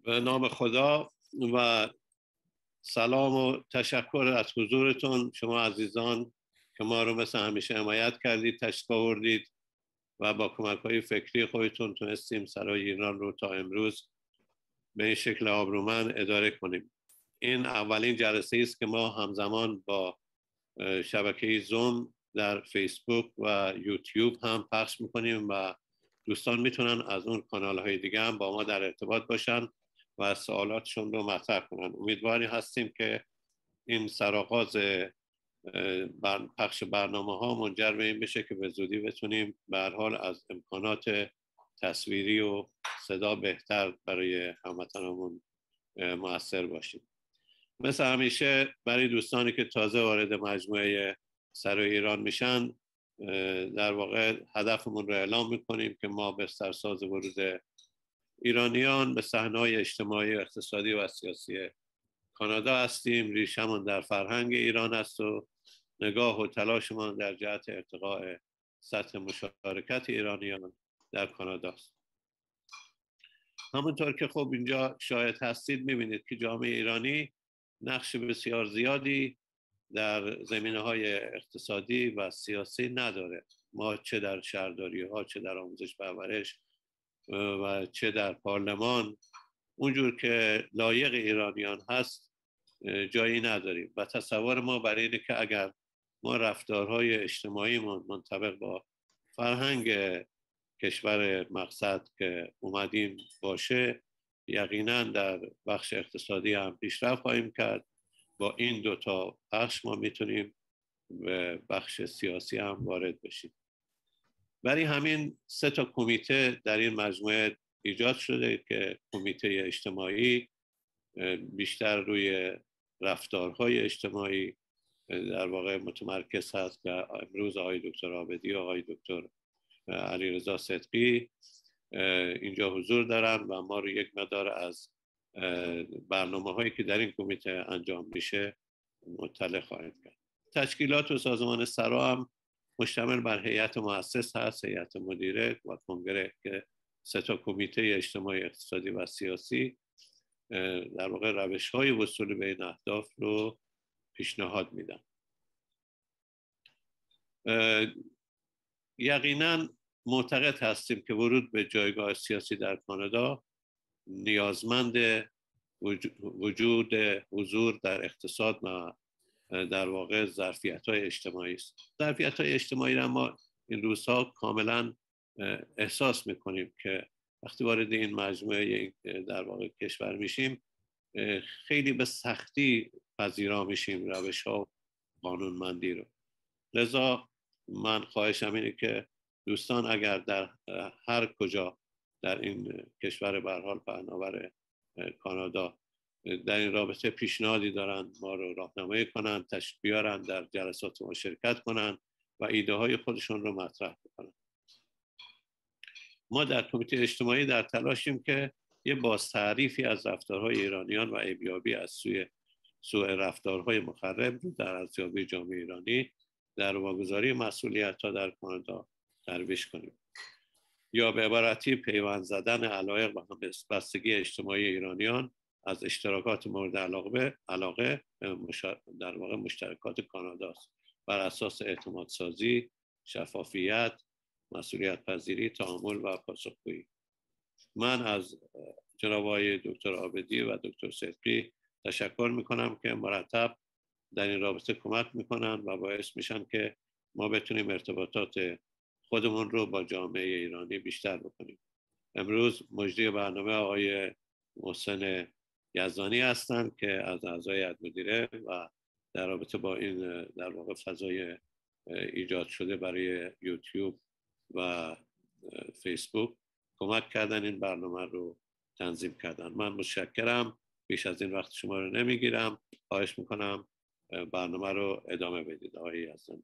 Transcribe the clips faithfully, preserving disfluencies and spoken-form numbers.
به نام خدا و سلام و تشکر از حضورتون شما عزیزان که ما رو مثل همیشه حمایت کردید، تشریف آوردید و با کمک‌های فکری خودتون تونستیم سرای ایران رو تا امروز به این شکل آبرومند اداره کنیم. این اولین جلسه است که ما همزمان با شبکه زوم در فیسبوک و یوتیوب هم پخش میکنیم و دوستان میتونن از اون کانال های دیگه هم با ما در ارتباط باشن و سوالاتشون رو مطرح کنن. امیدواری هستیم که این سرآغاز پخش برنامه ها منجر به این بشه که به زودی بتونیم به هر حال از امکانات تصویری و صدا بهتر برای هموطنامون مؤثر باشیم. مثل همیشه برای دوستانی که تازه وارد مجموعه سرای ایران میشن، در واقع هدفمون رو اعلام میکنیم که ما به سرساز ورود ایرانیان به صحنه‌های اجتماعی و اقتصادی و سیاسی کانادا هستیم. ریشمون در فرهنگ ایران است و نگاه و تلاشمان در جهت ارتقاء سطح مشارکت ایرانیان در کانادا است. همونطور که خب اینجا شاهد هستید میبینید که جامعه ایرانی نقش بسیار زیادی در زمینه‌های اقتصادی و سیاسی نداره. ما چه در شهرداری ها، چه در آموزش پرورش و چه در پارلمان اونجور که لایق ایرانیان هست جایی نداریم و تصور ما برای اینه که اگر ما رفتارهای اجتماعیمون منطبق با فرهنگ کشور مقصد که اومدیم باشه، یقینا در بخش اقتصادی هم پیشرفت خواهیم کرد. با این دوتا بخش ما میتونیم به بخش سیاسی هم وارد بشیم. برای همین سه تا کمیته در این مجموعه ایجاد شده که کمیته اجتماعی بیشتر روی رفتارهای اجتماعی در واقع متمرکز هست که امروز آقای دکتر عابدی و آقای دکتر علیرضا صدقی اینجا حضور دارن و ما رو یک مقدار از برنامه هایی که در این کمیته انجام میشه مطلع خواهیم کرد. تشکیلات و سازمان سرا هم مشتمل بر هیئت مؤسس هست، هیئت مدیره و کنگره که سه تا کمیته اجتماعی، اقتصادی و سیاسی در واقع روش های وصول به این اهداف رو پیشنهاد میدن. یقینا معتقد هستیم که ورود به جایگاه سیاسی در کانادا نیازمند وجود حضور در اقتصاد و در واقع ظرفیت‌های اجتماعی است. ظرفیت‌های اجتماعی را ما این روزها کاملا احساس می‌کنیم که وقتی وارد این مجموعه در واقع کشور میشیم خیلی به سختی پذیرا میشیم روش‌ها و قانونمندی رو. لذا من خواهشم اینه که دوستان اگر در هر کجا در این کشور به هر حال پهناور کانادا در این رابطه پیشنهادی دارن ما رو راهنمایی کنن، تشریف بیارن، در جلسات ما شرکت کنن و ایده های خودشون رو مطرح کنن. ما در کمیته اجتماعی در تلاشیم که یه بازتعریفی از رفتارهای ایرانیان و عیب‌یابی از سوی سوء رفتارهای مخرب رو در ارزیابی جامعه ایرانی در واگذاری مسئولیت‌ها در کانادا ترویج کنیم، یا به عبارتی پیوند زدن علایق و همبستگی اجتماعی ایرانیان از اشتراکات مورد علاقه علاقه در واقع مشترکات کانادا است بر اساس اعتماد سازی، شفافیت، مسئولیت پذیری، تعامل و پاسخگویی. من از جناب آقای دکتر عابدی و دکتر صدقی تشکر میکنم که مرتب در این رابطه کمک میکنن و باعث میشن که ما بتونیم ارتباطات خودمون رو با جامعه ایرانی بیشتر بکنیم. امروز مجری برنامه آقای محسن یزدانی هستند که از اعضای هیئت مدیره و در رابطه با این در واقع فضای ایجاد شده برای یوتیوب و فیسبوک کمک کردن این برنامه رو تنظیم کردن. من متشکرم. بیش از این وقت شما رو نمیگیرم. خواهش میکنم برنامه رو ادامه بدید. آقای یزدانی.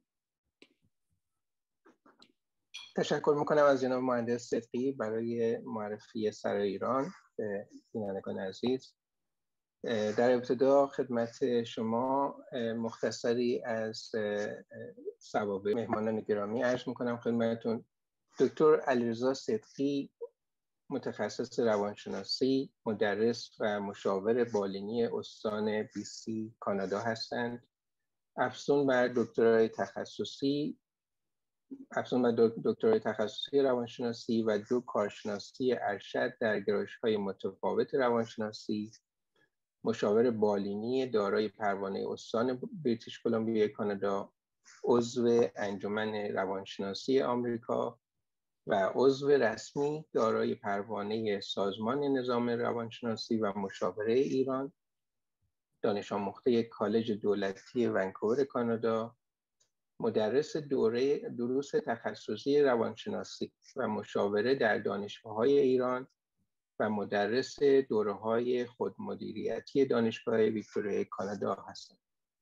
تشکر میکنم از جناب مهندس صدقی برای معرفی سرای ایران به بینندگان عزیز. در ابتدا خدمت شما مختصری از سوابق مهمانان گرامی عرض میکنم خدمتتون. دکتر علیرضا صدقی متخصص روانشناسی، مدرس و مشاور بالینی استان بی سی کانادا هستند. افزون بر دکترای تخصصی افزون بر دکترای تخصصی روانشناسی و دو کارشناسی ارشد در گرایش‌های متفاوت روانشناسی، مشاور بالینی دارای پروانه استان بریتیش کلمبیا کانادا، عضو انجمن روانشناسی آمریکا و عضو رسمی دارای پروانه سازمان نظام روانشناسی و مشاوره ایران، دانش آموخته کالج دولتی ونکوور کانادا، مدرس دوره دروس تخصصی روانشناسی و مشاوره در دانشگاه‌های ایران و مدرس دوره‌های خودمدیریتی دانشگاه ویکتوریای کانادا هستند.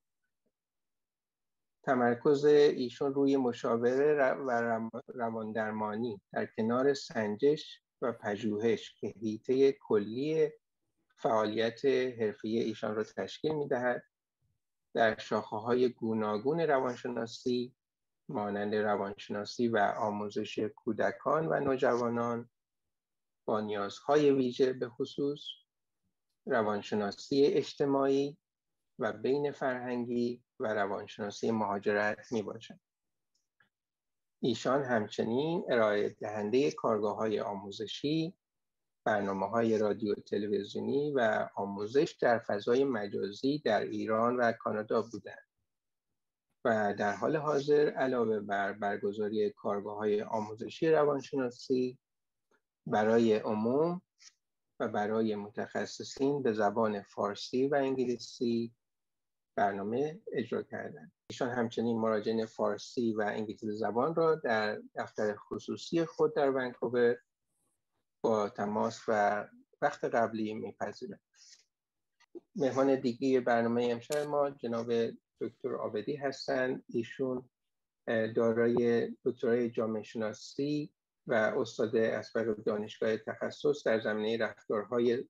تمرکز ایشون روی مشاوره و رواندرمانی در کنار سنجش و پژوهش که حیطه کلی فعالیت حرفی ایشان را تشکیل می‌دهد، در شاخه‌های گوناگون روانشناسی مانند روانشناسی و آموزش کودکان و نوجوانان با نیازهای ویژه به خصوص، روانشناسی اجتماعی و بین فرهنگی و روانشناسی مهاجرت می باشد. ایشان همچنین ارائه دهنده کارگاه‌های آموزشی، برنامه‌های رادیو تلویزیونی و آموزش در فضای مجازی در ایران و کانادا بودند و در حال حاضر علاوه بر برگزاری کارگاه‌های آموزشی روانشناسی برای عموم و برای متخصصین به زبان فارسی و انگلیسی برنامه اجرا کردند. ایشان همچنین مراجعین فارسی و انگلیسی زبان را در دفتر خصوصی خود در ونکوور با تماس و وقت قبلی می‌پذیرند. مهمان دیگه برنامه امشب ما جناب دکتر عابدی هستند. ایشون دارای دکترای جامعه شناسی و استاد اسبق دانشگاه تخصص در زمینه رفتارهای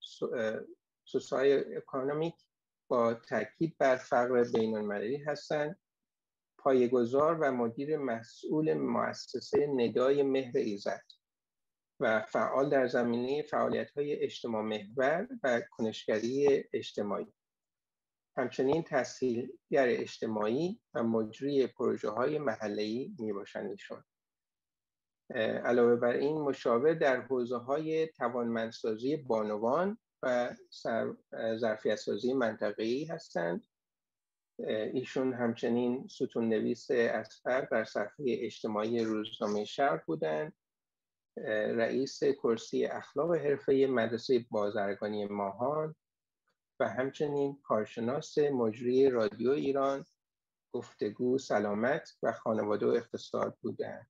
سوسیال اکونومیک با تاکید بر فقر بین‌المللی هستند. پایه‌گذار و مدیر مسئول مؤسسه ندای مهر ایزد و فعال در زمینه فعالیت‌های اجتماع محور و کنشگری اجتماعی. همچنین تسهیلگر اجتماعی و مجری پروژه‌های محله‌ای میباشند ایشون. علاوه بر این مشاور در حوزه‌های توانمندسازی بانوان و ظرفیت‌سازی منطقه‌ای هستند. ایشون همچنین ستون نویس اسبق در صفحه اجتماعی روزنامه شرق بودند. رئیس کرسی اخلاق حرفه‌ای مدرسه بازرگانی ماهان و همچنین کارشناس مجری رادیو ایران، گفتگو سلامت و خانواده و اقتصاد بودند.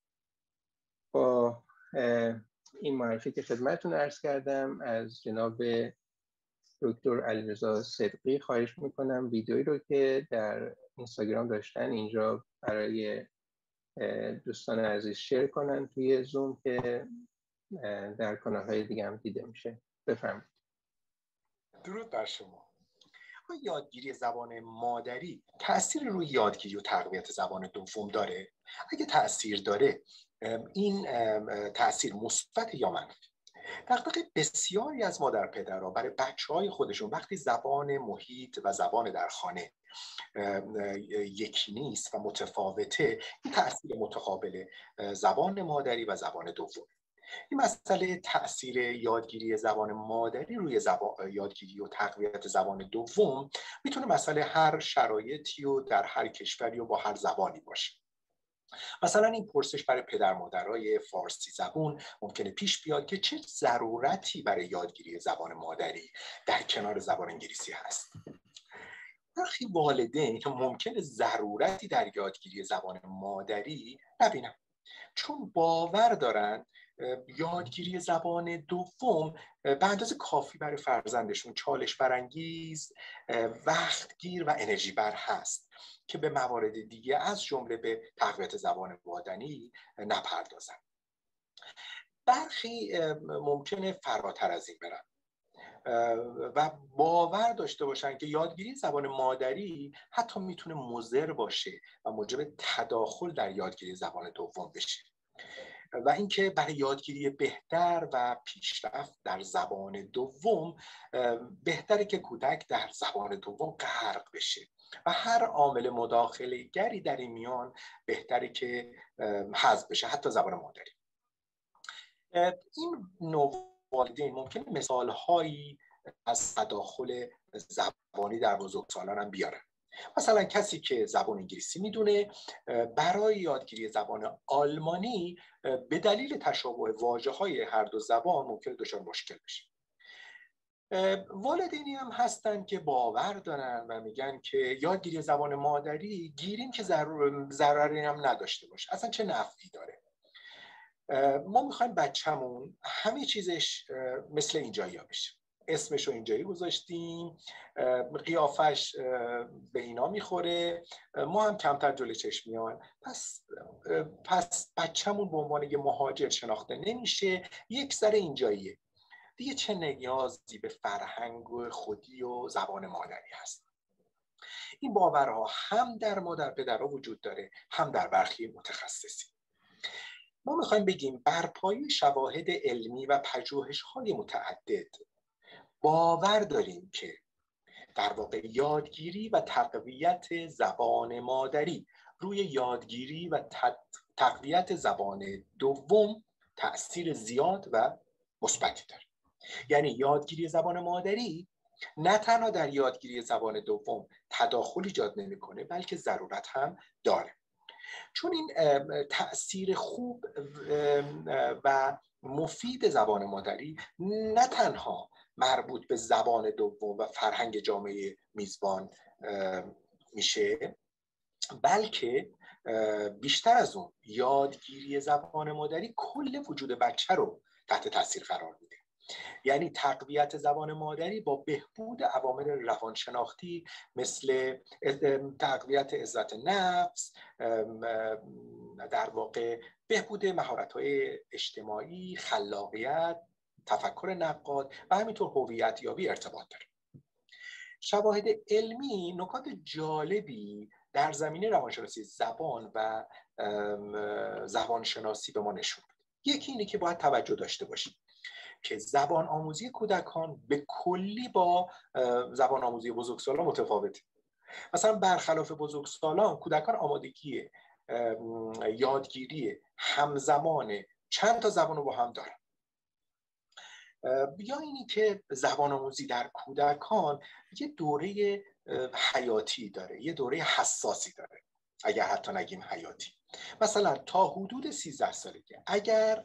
با این معرفی که خدمتتون عرض کردم از جناب دکتر علیرضا صدقی خواهش میکنم ویدئویی رو که در اینستاگرام داشتن اینجا برای دوستان عزیز شیر کنن توی زوم که در کانال‌های دیگه هم دیده میشه. بفرمایید. درود بر شما. یادگیری زبان مادری تأثیر روی یادگیری و تقویت زبان دوم داره؟ اگه تأثیر داره، این تأثیر مثبت یا منفی؟ دغدغه بسیاری از مادر پدرها برای بچه‌های خودشون وقتی زبان محیط و زبان در خانه یکی نیست و متفاوته، این تأثیر متقابل زبان مادری و زبان دوم. این مسئله تأثیر یادگیری زبان مادری روی زبان یادگیری و تقویت زبان دوم میتونه مسئله هر شرایطی و در هر کشوری و با هر زبانی باشه. مثلا این پرسش برای پدر مادرای فارسی زبان ممکنه پیش بیاد که چه ضرورتی برای یادگیری زبان مادری در کنار زبان انگلیسی هست. برخی والدین ممکنه ضرورتی در یادگیری زبان مادری نبینن، چون باور دارن یادگیری زبان دوم به اندازه کافی برای فرزندشون چالش برانگیز، وقتگیر و انرژی بر هست که به موارد دیگه از جمله به تقویت زبان مادری نپردازن. برخی ممکنه فراتر از این برن و باور داشته باشن که یادگیری زبان مادری حتی میتونه مضر باشه و موجب تداخل در یادگیری زبان دوم بشه. و اینکه برای یادگیری بهتر و پیشرفت در زبان دوم بهتره که کودک در زبان دوم غرق بشه و هر عامل مداخله گری در این میان بهتره که حذف بشه، حتی زبان مادری. این نوع والدین ممکنه مثالهایی از تداخل زبانی در بزرگسالان هم بیارن. مثلا کسی که زبان انگلیسی میدونه برای یادگیری زبان آلمانی به دلیل تشابه واژه‌های هر دو زبان ممکنه دچار مشکل بشه. والدینی هم هستن که باور دارن و میگن که یادگیری زبان مادری گیریم که ضرری هم نداشته باشه، اصلا چه نفعی داره. ما میخوایم بچه‌مون همه چیزش مثل اینجایی‌ها بشه، اسمش رو اینجایی گذاشتیم، قیافش به اینا میخوره، ما هم کمتر جلوی چشم میان، پس پس بچه‌مون به عنوان یه مهاجر شناخته نمیشه، یک ذره اینجاییه دیگه، چه نیازی به فرهنگ خودی و زبان مادری هست. این باورها هم در مادر پدرها وجود داره، هم در برخی متخصصین. ما میخوایم بگیم بر پایه شواهد علمی و پژوهش‌های متعدد باور داریم که در واقع یادگیری و تقویت زبان مادری روی یادگیری و تقویت زبان دوم تأثیر زیاد و مثبتی داره. یعنی یادگیری زبان مادری نه تنها در یادگیری زبان دوم تداخل ایجاد نمی‌کنه، بلکه ضرورت هم داره، چون این تأثیر خوب و مفید زبان مادری نه تنها مربوط به زبان دوم و فرهنگ جامعه میزبان میشه، بلکه بیشتر از اون یادگیری زبان مادری کل وجود بچه رو تحت تاثیر قرار میده. یعنی تقویت زبان مادری با بهبود عوامل روانشناختی مثل تقویت عزت نفس، در واقع بهبود مهارت‌های اجتماعی، خلاقیت، تفکر نقاد و همینطور هویت یابی ارتباط داره. شواهد علمی نکات جالبی در زمینه روانشناسی زبان و زبانشناسی به ما نشون میده. یکی اینه که باید توجه داشته باشیم که زبان آموزی کودکان به کلی با زبان آموزی بزرگسالان متفاوته. مثلا برخلاف بزرگسالان کودکان آمادگی یادگیری همزمان چند تا زبان رو با هم دارن. یا اینی که زبان آموزی در کودکان یه دوره حیاتی داره، یه دوره حساسی داره، اگر حتی نگیم حیاتی. مثلا تا حدود سیزده سالگی اگر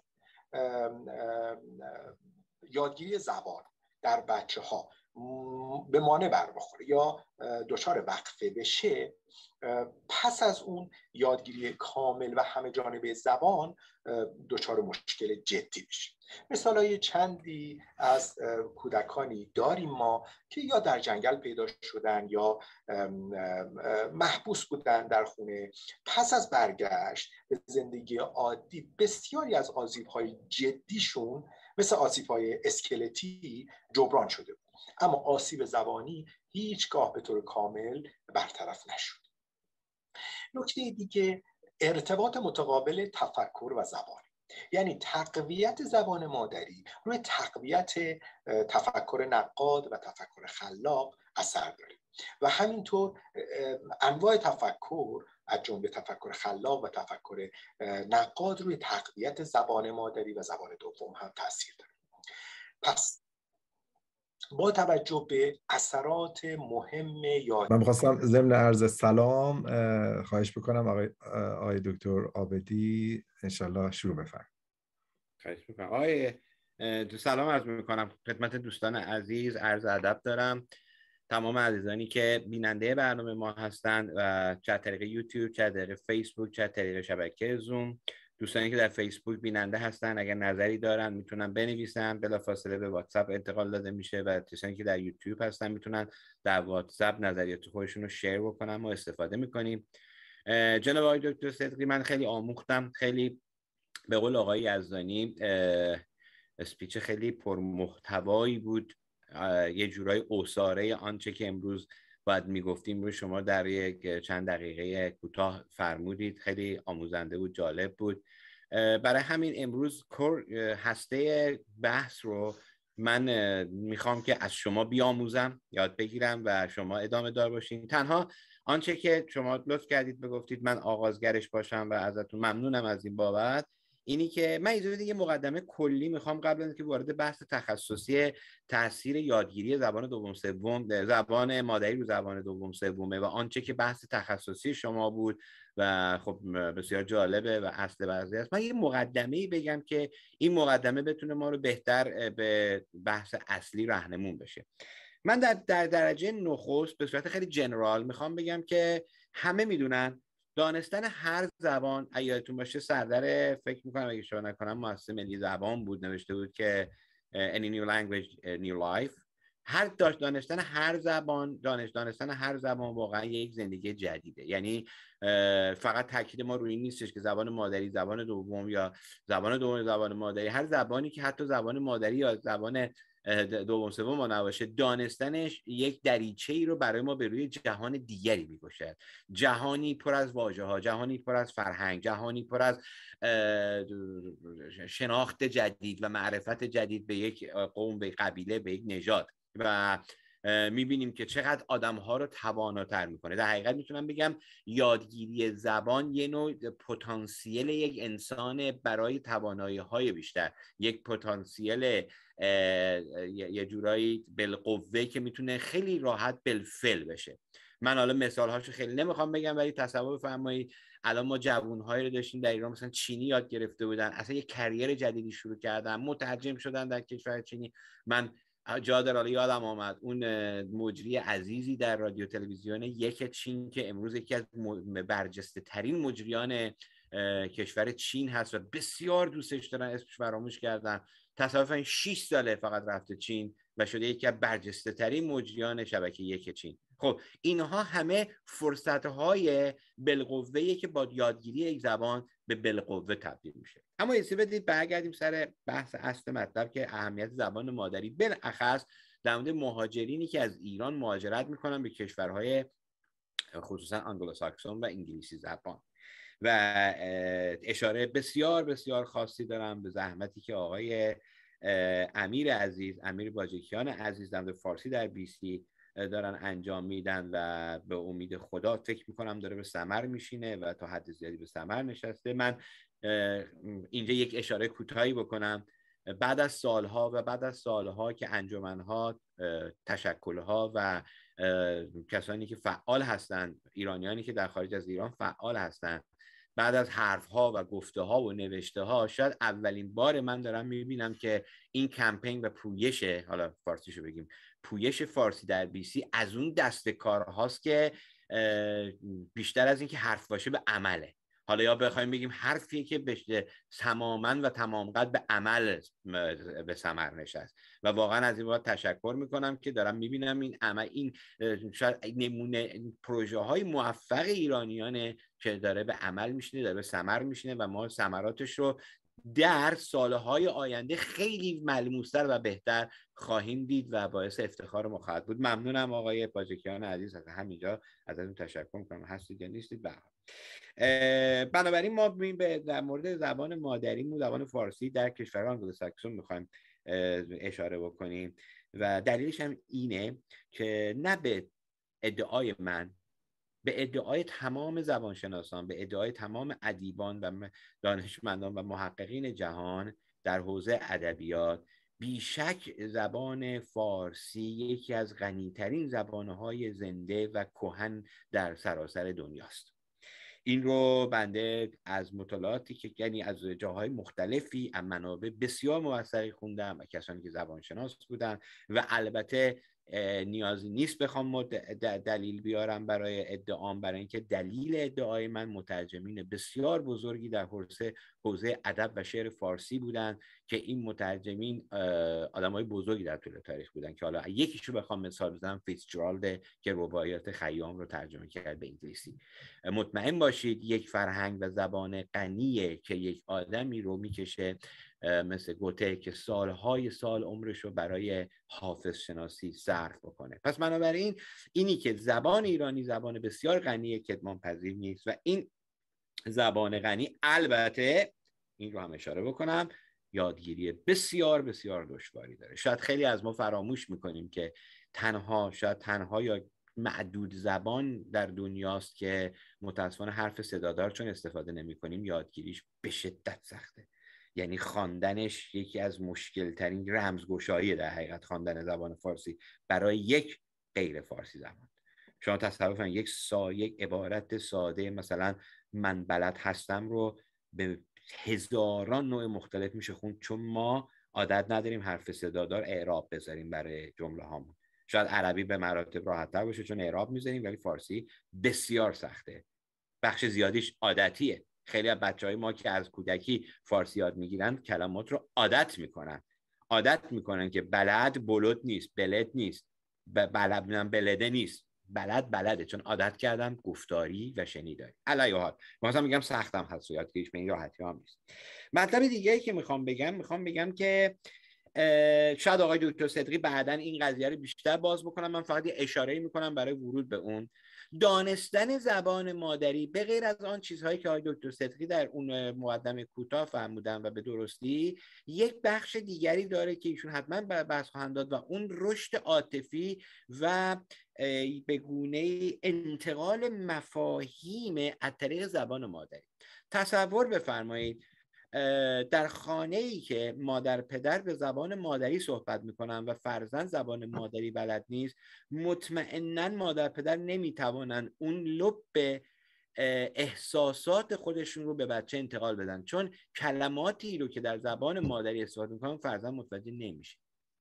یادگیری زبان در بچه ها به مانع بر بخوره یا دچار وقفه بشه، پس از اون یادگیری کامل و همه جانبه زبان دچار مشکل جدی میشه. مثالای چندی از کودکانی داریم ما که یا در جنگل پیدا شدن یا محبوس بودن در خونه، پس از برگشت به زندگی عادی بسیاری از آسیب‌های جدیشون مثل آسیب‌های اسکلتی جبران شده بود، اما آسیب زبانی هیچگاه به طور کامل برطرف نشد. نکته دیگه ارتباط متقابل تفکر و زبان، یعنی تقویت زبان مادری روی تقویت تفکر نقاد و تفکر خلاق اثر داره و همینطور انواع تفکر از جمله تفکر خلاق و تفکر نقاد روی تقویت زبان مادری و زبان دوم هم تاثیر داره. پس با توجه به اثرات مهم یاد من می‌خواستم ضمن عرض سلام خواهش بکنم آقای آقای دکتر عابدی انشالله شروع بفرمایید. خواهش می‌کنم. آقای دو سلام عرض می‌کنم خدمت دوستان عزیز، عرض ادب دارم. تمام عزیزانی که بیننده برنامه ما هستند و چه طریق یوتیوب، چه طریق فیسبوک، چه طریق شبکه زوم، دوستانی که در فیسبوک بیننده هستن اگر نظری دارن میتونن بنویسن، بلافاصله به واتساپ انتقال داده میشه و دوستانی که در یوتیوب هستن میتونن در واتساپ نظریات خودشون رو شیر بکنن، ما استفاده میکنیم. جناب آقای دکتر صدقی، من خیلی آموختم، خیلی به قول آقای یزدانی اسپیچ خیلی پرمحتوایی بود، یه جورای عصاره آنچه که امروز باید میگفتیم رو شما در یک چند دقیقه کوتاه فرمودید. خیلی آموزنده بود، جالب بود برای همین امروز هسته بحث رو من میخوام که از شما بیاموزم، یاد بگیرم و شما ادامه دار باشین. تنها آنچه که شما لطف کردید بگفتید من آغازگرش باشم و ازتون ممنونم از این بابت، اینی که من اجازه بدید یه مقدمه کلی میخوام قبل از اینکه وارد بحث تخصصی تاثیر یادگیری زبان دوم سوم زبان مادری رو زبان دوم سومه و آنچه که بحث تخصصی شما بود و خب بسیار جالبه و اصل بعضی است، من یه مقدمه‌ای بگم که این مقدمه بتونه ما رو بهتر به بحث اصلی راهنمون بشه. من در, در درجه نخست به صورت خیلی جنرال میخوام بگم که همه میدونن دانستن هر زبان، یادتون باشه سردر فکر میکنم اگه اشتباه نکنم مؤسسه ملی زبان بود، نوشته بود که any new language new life. هر دانستن هر زبان دانش دانستن هر زبان واقعا یک زندگی جدیده. یعنی فقط تاکید ما روی این نیستش که زبان مادری زبان دوم یا زبان دوم زبان مادری، هر زبانی که حتی زبان مادری یا زبان دوم سوم ما نباشه، دانستنش یک دریچه‌ای رو برای ما به روی جهان دیگری می‌گشاید. جهانی پر از واژه‌ها، جهانی پر از فرهنگ، جهانی پر از شناخت جدید و معرفت جدید به یک قوم، به یک قبیله، به یک نژاد و میبینیم که چقدر آدم‌ها رو تواناتر میکنه. در حقیقت میتونم بگم یادگیری زبان یه نوع پتانسیل یک انسان برای توانایی‌های بیشتر، یک پتانسیل یه جورایی بالقوه که میتونه خیلی راحت بالفعل بشه. من حالا مثال‌هاشو خیلی نمیخوام بگم ولی تصور بفرمایید الان ما جوان‌هایی رو داشتیم در ایران مثلا چینی یاد گرفته بودن، اصلا یه کریر جدیدی شروع کردن، مترجم شدن در کشور چینی. من جا در حالا یادم آمد اون مجری عزیزی در رادیو تلویزیون یک چین که امروز یکی از برجسته ترین مجریان کشور چین هست و بسیار دوستش دارن، اسمش فراموش کردم، تصادفاً شش ساله فقط رفته چین و شده یکی از برجسته ترین مجریان شبکه یک چین. خب اینها همه فرصت‌های بالقوه‌ای که با یادگیری یک زبان به بالقوه تبدیل میشه. اما اجازه بدید برگردیم سر بحث اصل مطلب که اهمیت زبان مادری، بالاخص در مورد مهاجرینی که از ایران مهاجرت میکنن به کشورهای خصوصا آنگلوساکسون و انگلیسی زبان و اشاره بسیار بسیار خاصی دارم به زحمتی که آقای امیر عزیز، امیر باجکیان عزیز در فارسی در بی سی دارن انجام میدن و به امید خدا فکر میکنم داره به ثمر میشینه و تا حد زیادی به ثمر نشسته. من اینجا یک اشاره کوتاهی بکنم. بعد از سالها و بعد از سالها که انجمنها، تشکلها و کسانی که فعال هستند، ایرانیانی که در خارج از ایران فعال هستند، بعد از حرفها و گفته‌ها و نوشته‌ها شاید اولین بار من دارم میبینم که این کمپین و پویش، حالا فارسیشو بگیم، پویش فارسی در بی سی از اون دست کارهاست که بیشتر از این که حرف باشه به عمله. حالا یا بخوایم بگیم حرفی که به تماماً و تمام قد به عمل به ثمر نشست و واقعا از این بابت تشکر میکنم که دارم میبینم این عمل، این شاید نمونه پروژه های موفق ایرانیانه که داره به عمل میشینه، داره به ثمر میشینه و ما ثمراتش رو در سالهای آینده خیلی ملموس‌تر و بهتر خواهیم دید و باعث افتخار ما خواهد بود. ممنونم آقای باجکیان عزیز، از همینجا ازتون تشکر میکنم. هستید یا نیستید؟ بله. بنابراین ما به در مورد زبان مادریمون، زبان فارسی در کشور آنگلوساکسون میخوایم اشاره بکنیم و دلیلش هم اینه که نه به ادعای من، به ادعای تمام زبانشناسان، به ادعای تمام ادیبان و دانشمندان و محققین جهان در حوزه ادبیات، بیشک زبان فارسی یکی از غنی‌ترین زبان‌های زنده و کهن در سراسر دنیاست. این رو بنده از مطالعاتی که یعنی از جاهای مختلفی، از منابع بسیار موثقی خوندم و کسانی که زبانشناس بودن و البته نیازی نیست بخوام دلیل بیارم برای ادعام، برای اینکه دلیل ادعای من مترجمین بسیار بزرگی در حوزه حوزه ادب و شعر فارسی بودن که این مترجمین آدمای بزرگی در طول تاریخ بودن که حالا یکیشو بخوام مثال بزنم فیتزجرالد که رباعیات خیام رو ترجمه کرد به انگلیسی. مطمئن باشید یک فرهنگ و زبان غنیه که یک آدمی رو میکشه مثل گوته که سالهای سال عمرش رو برای حافظ شناسی صرف بکنه. پس بنابراین اینی که زبان ایرانی زبان بسیار غنیه که ادمان پذیر نیست و این زبان غنی البته این رو هم اشاره بکنم، یادگیری بسیار بسیار دشواری داره. شاید خیلی از ما فراموش میکنیم که تنها شاید تنها یا معدود زبان در دنیاست که متاسفانه حرف صدادار چون استفاده نمی‌کنیم یادگیریش به شدت سخته. یعنی خواندنش یکی از مشکل ترین رمزگشایی در حقیقت خواندن زبان فارسی برای یک غیر فارسی زبان. شما تصور کنید یک سا یک عبارت ساده مثلا من بلد هستم رو به هزاران نوع مختلف میشه خوند، چون ما عادت نداریم حرف صدادار اعراب بذاریم برای جمله هامون. شاید عربی به مراتب راحت‌تر باشه چون اعراب میذاریم، ولی فارسی بسیار سخته. بخش زیادیش عادتیه. خیلی از بچهای ما که از کودکی فارسی یاد میگیرن کلمات رو عادت میکنن. عادت میکنن که بلد بلد نیست، بلد نیست، بلد میگم بلده نیست، بلد بلده، چون عادت کردم گفتاری و شنیداری. علی حال مثلا میگم سختم هست یادگیریش، به این راحتی هم نیست. مطلب دیگه ای که میخوام بگم میخوام بگم که شاید آقای دکتر صدقی بعداً این قضیه رو بیشتر باز بکنم، من فقط یه اشاره میکنم برای ورود به اون. دانستن زبان مادری به غیر از آن چیزهایی که آقای دکتر صدقی در اون مقدمه کوتاه فرمودن و به درستی، یک بخش دیگری داره که ایشون حتما بحث خواهند داد و اون رشد عاطفی و به گونه انتقال مفاهیم از طریق زبان مادری. تصور بفرمایید در خانه ای که مادر پدر به زبان مادری صحبت میکنن و فرزند زبان مادری بلد نیست، مطمئناً مادر پدر نمیتوانن اون لب احساسات خودشون رو به بچه انتقال بدن، چون کلماتی رو که در زبان مادری استفاده میکنن فرزند متوجه نمیشه.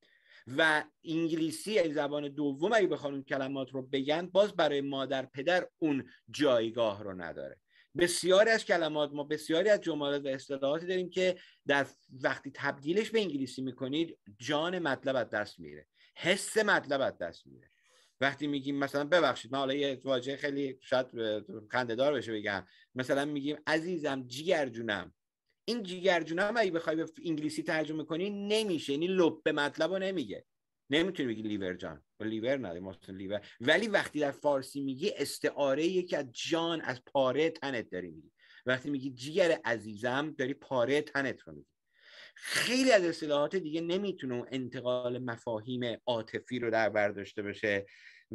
و انگلیسی ای زبان دوم اگه بخوان اون کلمات رو بگن، باز برای مادر پدر اون جایگاه رو نداره. بسیاری از کلمات ما بسیاری از جملات و اصطلاحاتی داریم که در وقتی تبدیلش به انگلیسی میکنید جان مطلب از دست میره، حس مطلب از دست میره. وقتی میگیم مثلا ببخشید من حالا یه واژه خیلی شاید خنده‌دار بشه بگم، مثلا میگیم عزیزم جیگر جونم، این جیگر جونم اگه بخوای به انگلیسی ترجمه کنی نمیشه، یعنی لب به مطلب رو نمیگه. نمیتونی بگی لیور جان، لیور نداری مثلا لیور، ولی وقتی در فارسی میگی استعاره یکی از جان، از پاره تنت داری میگی. وقتی میگی جیگر عزیزم داری پاره تنت رو میگی. خیلی از اصطلاحات دیگه نمیتونه انتقال مفاهیم عاطفی رو در بر داشته باشه.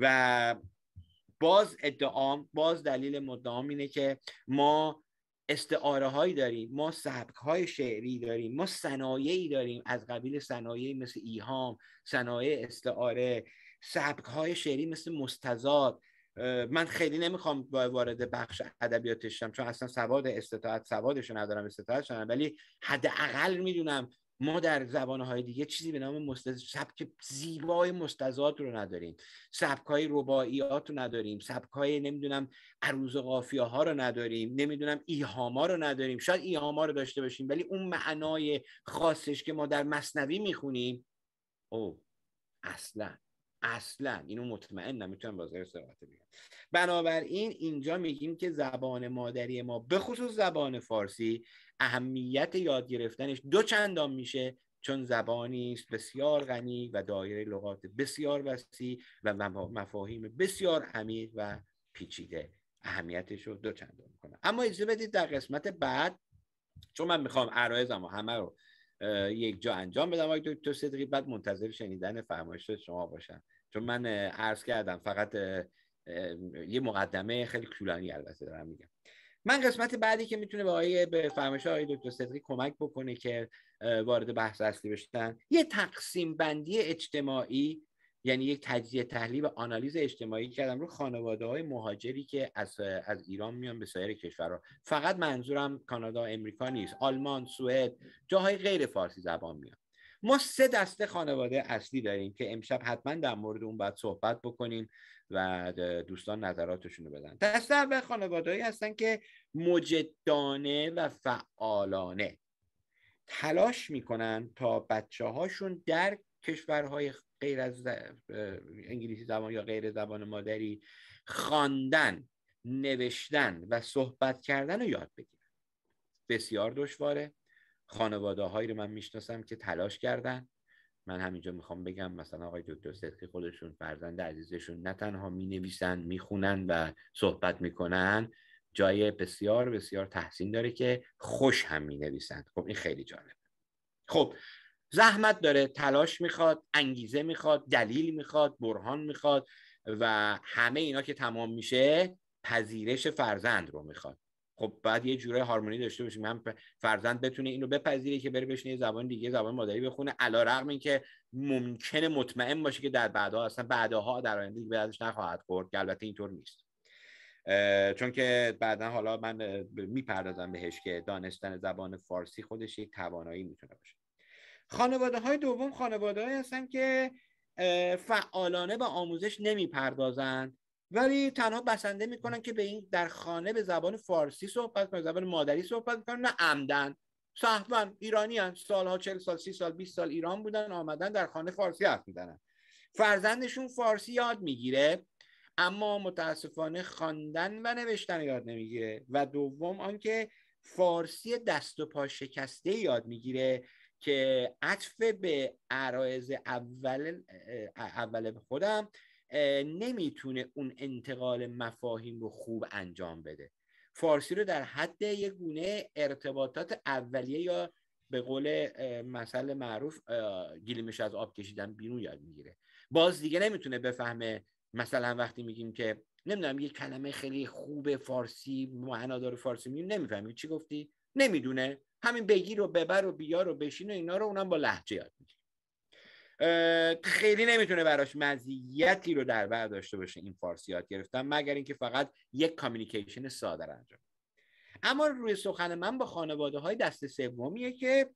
و باز ادعام باز دلیل مدعام اینه که ما استعاره هایی داریم، ما سبک های شعری داریم، ما صنایعی داریم از قبیل صنایعی مثل ایهام، صنایع استعاره، سبک های شعری مثل مستزاد. من خیلی نمیخوام وارد بخش ادبیاتش شم چون اصلا سواد استطاعت سوادشو ندارم، استطاعتشو ندارم، ولی حداقل میدونم ما در زبانهای دیگه چیزی به نام مستزاد، سبک زیبای مستزاد رو نداریم، سبکای رباعیات رو نداریم، سبکای نمیدونم عروض و قافیه ها رو نداریم، نمیدونم ایهاما رو نداریم. شاید ایهاما رو داشته باشیم ولی اون معنای خاصش که ما در مثنوی میخونیم او اصلا اصلا اینو مطمئن نمیتونم بازار صحبت بگم. بنابراین اینجا میگیم که زبان مادری ما به خصوص زبان فارسی اهمیت یاد گرفتنش دو چندان میشه، چون زبانی است بسیار غنی و دایره لغات بسیار وسیع و مفاهیم بسیار عمیق و پیچیده. اهمیتش رو دو چندان میکنه. اما اجازه بدید در قسمت بعد، چون من میخوام عرایزم و همه رو یک جا انجام بدم آقای دکتر صدقی، بعد منتظر شنیدن فرمایش شما باشم، چون من عرض کردم فقط یه مقدمه خیلی طولانی البته دارم میگم. من قسمت بعدی که میتونه به آقای به فرمایش آقای دکتر صدقی کمک بکنه که وارد بحث اصلی بشن، یه تقسیم بندی اجتماعی، یعنی یک تجزیه تحلیل و آنالیز اجتماعی کردم رو خانواده‌های مهاجری که از از ایران میان به سایر کشورها. فقط منظورم کانادا، امریکا نیست، آلمان، سوئد، جاهای غیر فارسی زبان میان. ما سه دسته خانواده اصلی داریم که امشب حتما در مورد اون باید صحبت بکنیم و دوستان نظراتشون رو بدن. دسته اول خانواده‌ای هستن که مجدانه و فعالانه تلاش میکنن تا بچه‌هاشون در کشورهای غیر از انگلیسی زبان یا غیر زبان مادری خواندن، نوشتن و صحبت کردن رو یاد بگیرن. بسیار دشواره. خانواده هایی رو من میشناسم که تلاش کردن. من همینجا میخوام بگم مثلا آقای دکتر صدقی خودشون فرزند عزیزشون نه تنها مینویسن، میخونن و صحبت میکنن، جای بسیار بسیار تحسین داره که خوش هم می نویسند. خب این خیلی جالب. خب زحمت داره، تلاش میخواد، انگیزه میخواد، دلیل میخواد، برهان میخواد و همه اینا که تمام میشه پذیرش فرزند رو میخواد. خب بعد یه جوره هارمونی داشته باشیم، هم فرزند بتونه اینو بپذیره که بره بشینه زبان دیگه، زبان مادری بخونه، علیرغم اینکه ممکنه مطمئن باشه که در بعدها اصلا بعدها در آینده به ازش نخواهد خورد، که البته اینطور نیست. چون که بعدا حالا من میپردازم بهش که دانستن زبان فارسی خودش یک توانایی میتونه باشه. خانواده های دوم خانواده های هستن که فعالانه به آموزش نمیپردازن، ولی تنها بسنده میکنن که به این در خانه به زبان فارسی صحبت کنن، زبان مادری صحبت میکنن، نه عمدن صحبا ایرانی هن. سالها چهل سال سی سال بیست سال ایران بودن، آمدن در خانه فارسی حرف میزنن. فرزندشون فارسی یاد میگیره اما متاسفانه خواندن و نوشتن یاد نمیگیره. و دوم آنکه فارسی دست و پا شکسته یاد میگیره که عطف به عرایض اول اول خودم نمیتونه اون انتقال مفاهیم رو خوب انجام بده. فارسی رو در حد یک گونه ارتباطات اولیه یا به قول مثل معروف گلیمش از آب کشیدن بیرون یاد میگیره. باز دیگه نمیتونه بفهمه. مثلا وقتی میگیم که نمیدونم یه کلمه خیلی خوب فارسی معنادار فارسی میگیم نمیفهمی چی گفتی، نمیدونه، همین بگیر و ببر و بیار و بشین و اینا رو اونم با لهجه یاد میگیره. خیلی نمیتونه براش مزیتی رو در بر داشته باشه این فارسی یاد گرفتن، مگر اینکه فقط یک کامیونیکیشن ساده رو انجام. اما روی سخن من با خانواده های دست سومیه که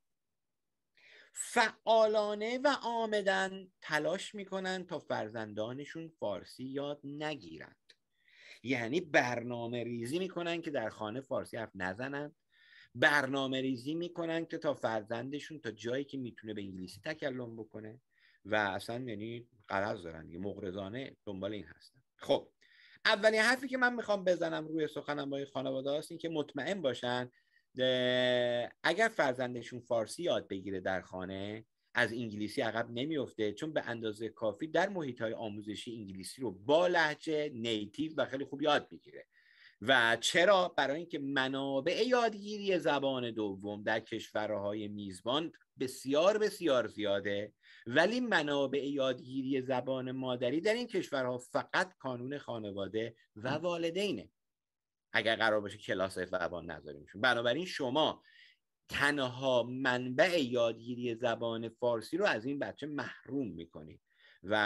فعالانه و آمدن تلاش میکنن تا فرزندانشون فارسی یاد نگیرند. یعنی برنامه ریزی میکنن که در خانه فارسی حرف نزنن، برنامه ریزی میکنن که تا فرزندشون تا جایی که میتونه به انگلیسی تکلم بکنه و اصلا یعنی غرض دارن دیگه، مغرضانه دنبال این هستن. خب اولین حرفی که من میخوام بزنم روی سخنم با این خانواده هست این که مطمئن باشن اگر فرزندشون فارسی یاد بگیره در خانه از انگلیسی عقب نمیفته، چون به اندازه کافی در محیط‌های آموزشی انگلیسی رو با لهجه نیتیو و خیلی خوب یاد میگیره. و چرا؟ برای اینکه منابع یادگیری زبان دوم در کشورهای میزبان بسیار بسیار زیاده، ولی منابع یادگیری زبان مادری در این کشورها فقط کانون خانواده و والدینه اگر قرار باشه کلاس زبان نذاریمشون. بنابراین شما تنها منبع یادگیری زبان فارسی رو از این بچه محروم میکنید و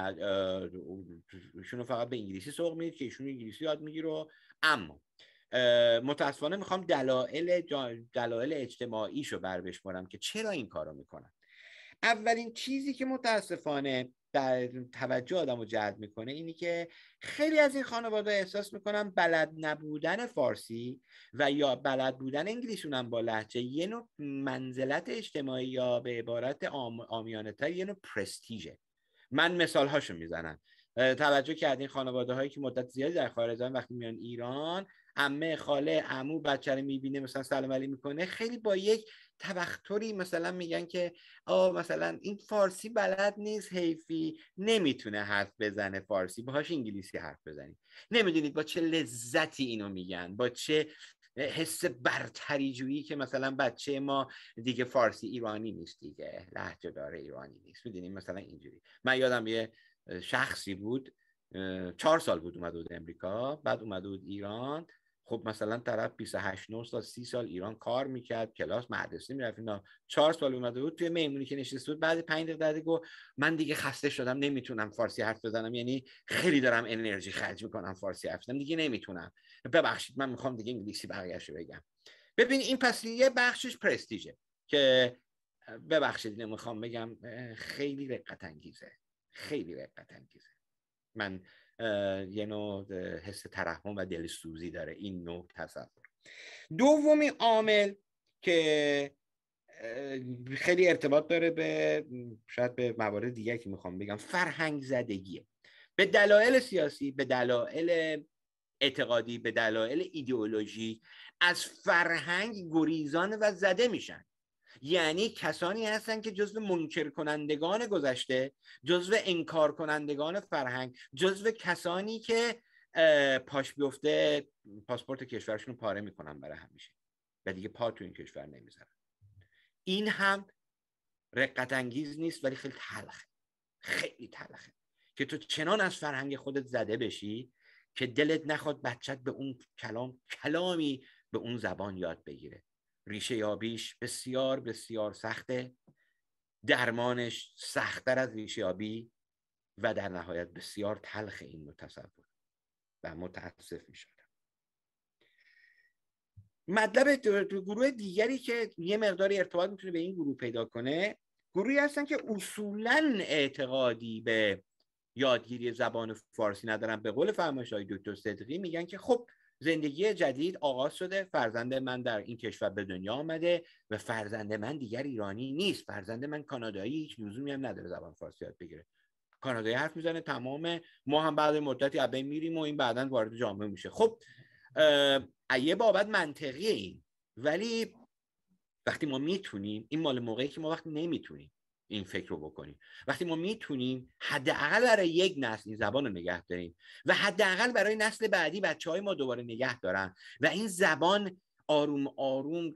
ایشونو فقط به انگلیسی سوق میدید که ایشون انگلیسی یاد میگیره. اما متاسفانه میخوام دلایل دلایل اجتماعیشو بر بشمارم که چرا این کارو میکنن. اولین چیزی که متاسفانه در توجه آدمو جلب میکنه اینی که خیلی از این خانواده احساس میکنن بلد نبودن فارسی و یا بلد بودن انگلیسیشون هم با لهجه یه نوع منزلت اجتماعی یا به عبارت عامیانه تر یه نوع پرستیژه. من مثال هاشو میزنم. توجه کردین خانواده هایی که مدت زیادی در خارجن وقتی میان ایران عمه خاله عمو بچه رو میبینه مثلا سلام علیک میکنه، خیلی با یک تبختری مثلا میگن که آه مثلا این فارسی بلد نیست، حیفی نمیتونه حرف بزنه فارسی، باهاش انگلیسی حرف بزنی. نمیدونید با چه لذتی اینو میگن، با چه حس برتری جویی که مثلا بچه ما دیگه فارسی ایرانی نیست، دیگه لهجه داره ایرانی نیست. میدونید مثلا اینجوری. من یادم یه شخصی بود چهار سال بود اومده بود امریکا، بعد اومده بود ایران. خب مثلا طرف بیست و هشت نه سال سی سال ایران کار میکرد، کلاس مدرسه میرفت اینا، چهار سال اومده بود توی مهمونی که نشسته بود بعد پنج دقیقه گفت من دیگه خسته شدم نمیتونم فارسی حرف بزنم، یعنی خیلی دارم انرژی خرج میکنم فارسی حرف بزنم دیگه نمیتونم، ببخشید من میخوام دیگه انگلیسی بقیه‌شو بگم. ببین این پس یه بخشش پرستیژه که ببخشید نمیخوام بگم خیلی رقت انگیزه، خیلی رقت انگیزه. من یه نوع حس ترحم و دلسوزی داره این نوع تصور. دومی عامل که خیلی ارتباط داره به شاید به موارد دیگه که میخوام بگم، فرهنگ زدگیه. به دلایل سیاسی، به دلایل اعتقادی، به دلایل ایدئولوژی از فرهنگ گریزان و زده میشن. یعنی کسانی هستن که جزو منکر کنندگان گذشته، جزو انکار کنندگان فرهنگ، جزو کسانی که پاش بیفته پاسپورت کشورشون رو پاره میکنن برای همیشه و دیگه پا تو این کشور نمیذارن. این هم رقت انگیز نیست ولی خیلی تلخه، خیلی تلخه که تو چنان از فرهنگ خودت زده بشی که دلت نخواد بچت به اون کلام کلامی به اون زبان یاد بگیره. ریشه یابیش بسیار بسیار سخته، درمانش سخت‌تر از ریشه یابی و در نهایت بسیار تلخ این نوع تصور و متاسف میشم. مطلب گروه دیگری که یه مقداری ارتباط میتونه به این گروه پیدا کنه، گروهی هستن که اصولاً اعتقادی به یادگیری زبان فارسی ندارن. به قول فرمایش‌های دکتر صدیقی میگن که خب زندگی جدید آغاز شده، فرزند من در این کشور به دنیا آمده و فرزند من دیگر ایرانی نیست، فرزند من کانادایی، هیچ لزومی هم نداره زبان فارسی یاد بگیره. کانادایی حرف میزنه، تمام ما هم بعد مدتی از بین میریم و این بعداً وارد جامعه میشه. خب یه بابت منطقیه این، ولی وقتی ما میتونیم، این مال موقعی که ما وقتی نمیتونیم این فکر رو بکنیم، وقتی ما میتونیم حداقل برای یک نسل این زبان رو نگه داریم و حداقل برای نسل بعدی بچهای ما دوباره نگه دارن و این زبان آروم آروم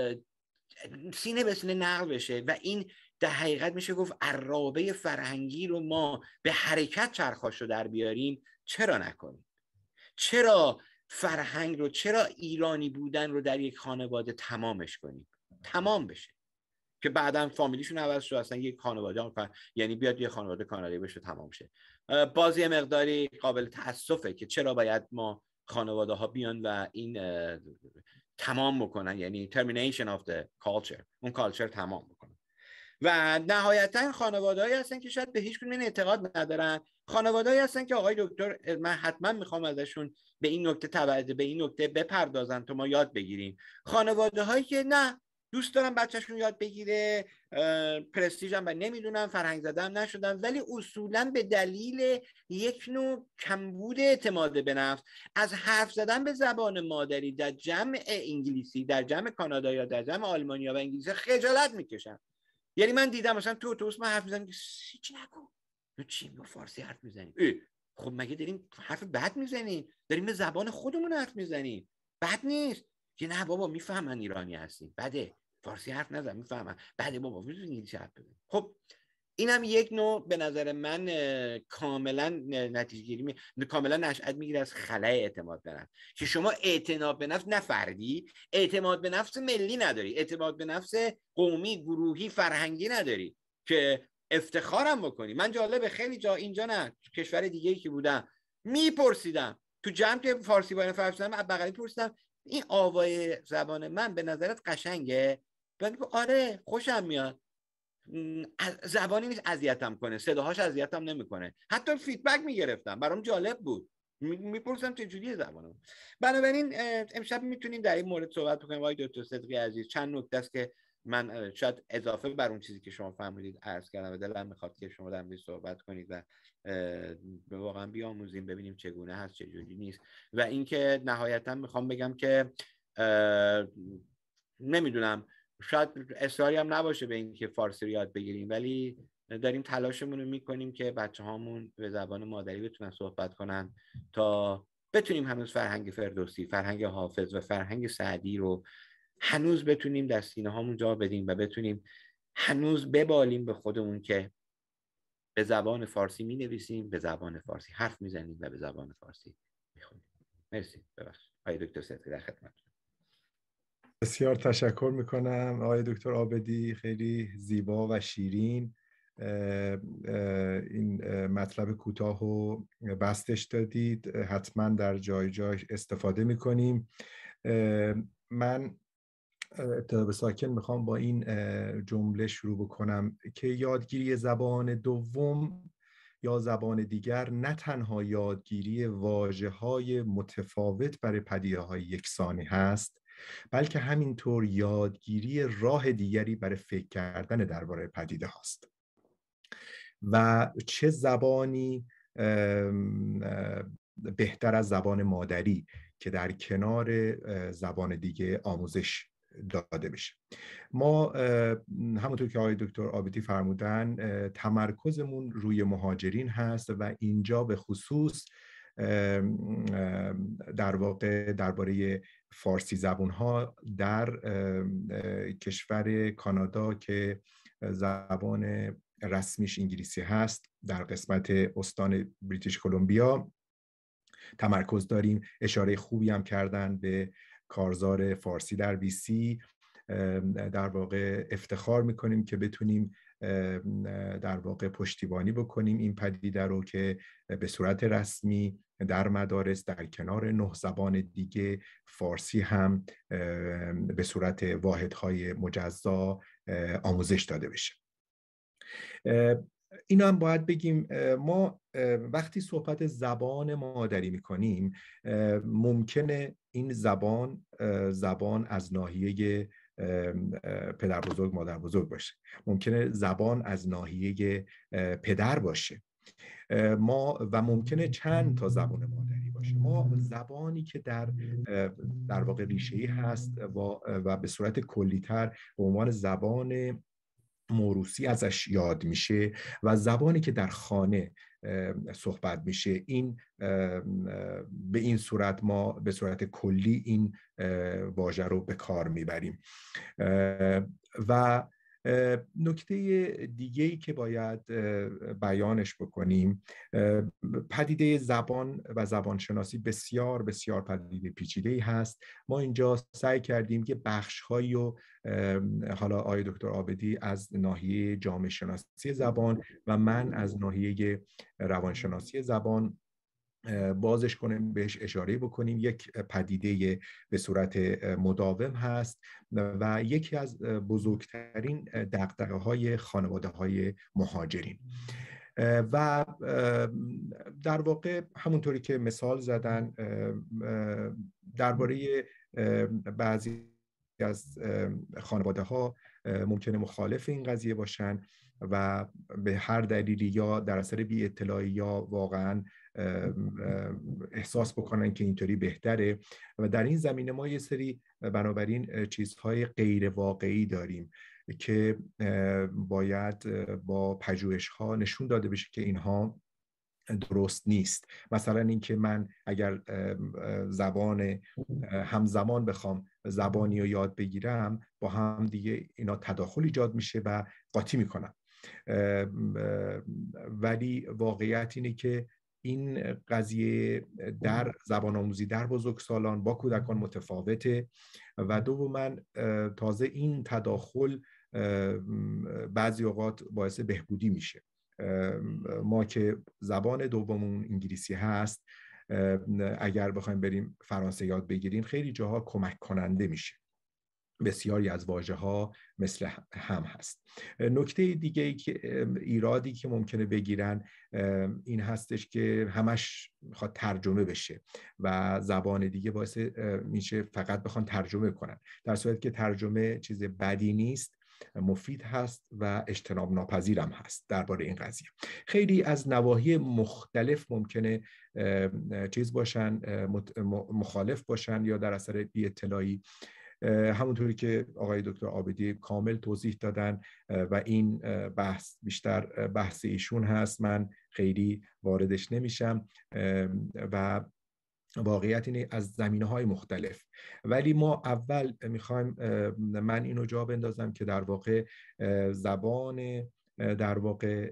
سینه به سینه نقل بشه و این در حقیقت میشه گفت عرابه فرهنگی رو ما به حرکت چرخاش رو در بیاریم، چرا نکنیم؟ چرا فرهنگ رو، چرا ایرانی بودن رو در یک خانواده تمامش کنیم، تمام بشه که بعداً فامیلیشون عوض شد، اصلا یک خانواده هم فر... یعنی بیاد یه خانواده کانادایی بشه تمام شه. باز یه مقداری قابل تأسفه که چرا باید ما خانواده ها بیان و این تمام بکنن، یعنی termination of the culture، اون کالچر تمام بکنن. و نهایتا خانواده‌ای هستن که شاید به هیچ کدوم این اعتقاد ندارن، خانواده‌ای هستن که آقای دکتر من حتما میخوام ازشون به این نکته توجه به این نکته بپردازن تا ما یاد بگیریم. خانواده‌هایی که نه دوست دارن بچه‌شون یاد بگیره، پرستیژم و نمیدونم فرهنگ زدن نشدن، ولی اصولا به دلیل یک نوع کمبود اعتماد به نفس از حرف زدن به زبان مادری در جمع انگلیسی، در جمع کانادایی یا در جمع آلمانی و انگلیسی خجالت میکشن. یعنی من دیدم مثلا تو اتوبوس من حرف میزنم، چی نگو تو چی میگی فارسی حرف میزنی؟ خب مگه داریم حرف بد میزنیم؟ داریم به زبان خودمون حرف میزنیم، بد نیست که نه بابا میفهمن ایرانی هستیم، بده فارسی حرف نزن میفهمن، بده بابا میتونی انگلیسی حرف بزنی. خب اینم یک نوع به نظر من کاملا نتیجه گیری می... کاملا نشأت میگیره از خلأ اعتماد به نفس که شما اعتماد به نفس نه فردی، اعتماد به نفس ملی نداری، اعتماد به نفس قومی، گروهی، فرهنگی نداری که افتخارم بکنی. من جالبه خیلی جا اینجا نه کشور دیگه‌ای که بودم میپرسیدم تو جمع که فارسی با فارسی هم بغلی پرسیدم این آوای زبان من به نظرت قشنگه؟ بعد آره خوشم میاد، زبانی نیست اذیتم کنه، صداهاش اذیتم نمیکنه، حتی فیدبک میگرفتم، برام جالب بود، میپرسم چه جوریه زبانم. بنابراین امشب میتونیم در این مورد صحبت بکنیم. آقای دکتر صدیقی عزیز چند نکته است که من شاید اضافه بر اون چیزی که شما فهمیدید عرض کردم و دلم میخواد که شما در موردش صحبت کنید و واقعا بیاموزیم ببینیم چگونه هست چجوری نیست. و اینکه نهایتا میخوام بگم که نمیدونم شاید اصراری هم نباشه به اینکه فارسی رو یاد بگیریم، ولی داریم تلاشمون رو میکنیم که بچه هامون به زبان مادری بتونن صحبت کنن تا بتونیم هنوز فرهنگ فردوسی، فرهنگ حافظ و فرهنگ سعدی رو هنوز بتونیم در سینه هامون جا بدیم و بتونیم هنوز ببالیم به خودمون که به زبان فارسی می نویسیم، به زبان فارسی حرف میزنیم و به زبان فارسی میخونیم. مرسی. ببخشید آقای دکتر صدیقی در خدمت. بسیار تشکر میکنم آقای دکتر عابدی، خیلی زیبا و شیرین این مطلب کوتاه و بستش دادید، حتما در جای جای استفاده میکنیم. من ابتدا به ساکن میخوام با این جمله شروع بکنم که یادگیری زبان دوم یا زبان دیگر نه تنها یادگیری واژه‌های متفاوت برای پدیده‌های یکسانی هست، بلکه همینطور یادگیری راه دیگری برای فکر کردن درباره پدیده هاست. و چه زبانی بهتر از زبان مادری که در کنار زبان دیگه آموزش داده بشه. ما همونطور که آقای دکتر عابدی فرمودن تمرکزمون روی مهاجرین هست و اینجا به خصوص در واقع درباره فارسی زبان‌ها در کشور کانادا که زبان رسمیش انگلیسی هست در قسمت استان بریتیش کلمبیا تمرکز داریم. اشاره خوبی هم کردن به کارزار فارسی در بی سی. در واقع افتخار میکنیم که بتونیم در واقع پشتیبانی بکنیم این پدیده رو که به صورت رسمی در مدارس در کنار نه زبان دیگه فارسی هم به صورت واحدهای مجزا آموزش داده بشه. اینا هم باید بگیم ما وقتی صحبت زبان مادری میکنیم ممکنه این زبان زبان از ناحیه پدر بزرگ مادر بزرگ باشه، ممکنه زبان از ناحیه پدر باشه ما و ممکنه چند تا زبان مادری باشه. ما زبانی که در در واقع ریشه‌ای هست و, و به صورت کلی‌تر به عنوان زبان موروثی ازش یاد میشه و زبانی که در خانه صحبت میشه، این به این صورت ما به صورت کلی این واژه رو به کار میبریم. و نکته دیگه‌ای که باید بیانش بکنیم، پدیده زبان و زبانشناسی بسیار بسیار پدیده پیچیده‌ای هست. ما اینجا سعی کردیم که بخش‌هایی رو حالا آقای دکتر عابدی از ناحیه جامعه شناسی زبان و من از ناحیه روانشناسی زبان بازش کنیم، بهش اشاره بکنیم. یک پدیده به صورت مداوم هست و یکی از بزرگترین دغدغه‌های خانواده‌های مهاجرین و در واقع همونطوری که مثال زدن درباره بعضی از خانواده‌ها ممکنه مخالف این قضیه باشن و به هر دلیلی یا در اثر بی اطلاعی یا واقعاً احساس بکنن که اینطوری بهتره و در این زمینه ما یه سری بنابراین چیزهای غیر واقعی داریم که باید با پژوهش‌ها نشون داده بشه که اینها درست نیست. مثلا اینکه من اگر زبان همزمان بخوام زبانی رو یاد بگیرم با هم دیگه اینا تداخل ایجاد میشه و قاطی میکنم، ولی واقعیت اینه که این قضیه در زبان آموزی در بزرگسالان با کودکان متفاوته و دوما تازه این تداخل بعضی اوقات باعث بهبودی میشه. ما که زبان دوممون انگلیسی هست، اگر بخوایم بریم فرانسه یاد بگیریم خیلی جاها کمک کننده میشه، بسیاری از واژه‌ها مثل هم هست. نکته دیگه ای که ایرادی که ممکنه بگیرن این هستش که همش میخواد ترجمه بشه و زبان دیگه باعث میشه فقط بخوان ترجمه کنن، در صورتی که ترجمه چیز بدی نیست، مفید هست و اجتناب ناپذیرم هست. درباره این قضیه خیلی از نواحی مختلف ممکنه چیز باشن، مخالف باشن یا در اثر بی اطلاعی، همونطوری که آقای دکتر عابدی کامل توضیح دادن و این بحث بیشتر بحث ایشون هست، من خیلی واردش نمیشم و واقعیت اینه از زمینه‌های مختلف. ولی ما اول میخوایم من اینو جا بندازم که در واقع زبان در واقع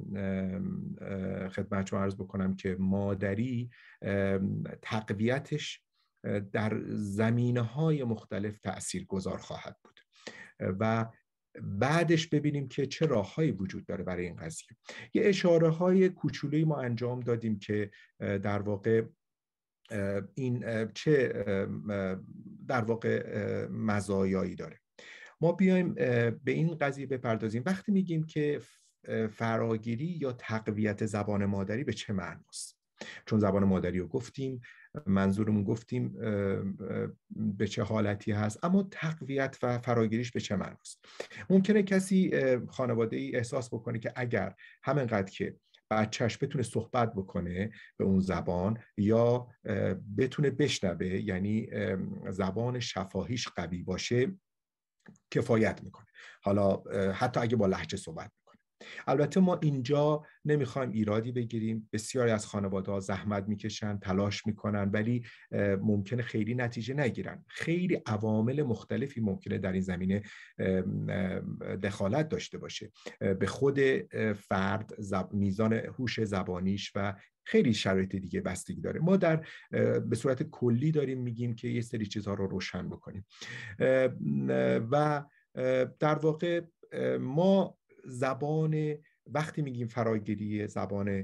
خدمت شما عرض بکنم که مادری تقویتش در زمینه‌های مختلف تأثیرگذار خواهد بود و بعدش ببینیم که چه راه‌هایی وجود داره برای این قضیه. یه اشاره‌های کوچولویی ما انجام دادیم که در واقع این چه در واقع مزایایی داره. ما بیایم به این قضیه بپردازیم. وقتی میگیم که فراگیری یا تقویت زبان مادری به چه معناست؟ چون زبان مادری رو گفتیم، منظورمون گفتیم به چه حالتی هست، اما تقویت و فراگیریش به چه معناست؟ ممکنه کسی خانواده‌ای احساس بکنه که اگر همینقدر که بچهش بتونه صحبت بکنه به اون زبان یا بتونه بشنوه، یعنی زبان شفاهیش قوی باشه، کفایت میکنه. حالا حتی اگه با لهجه صحبت میکنه البته ما اینجا نمیخوایم ایرادی بگیریم، بسیاری از خانواده‌ها زحمت میکشن، تلاش میکنن، ولی ممکنه خیلی نتیجه نگیرن. خیلی عوامل مختلفی ممکنه در این زمینه دخالت داشته باشه، به خود فرد، میزان هوش زبانیش و خیلی شرایط دیگه بستگی داره. ما در به صورت کلی داریم میگیم که یه سری چیزها رو روشن بکنیم و در واقع ما زبان، وقتی میگیم فراگیری زبان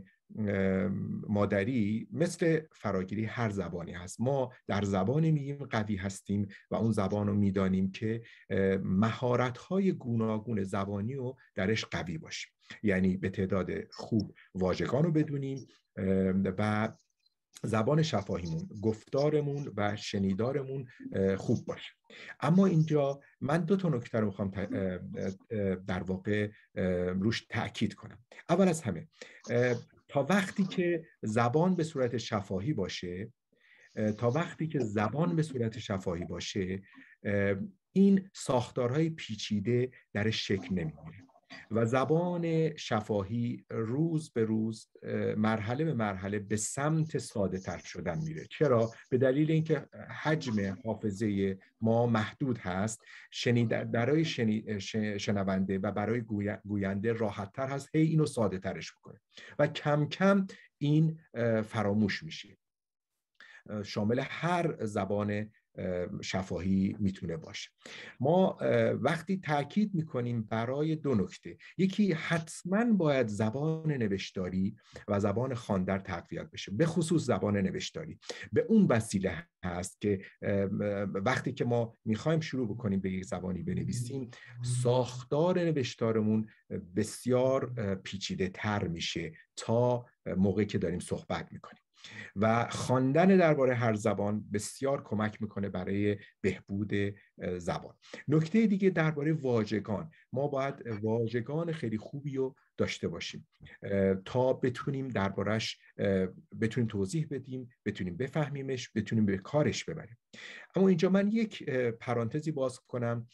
مادری مثل فراگیری هر زبانی هست. ما در زبانی میگیم قوی هستیم و اون زبان رو میدانیم که مهارت‌های گوناگون زبانی رو درش قوی باشیم، یعنی به تعداد خوب واژگان رو بدونیم و زبان شفاهیمون، گفتارمون و شنیدارمون خوب باشه. اما اینجا من دو تا نکته رو میخوام در واقع روش تأکید کنم. اول از همه، تا وقتی که زبان به صورت شفاهی باشه تا وقتی که زبان به صورت شفاهی باشه این ساختارهای پیچیده درش شکل نمیگیره و زبان شفاهی روز به روز، مرحله به مرحله به سمت ساده تر شدن میره. چرا؟ به دلیل اینکه حجم حافظه ما محدود هست. شنیده برای شنی... شنونده و برای گوینده راحت تر هست هی اینو ساده ترش بکنه و کم کم این فراموش میشه. شامل هر زبان شفاهی میتونه باشه. ما وقتی تاکید میکنیم برای دو نکته، یکی حتما باید زبان نوشتاری و زبان خواندن تقویت بشه، به خصوص زبان نوشتاری. به اون وسیله هست که وقتی که ما میخوایم شروع بکنیم به یک زبانی بنویسیم، ساختار نوشتارمون بسیار پیچیده تر میشه تا موقعی که داریم صحبت میکنیم و خواندن درباره هر زبان بسیار کمک میکنه برای بهبود زبان. نکته دیگه درباره واژگان، ما باید واژگان خیلی خوبی رو داشته باشیم تا بتونیم دربارش بتونیم توضیح بدیم، بتونیم بفهمیمش، بتونیم به کارش ببریم. اما اینجا من یک پرانتزی باز کنم.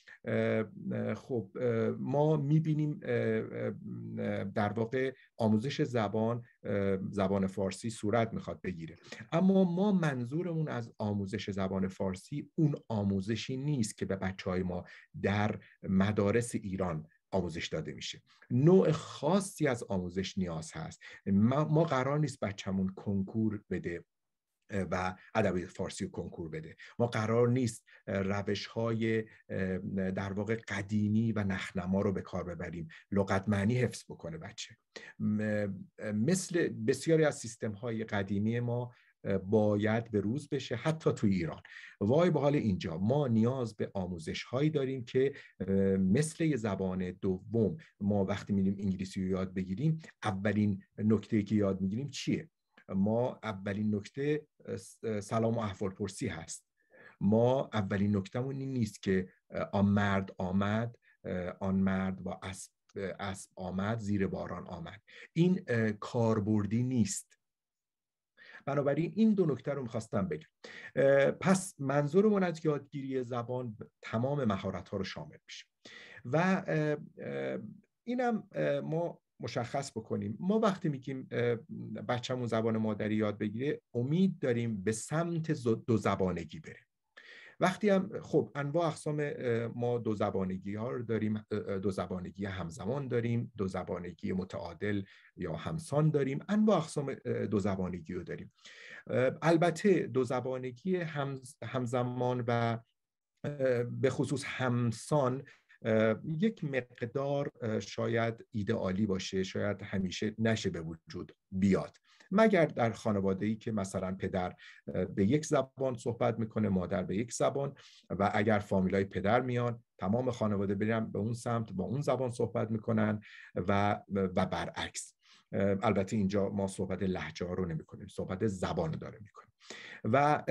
خب ما میبینیم در واقع آموزش زبان، زبان فارسی صورت میخواد بگیره، اما ما منظورمون از آموزش زبان فارسی اون آموزشی نیست که به بچهای ما در مدارس ایران آموزش داده میشه. نوع خاصی از آموزش نیاز هست. ما, ما قرار نیست بچه‌مون کنکور بده و ادبیات فارسی کنکور بده. ما قرار نیست روش‌های در واقع قدیمی و نخنما رو به کار ببریم، لغت معنی حفظ بکنه بچه. مثل بسیاری از سیستم‌های قدیمی ما باید به روز بشه، حتی توی ایران. وای به حال اینجا ما نیاز به آموزش هایی داریم که مثل یه زبان دوم، ما وقتی میریم انگلیسی رو یاد بگیریم، اولین نکته‌ای که یاد میگیریم چیه؟ ما اولین نکته سلام و احوال پرسی هست. ما اولین نکتهمون این نیست که آن مرد آمد، آن مرد با اسب اسب آمد، زیر باران آمد. این کاربردی نیست. بنابراین این دو نکته رو میخواستم بگم. پس منظورمون از یادگیری زبان تمام مهارت‌ها رو شامل میشه و اینم ما مشخص بکنیم. ما وقتی میگیم بچه‌مون زبان مادری یاد بگیره، امید داریم به سمت دو زبانگی بره. وقتی هم خب انواع اقسام ما دو زبانگی ها رو داریم، دو زبانگی همزمان داریم، دو زبانگی متعادل یا همسان داریم، انواع اقسام دو زبانگی رو داریم. البته دو زبانگی همزمان و به خصوص همسان یک مقدار شاید ایدئالی باشه، شاید همیشه نشه به وجود بیاد، مگر در خانواده‌ای که مثلا پدر به یک زبان صحبت میکنه، مادر به یک زبان، و اگر فامیلای پدر میان تمام خانواده برن به اون سمت با اون زبان صحبت میکنن و و برعکس. البته اینجا ما صحبت لهجه ها رو نمی کنیم، صحبت زبان داره میکنیم. و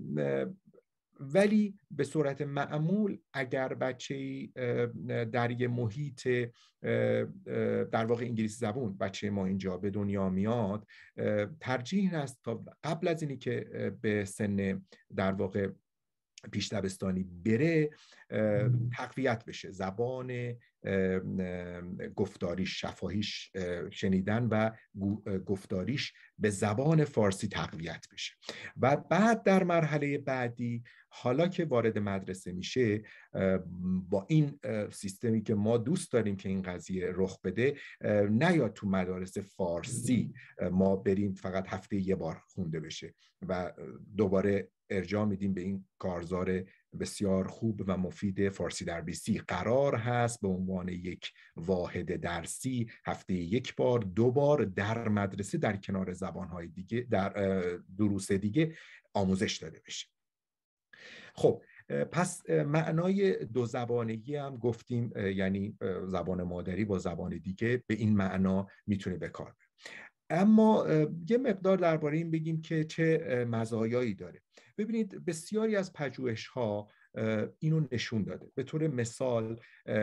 ولی به صورت معمول اگر بچه‌ای در یه محیط در واقع انگلیسی زبون بچه ما اینجا به دنیا میاد، ترجیح است تا قبل از اینی که به سن در واقع پیش دبستانی بره تقویت بشه، زبان گفتاریش، شفاهیش، شنیدن و گفتاریش به زبان فارسی تقویت بشه. و بعد در مرحله بعدی حالا که وارد مدرسه میشه، با این سیستمی که ما دوست داریم که این قضیه رخ بده، نیاد تو مدارس فارسی ما بریم فقط هفته یه بار خونده بشه و دوباره ارجاع میدیم به این کارزار بسیار خوب و مفید فارسی در بی سی. قرار هست به عنوان یک واحد درسی هفته یک بار، دو بار در مدرسه در کنار زبانهای دیگه، در دروس دیگه آموزش داده بشه. خب پس معنای دو زبانگی هم گفتیم، یعنی زبان مادری با زبان دیگه، به این معنا میتونه به کار بره. اما یه مقدار درباره این بگیم که چه مزایایی داره. ببینید بسیاری از پژوهش‌ها اینو نشون داده. به طور مثال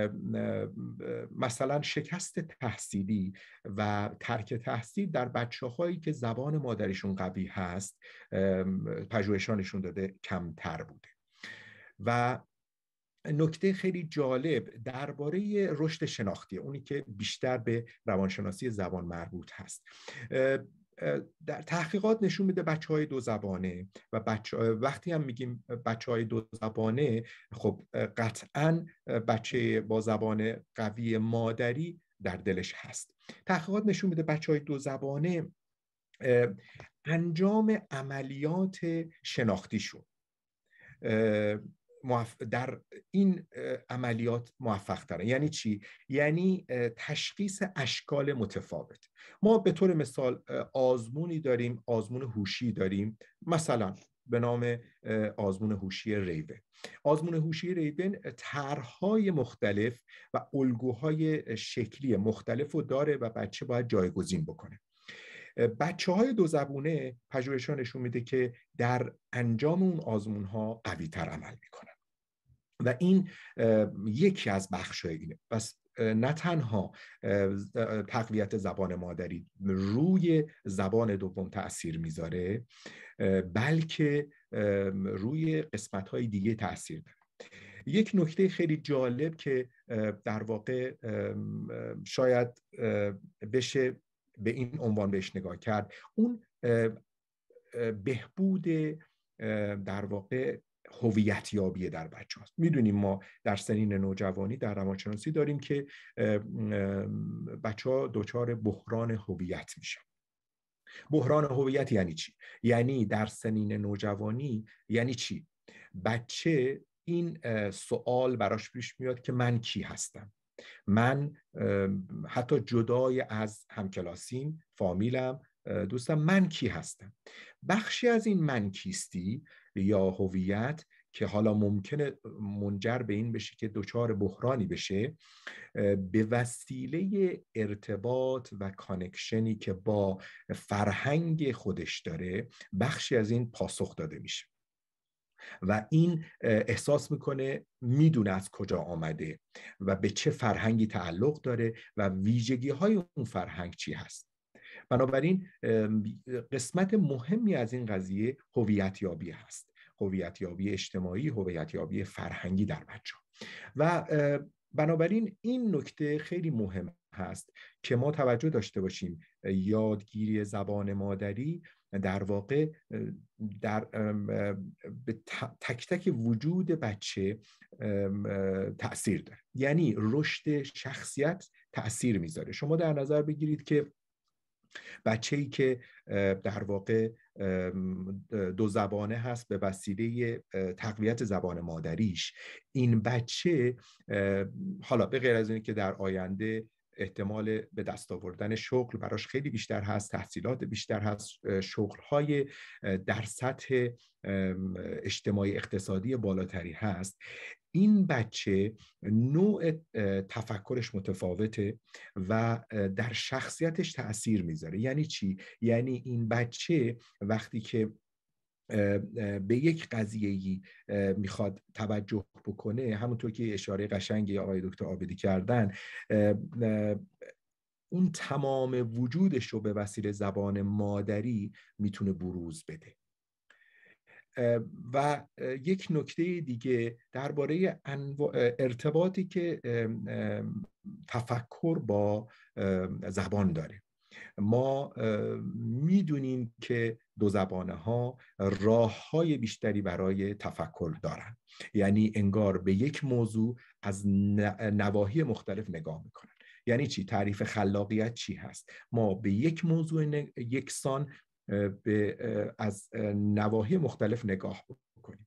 مثلا شکست تحصیلی و ترک تحصیل در بچه‌هایی که زبان مادریشون قوی هست، پژوهش‌ها نشون داده کمتر بوده. و نکته خیلی جالب درباره رشد شناختی، اونی که بیشتر به روانشناسی زبان مربوط هست، در تحقیقات نشون میده بچه‌های دو زبانه و بچه وقتی هم میگیم بچه‌های دو زبانه، خب قطعاً بچه با زبان قوی مادری در دلش هست. تحقیقات نشون میده بچه‌های دو زبانه انجام عملیات شناختیشون در این عملیات موفق ترن. یعنی چی؟ یعنی تشخیص اشکال متفاوت. ما به طور مثال آزمونی داریم، آزمون هوشی داریم، مثلا به نام آزمون هوشی ریون. آزمون هوشی ریون طرح‌های مختلف و الگوهای شکلی مختلف رو داره و بچه باید جایگزین بکنه. بچه های دو زبونه پژوهش‌ها نشون میده که در انجام اون آزمون ها قوی تر عمل میکنن و این یکی از بخش‌های اینه. پس نه تنها تقویت زبان مادری روی زبان دوم تأثیر میذاره، بلکه روی قسمت‌های دیگه تأثیر داره. یک نکته خیلی جالب که در واقع شاید بشه به این عنوان بهش نگاه کرد، اون بهبود در واقع هویت یابی در بچه هاست. میدونیم ما در سنین نوجوانی در روانشناسی داریم که بچه ها دچار بحران هویت میشن. بحران هویت یعنی چی؟ یعنی در سنین نوجوانی یعنی چی؟ بچه این سوال براش پیش میاد که من کی هستم؟ من حتی جدای از همکلاسیم، فامیلم، دوستم، من کی هستم؟ بخشی از این من کیستی یا هویت که حالا ممکنه منجر به این بشه که دچار بحرانی بشه، به وسیله ارتباط و کانکشنی که با فرهنگ خودش داره، بخشی از این پاسخ داده میشه و این احساس میکنه میدونه از کجا آمده و به چه فرهنگی تعلق داره و ویژگی های اون فرهنگ چی هست. بنابراین قسمت مهمی از این قضیه هویت یابی هست، هویت یابی اجتماعی، هویت یابی فرهنگی در بچه‌ها. و بنابراین این نکته خیلی مهم هست که ما توجه داشته باشیم. یادگیری زبان مادری در واقع در به تک تک وجود بچه تأثیر داره، یعنی رشد شخصیت تأثیر میذاره. شما در نظر بگیرید که بچه‌ای که در واقع دو زبانه هست به وسیله تقویت زبان مادریش، این بچه حالا به غیر از اینکه که در آینده احتمال به دست آوردن شغل براش خیلی بیشتر هست، تحصیلات بیشتر هست، شغل‌های در سطح اجتماعی اقتصادی بالاتری هست، این بچه نوع تفکرش متفاوته و در شخصیتش تأثیر میذاره. یعنی چی؟ یعنی این بچه وقتی که به یک قضیه‌ای میخواد توجه بکنه، همونطور که اشاره قشنگی آقای دکتر عابدی کردن، اون تمام وجودش رو به وسیله زبان مادری میتونه بروز بده. و یک نکته دیگه درباره ارتباطی که تفکر با زبان داره. ما میدونیم که دو زبانه ها راه های بیشتری برای تفکر دارن، یعنی انگار به یک موضوع از نواحی مختلف نگاه میکنن. یعنی چی؟ تعریف خلاقیت چی هست؟ ما به یک موضوع یکسان به از نواحی مختلف نگاه بکنیم.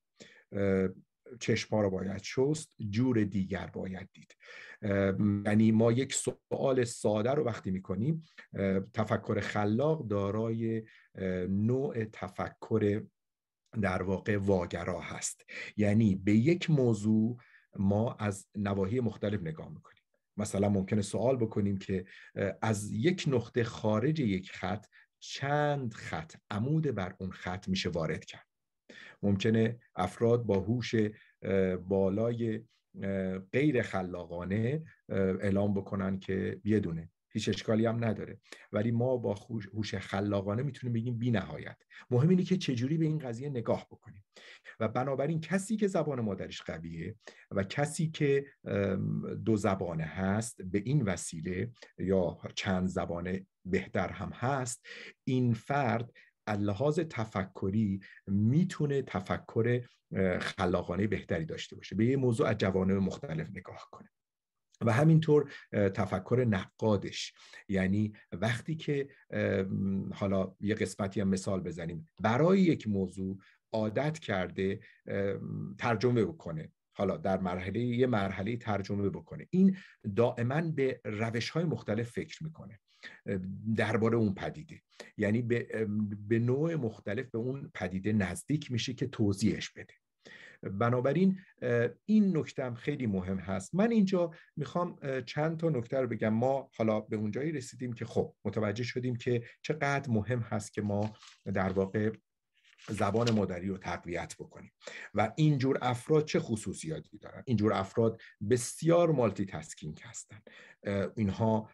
چشم‌ها رو باید شست، جور دیگر باید دید. یعنی ما یک سوال ساده رو وقتی میکنیم، تفکر خلاق دارای نوع تفکر در واقع واگرا هست. یعنی به یک موضوع ما از نواحی مختلف نگاه میکنیم. مثلا ممکنه سوال بکنیم که از یک نقطه خارج یک خط چند خط عمود بر اون خط میشه وارد کرد. ممکنه افراد با هوش بالای غیر خلاقانه اعلام بکنن که یه دونه، هیچ اشکالی هم نداره، ولی ما با هوش خلاقانه میتونیم بگیم بی نهایت. مهم اینه که چجوری به این قضیه نگاه بکنیم. و بنابراین کسی که زبان مادریش قویه و کسی که دو زبانه هست به این وسیله، یا چند زبانه بهتر هم هست، این فرد از لحاظ تفکری میتونه تفکر خلاقانه بهتری داشته باشه، به یه موضوع از جوانب مختلف نگاه کنه. و همینطور تفکر نقادش، یعنی وقتی که حالا یه قسمتی هم مثال بزنیم، برای یک موضوع عادت کرده ترجمه بکنه، حالا در مرحله یه مرحله ترجمه بکنه، این دائما به روش‌های مختلف فکر میکنه درباره اون پدیده، یعنی به, به نوع مختلف به اون پدیده نزدیک میشه که توضیحش بده. بنابراین این نکته هم خیلی مهم هست. من اینجا میخوام چند تا نکته رو بگم. ما حالا به اونجایی رسیدیم که خب متوجه شدیم که چقدر مهم هست که ما در واقع زبان مادری رو تقویت بکنیم و اینجور افراد چه خصوصیاتی دارن. اینجور افراد بسیار مالتی تاسکینگ هستن، اینها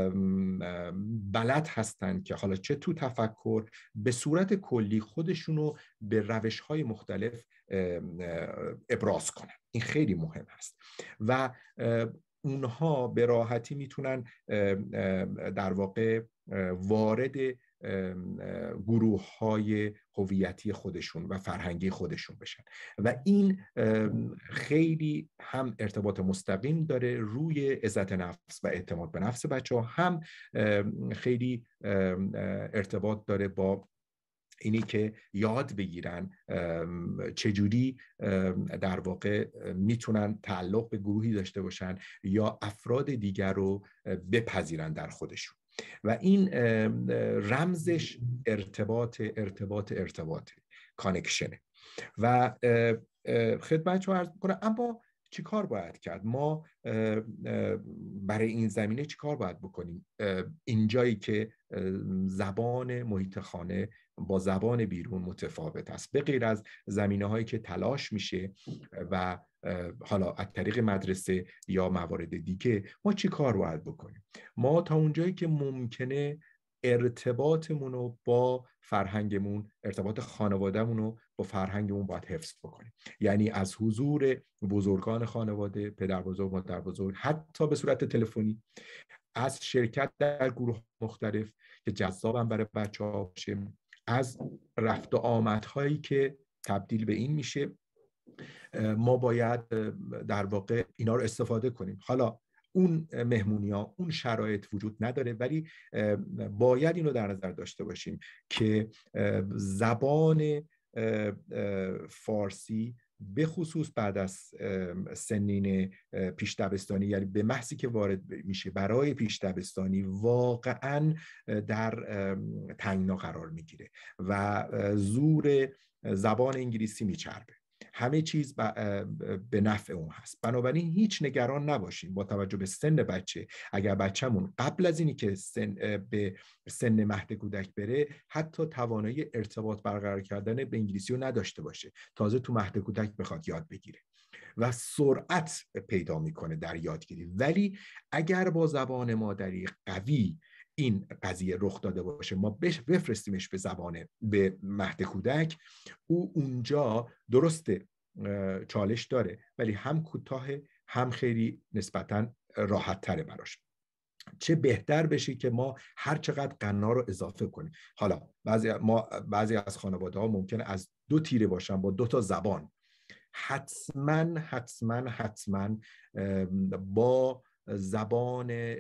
بلد هستن که حالا چه تو تفکر به صورت کلی خودشونو به روش‌های مختلف ابراز کنن. این خیلی مهم هست و اونها به راحتی میتونن در واقع وارد گروه های هویتی خودشون و فرهنگی خودشون بشن و این خیلی هم ارتباط مستقیم داره روی عزت نفس و اعتماد به نفس بچه ها، هم خیلی ارتباط داره با اینی که یاد بگیرن چجوری در واقع میتونن تعلق به گروهی داشته باشن یا افراد دیگر رو بپذیرن در خودشون. و این رمزش ارتباط ارتباط ارتباط کانکشنه. و خدمت رو عرض میکنم، اما چی کار باید کرد؟ ما برای این زمینه چی کار باید بکنیم؟ اینجایی که زبان محیط خانه با زبان بیرون متفاوت است، به غیر از زمینه هایی که تلاش میشه و حالا از طریق مدرسه یا موارد دیگه، ما چی کار باید بکنیم؟ ما تا اونجایی که ممکنه ارتباطمون رو با فرهنگمون، ارتباط خانوادهمون رو با فرهنگمون باید حفظ بکنیم. یعنی از حضور بزرگان خانواده، پدر بزرگ، مادر بزرگ، حتی به صورت تلفنی، از شرکت در گروه مختلف که جذابم برای بچه‌ها باشه، از رفت و آمدهایی که تبدیل به این میشه، ما باید در واقع اینا رو استفاده کنیم. حالا اون مهمونی ها، اون شرایط وجود نداره، ولی باید اینو در نظر داشته باشیم که زبان فارسی به خصوص بعد از سنین پیش دبستانی، یعنی به محضی که وارد میشه برای پیش دبستانی، واقعا در تنگنا قرار میگیره و زور زبان انگلیسی میچربه. همه چیز به نفع اون هست. بنابراین هیچ نگران نباشیم با توجه به سن بچه. اگر بچه‌مون قبل از اینی که سن به سن مهد کودک بره حتی توانایی ارتباط برقرار کردن به انگلیسی رو نداشته باشه، تازه تو مهد کودک بخواد یاد بگیره و سرعت پیدا میکنه در یادگیری، ولی اگر با زبان مادری قوی این قضیه رخ داده باشه، ما بفرستیمش به زبان به مهد کودک، او اونجا درسته چالش داره ولی هم کوتاه هم خیلی نسبتاً راحت تره براش. چه بهتر بشه که ما هر چقدر غنا رو اضافه کنیم. حالا بعضی ما بعضی از خانواده ها ممکنه از دو تیره باشن با دو تا زبان، حتما حتما حتما با زبان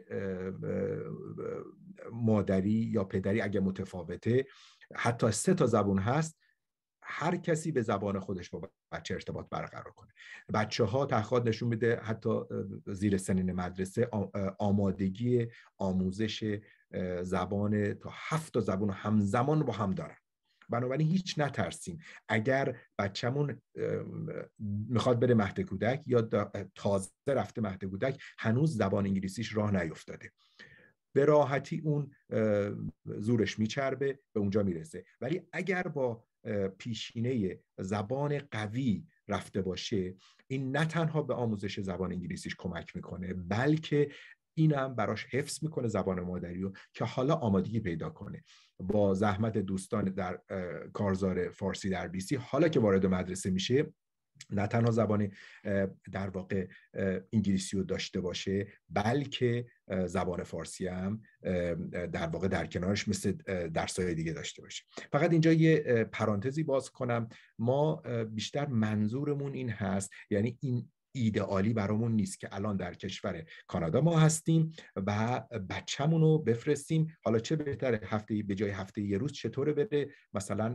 مادری یا پدری اگه متفاوته، حتی سه تا زبان هست، هر کسی به زبان خودش با بچه ارتباط برقرار کنه. بچه ها تحقیقات نشون میده حتی زیر سنین مدرسه آمادگی آموزش زبان تا هفت تا زبان همزمان با هم دارن. بنابراین هیچ نترسیم. اگر بچه‌مون میخواد بره مهد کودک یا تازه رفته مهد کودک، هنوز زبان انگلیسیش راه نیفتاده، به راحتی اون زورش میچربه، به اونجا میرسه. ولی اگر با پیشینه زبان قوی رفته باشه، این نه تنها به آموزش زبان انگلیسیش کمک میکنه، بلکه اینم براش حفظ میکنه زبان مادری رو که حالا آمادگی پیدا کنه. با زحمت دوستان در کارزار فارسی در بی سی، حالا که وارد مدرسه میشه، نه تنها زبان در واقع انگلیسی رو داشته باشه، بلکه زبان فارسی هم در واقع در کنارش مثل درس‌های دیگه داشته باشه. فقط اینجا یه پرانتزی باز کنم، ما بیشتر منظورمون این هست، یعنی این ایدئالی برامون نیست که الان در کشور کانادا ما هستیم و بچه‌مون رو بفرستیم، حالا چه بهتره هفته به جای هفته یه روز چطوره بره مثلا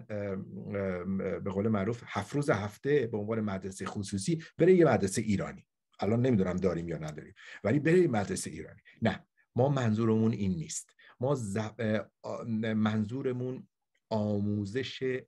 به قول معروف هفت روز هفته به عنوان مدرسه خصوصی بره یه مدرسه ایرانی. الان نمیدونم داریم یا نداریم، ولی بره مدرسه ایرانی. نه، ما منظورمون این نیست. ما زب... منظورمون آموزش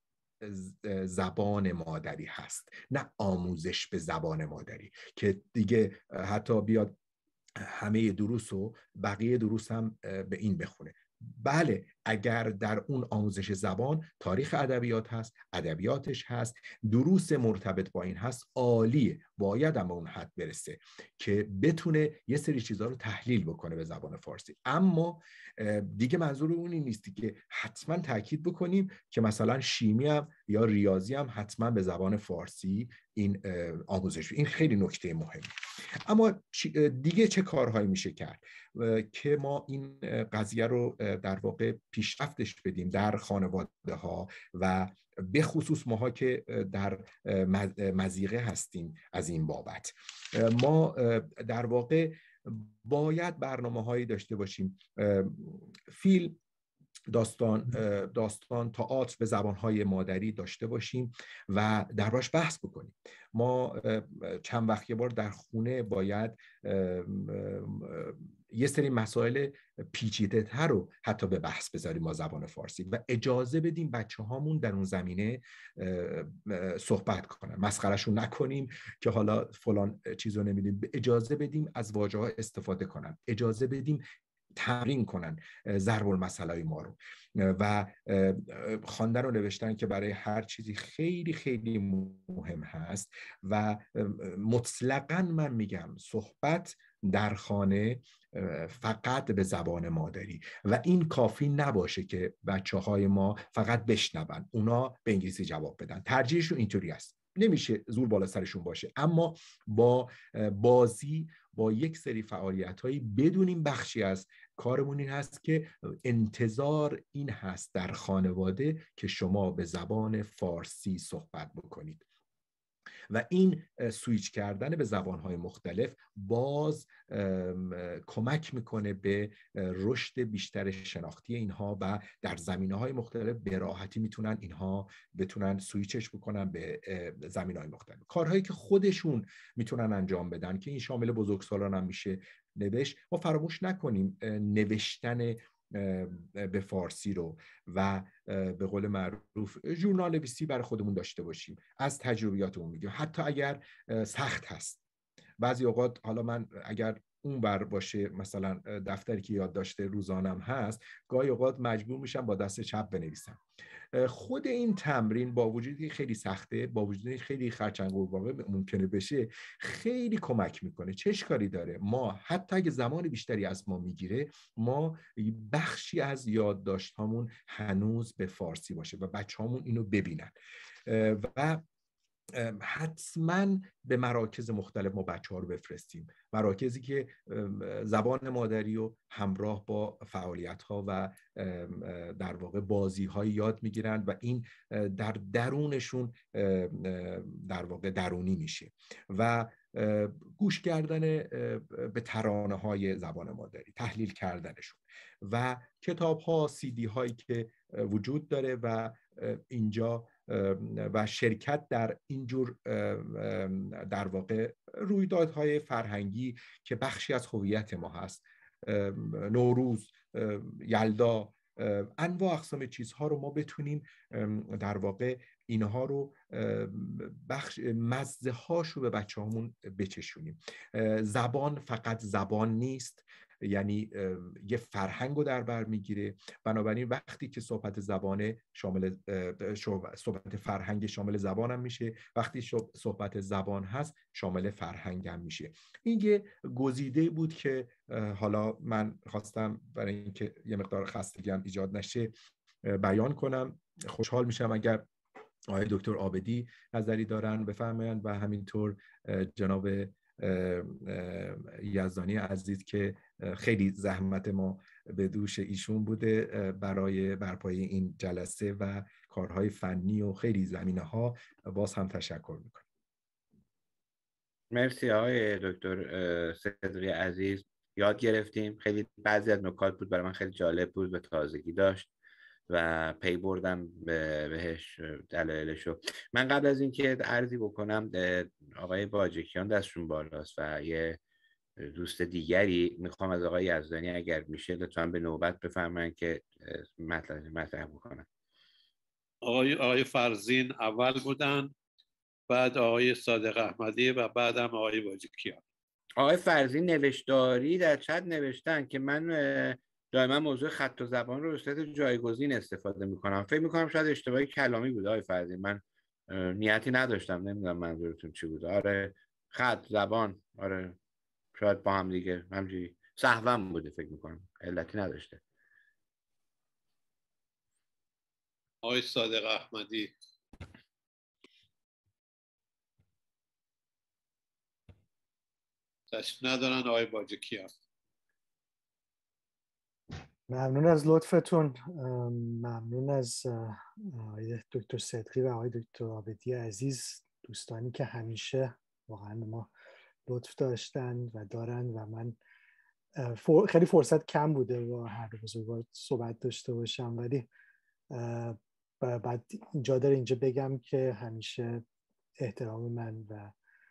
زبان مادری هست، نه آموزش به زبان مادری که دیگه حتی بیاد همه دروس و بقیه دروس هم به این بخونه. بله، اگر در اون آموزش زبان تاریخ ادبیات هست، ادبیاتش هست، دروس مرتبط با این هست، عالیه، باید هم به اون حد برسه که بتونه یه سری چیزها رو تحلیل بکنه به زبان فارسی. اما دیگه منظور اون این نیستی که حتما تاکید بکنیم که مثلا شیمی هم یا ریاضی هم حتما به زبان فارسی این آموزش. این خیلی نکته مهمه. اما دیگه چه کارهایی میشه کرد که ما این قضیه رو در واقع پیشرفتش بدیم در خانواده ها و به خصوص ماها که در مضیقه هستیم از این بابت؟ ما در واقع باید برنامه‌هایی داشته باشیم، فیلم، داستان داستان تئاتر به زبانهای مادری داشته باشیم و دربارش بحث بکنیم. ما چند وقت یه بار در خونه باید یه سری مسائل پیچیده تر رو حتی به بحث بذاریم با زبان فارسی و اجازه بدیم بچه هامون در اون زمینه صحبت کنن. مسخرهشون نکنیم که حالا فلان چیزو نمیدیم، اجازه بدیم از واژه ها استفاده کنن، اجازه بدیم تمرین کنن ضرب المثلای ما رو و خواندن و نوشتن که برای هر چیزی خیلی خیلی مهم هست. و مطلقاً من میگم صحبت در خانه فقط به زبان مادری و این کافی نباشه که بچه های ما فقط بشنون، اونا به انگلیسی جواب بدن. ترجیحشون اینطوری است، نمیشه زور بالا سرشون باشه، اما با بازی، با یک سری فعالیت‌هایی بدونیم بخشی از کارمون این هست که انتظار این هست در خانواده که شما به زبان فارسی صحبت بکنید و این سویچ کردن به زبان‌های مختلف باز کمک میکنه به رشد بیشتر شناختی اینها و در زمینه‌های مختلف به راحتی میتونن اینها بتونن سویچش بکنن به زمینه‌های مختلف. کارهایی که خودشون میتونن انجام بدن که این شامل بزرگسالان هم میشه نوشت. ما فراموش نکنیم نوشتن به فارسی رو و به قول معروف ژورنال نویسی برای خودمون داشته باشیم، از تجربیاتمون میگیم، حتی اگر سخت هست. بعضی اوقات حالا من اگر اون بر باشه، مثلا دفتری که یادداشت روزانم هست گاهی اوقات مجبور میشم با دست چپ بنویسم. خود این تمرین با وجودی خیلی سخته، با وجودی خیلی خرچنگ و واقع ممکنه بشه، خیلی کمک میکنه. چه اشکالی داره؟ ما حتی اگه زمان بیشتری از ما میگیره، ما بخشی از یادداشت هامون هنوز به فارسی باشه و بچه هامون اینو ببینن و حتما به مراکز مختلف ما بچه ها رو بفرستیم، مراکزی که زبان مادری رو همراه با فعالیت ها و در واقع بازی های یاد میگیرن و این در درونشون در واقع درونی میشه و گوش کردن به ترانه های زبان مادری، تحلیل کردنشون و کتاب ها، سی دی هایی که وجود داره و اینجا و شرکت در اینجور در واقع رویدادهای فرهنگی که بخشی از هویت ما هست، نوروز، یلدا، انواع اقسام چیزها رو ما بتونیم در واقع اینها رو بخش مزه هاش رو به بچه هامون بچشونیم. زبان فقط زبان نیست، یعنی یه فرهنگ رو در بر میگیره. بنابراین وقتی که صحبت زبان شامل صحبت فرهنگ شامل زبانم میشه، وقتی صحبت زبان هست شامل فرهنگ هم میشه. این یه گزیده بود که حالا من خواستم برای اینکه یه مقدار خستگی هم ایجاد نشه بیان کنم. خوشحال میشم اگر آقای دکتر عابدی نظری دارن بفرمایند و همینطور جناب یزدانی عزیز که خیلی زحمت ما به دوش ایشون بوده برای برپایی این جلسه و کارهای فنی و خیلی زمینه ها، باز هم تشکر میکنم. مرسی آقای دکتر صدقی عزیز، یاد گرفتیم. خیلی بعضی از نکات بود برای من خیلی جالب بود و تازگی داشت و پی بردم به بهش دلایلشو. من قبل از اینکه عرضی بکنم، آقای باجکیان دستشون بالاست و یه دوست دیگری میخوام از آقای یزدانی اگر میشه لطفاً به نوبت بفرمایید که مطلب مطرح بکنم. آقای آقای فرزین اول بودن، بعد آقای صادق احمدی و بعدم آقای باجکیان. آقای فرزین نوشتاری در چت نوشتن که من دائما موضوع خط و زبان رو به صورت جایگزین استفاده میکنم. فکر میکنم شاید اشتباهی کلامی بود آقای فرزین، من نیتی نداشتم، نمیدونم منظورتون چی بود. آره خط زبان، آره شاید با هم دیگه همجوری سهوم بوده، فکر میکنم علتی نداشته. آقای صادق احمدی. تشریف ندارن. آقای باجکیان. ممنون از لطفتون، ممنون از آقای دکتر صدقی و آقای دکتر عابدی عزیز، دوستانی که همیشه واقعا ما لطف داشتن و دارن و من خیلی فرصت کم بوده با هر بزرگوار صحبت داشته باشم، ولی بعد اینجا داره اینجا بگم که همیشه احترام من و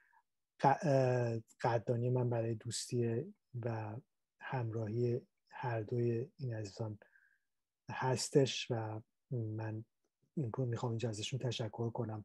قدردانی من برای دوستی و همراهی هر دوی این عزیزان هستش و من میخوام اینجا ازشون تشکر کنم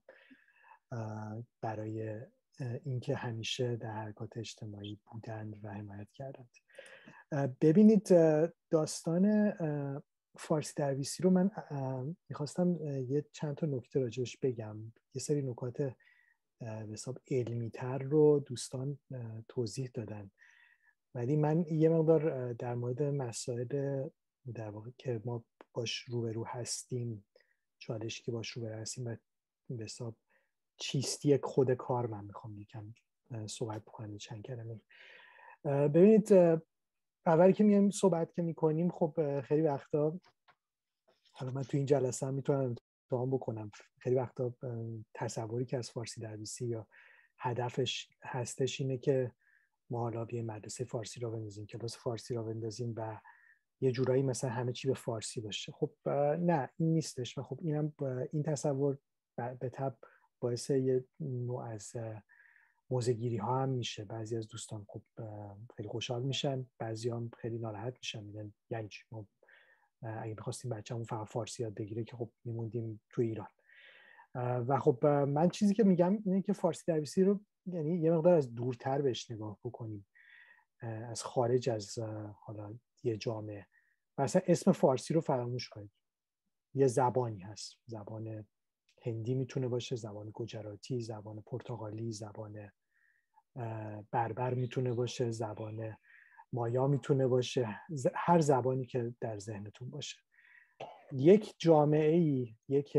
برای اینکه همیشه در حرکات اجتماعی بودند و حمایت کردند. ببینید، داستان فارسی درویسی رو من میخواستم یه چند تا نکته راجعش بگم. یه سری نکات به حساب علمی تر رو دوستان توضیح دادن، ولی من یه مقدار در مورد مسائل در واقع که ما باش روبرو هستیم، چالشی که باش روبرو هستیم و به حساب چیستی خود کار من میخوام یکم صحبت بکنم چند کلمه. ببینید، اولی که میایم صحبت که میکنیم، خب خیلی وقتا، حالا من تو این جلسه هم میتونم امتحان بکنم، خیلی وقتا تصوری که از فارسی درویسی یا هدفش هستش اینه که ما حالا بیایم مدرسه فارسی را بندازیم، کلاس فارسی را بندازیم و یه جورایی مثلا همه چی به فارسی باشه. خب نه، این نیستش و خب اینم این تصور به تبع باعث یه نوع از موضع‌گیری ها هم میشه. بعضی از دوستان خب خیلی خوشحال میشن، بعضی هم خیلی ناراحت میشن، میگن یعنی چی ما اگه بخواستیم بچه‌مون فقط فارسی یاد بگیره که خب میموندیم تو ایران. و خب من چیزی که میگم اینه که فارسی درویسی رو یعنی یه مقدار از دورتر بهش نگاه بکنیم. از خارج از حالا یه جامعه. مثلا اسم فارسی رو فراموش کنید، یه زبانی هست، زبان هندی میتونه باشه، زبان گجراتی، زبان پرتغالی، زبان بربر میتونه باشه، زبان مایا میتونه باشه، هر زبانی که در ذهنتون باشه. یک جامعه ای، یک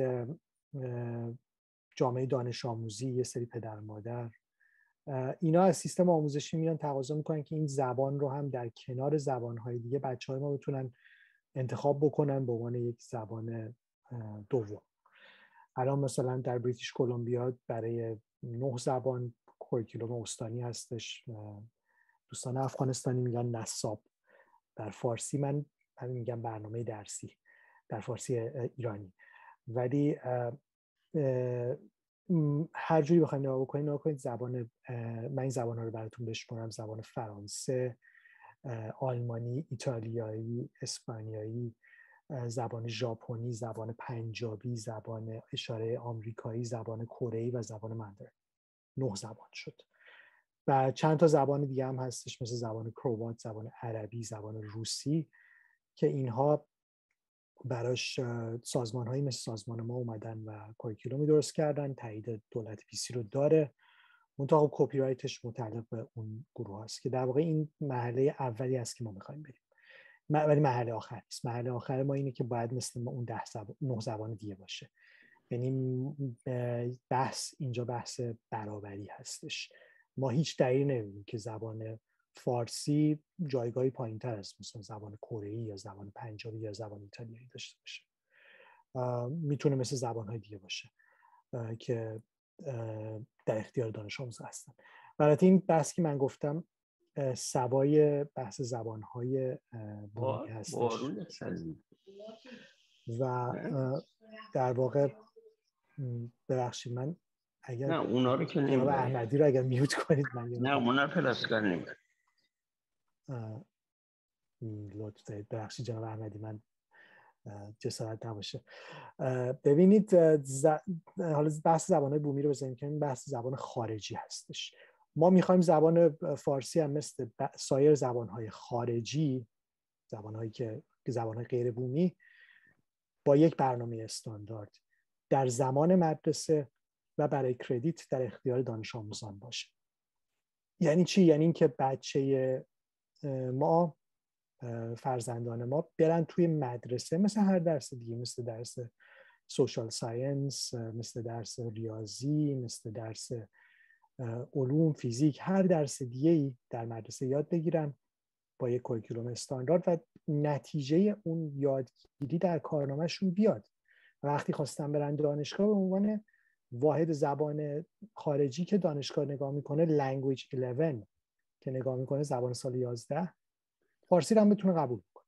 جامعه دانش آموزی، یه سری پدر مادر، اینا از سیستم آموزشی میان تقاضا میکنن که این زبان رو هم در کنار زبانهای دیگه بچهای ما بتونن انتخاب بکنن به عنوان یک زبان دوم. الان مثلا در بریتیش کلمبیا برای نه زبان کوریکولوم استانی هستش. دوستان افغانستانی میگن نصاب. در فارسی من همین میگم برنامه درسی در فارسی ایرانی. ولی هر جوری بخواید نگاه بکنید نگاه کنید زبان، من این زبان‌ها رو براتون بشمارم: زبان فرانسه، آلمانی، ایتالیایی، اسپانیایی، زبان ژاپنی، زبان پنجابی، زبان اشاره آمریکایی، زبان کره‌ای و زبان ماندارین. نه زبان شد. و چند تا زبان دیگه هم هستش مثل زبان کروات، زبان عربی، زبان روسی که اینها براش سازمان‌هایی مثل سازمان ما اومدن و کوریکولومی درست کردن، تایید دولت پی سی رو داره. منتها کپی رایتش متعلق به اون گروه هست که در واقع این مرحله اولی است که ما می‌خوایم بریم. ولی مرحله آخر نیست. مرحله آخر ما اینه که باید مثل ما اون ده زبان، نه زبان دیگه باشه. یعنی بحث اینجا بحث برابری هستش. ما هیچ دلیلی نمی‌بینیم که زبان فارسی جایگاهی پایین‌تر از مثلا زبان کره‌ای یا زبان پنجابی یا زبان ایتالیایی داشته باشه. میتونه مثل زبان‌های دیگه باشه که در اختیار دانش آموز هستن. البته این بحث که من گفتم سوای بحث زبان‌های بومی هستش و در واقع ببخشید من اگر نه اونا رو که جناب احمدی رو اگر میوت کنید من نه اونا رو پلاس کنیم. لطف دارید. ببخشید جناب احمدی من جسارت نباشه. ببینید ز... حالا بحث زبان‌های بومی رو بزنیم که این بحث زبان خارجی هستش. ما میخوایم زبان فارسی هم مثل سایر زبان‌های خارجی، زبان‌هایی که زبان‌های غیر بومی، با یک برنامه استاندارد در زمان مدرسه و برای کردیت در اختیار دانش آموزان باشه. یعنی چی؟ یعنی این که بچه ما، فرزندان ما برن توی مدرسه مثل هر درس دیگه، مثل درس سوشال ساینس، مثل درس ریاضی، مثل درس علوم، فیزیک، هر درس دیگه‌ای در مدرسه یاد بگیرن با یک کوریکولوم استاندارد و نتیجه اون یادگیری در کارنامهشون بیاد. وقتی خواستن برن دانشگاه به عنوان واحد زبان خارجی که دانشگاه نگاه میکنه لنگویج یازده که نگاه میکنه زبان سال یازده، فارسی رو هم بتونه قبول کنه.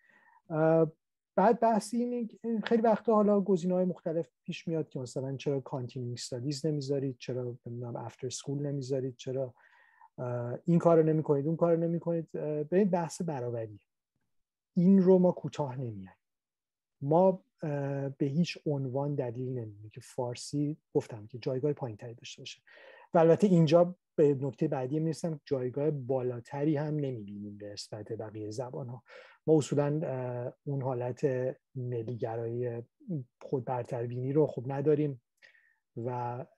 بعد بحث اینه خیلی وقتا حالا گزینه‌های مختلف پیش میاد که مثلا چرا کانتینیوینگ استادیز نمیذارید، چرا نمیدونم افتر اسکول نمیذارید، چرا این کارو نمیکنید اون کارو نمیکنید. به این بحث برابری این رو ما کوتاه نمیایم. ما به هیچ عنوان دلیل نمیدیم که فارسی، گفتم که جایگاه پایین‌تری داشته باشه و البته اینجا به نکته بعدی میرسم، جایگاه بالاتری هم نمیبینیم به نسبت بقیه زبان‌ها. ما اصولا اون حالت ملی‌گرایی خود برتربینی رو خب نداریم و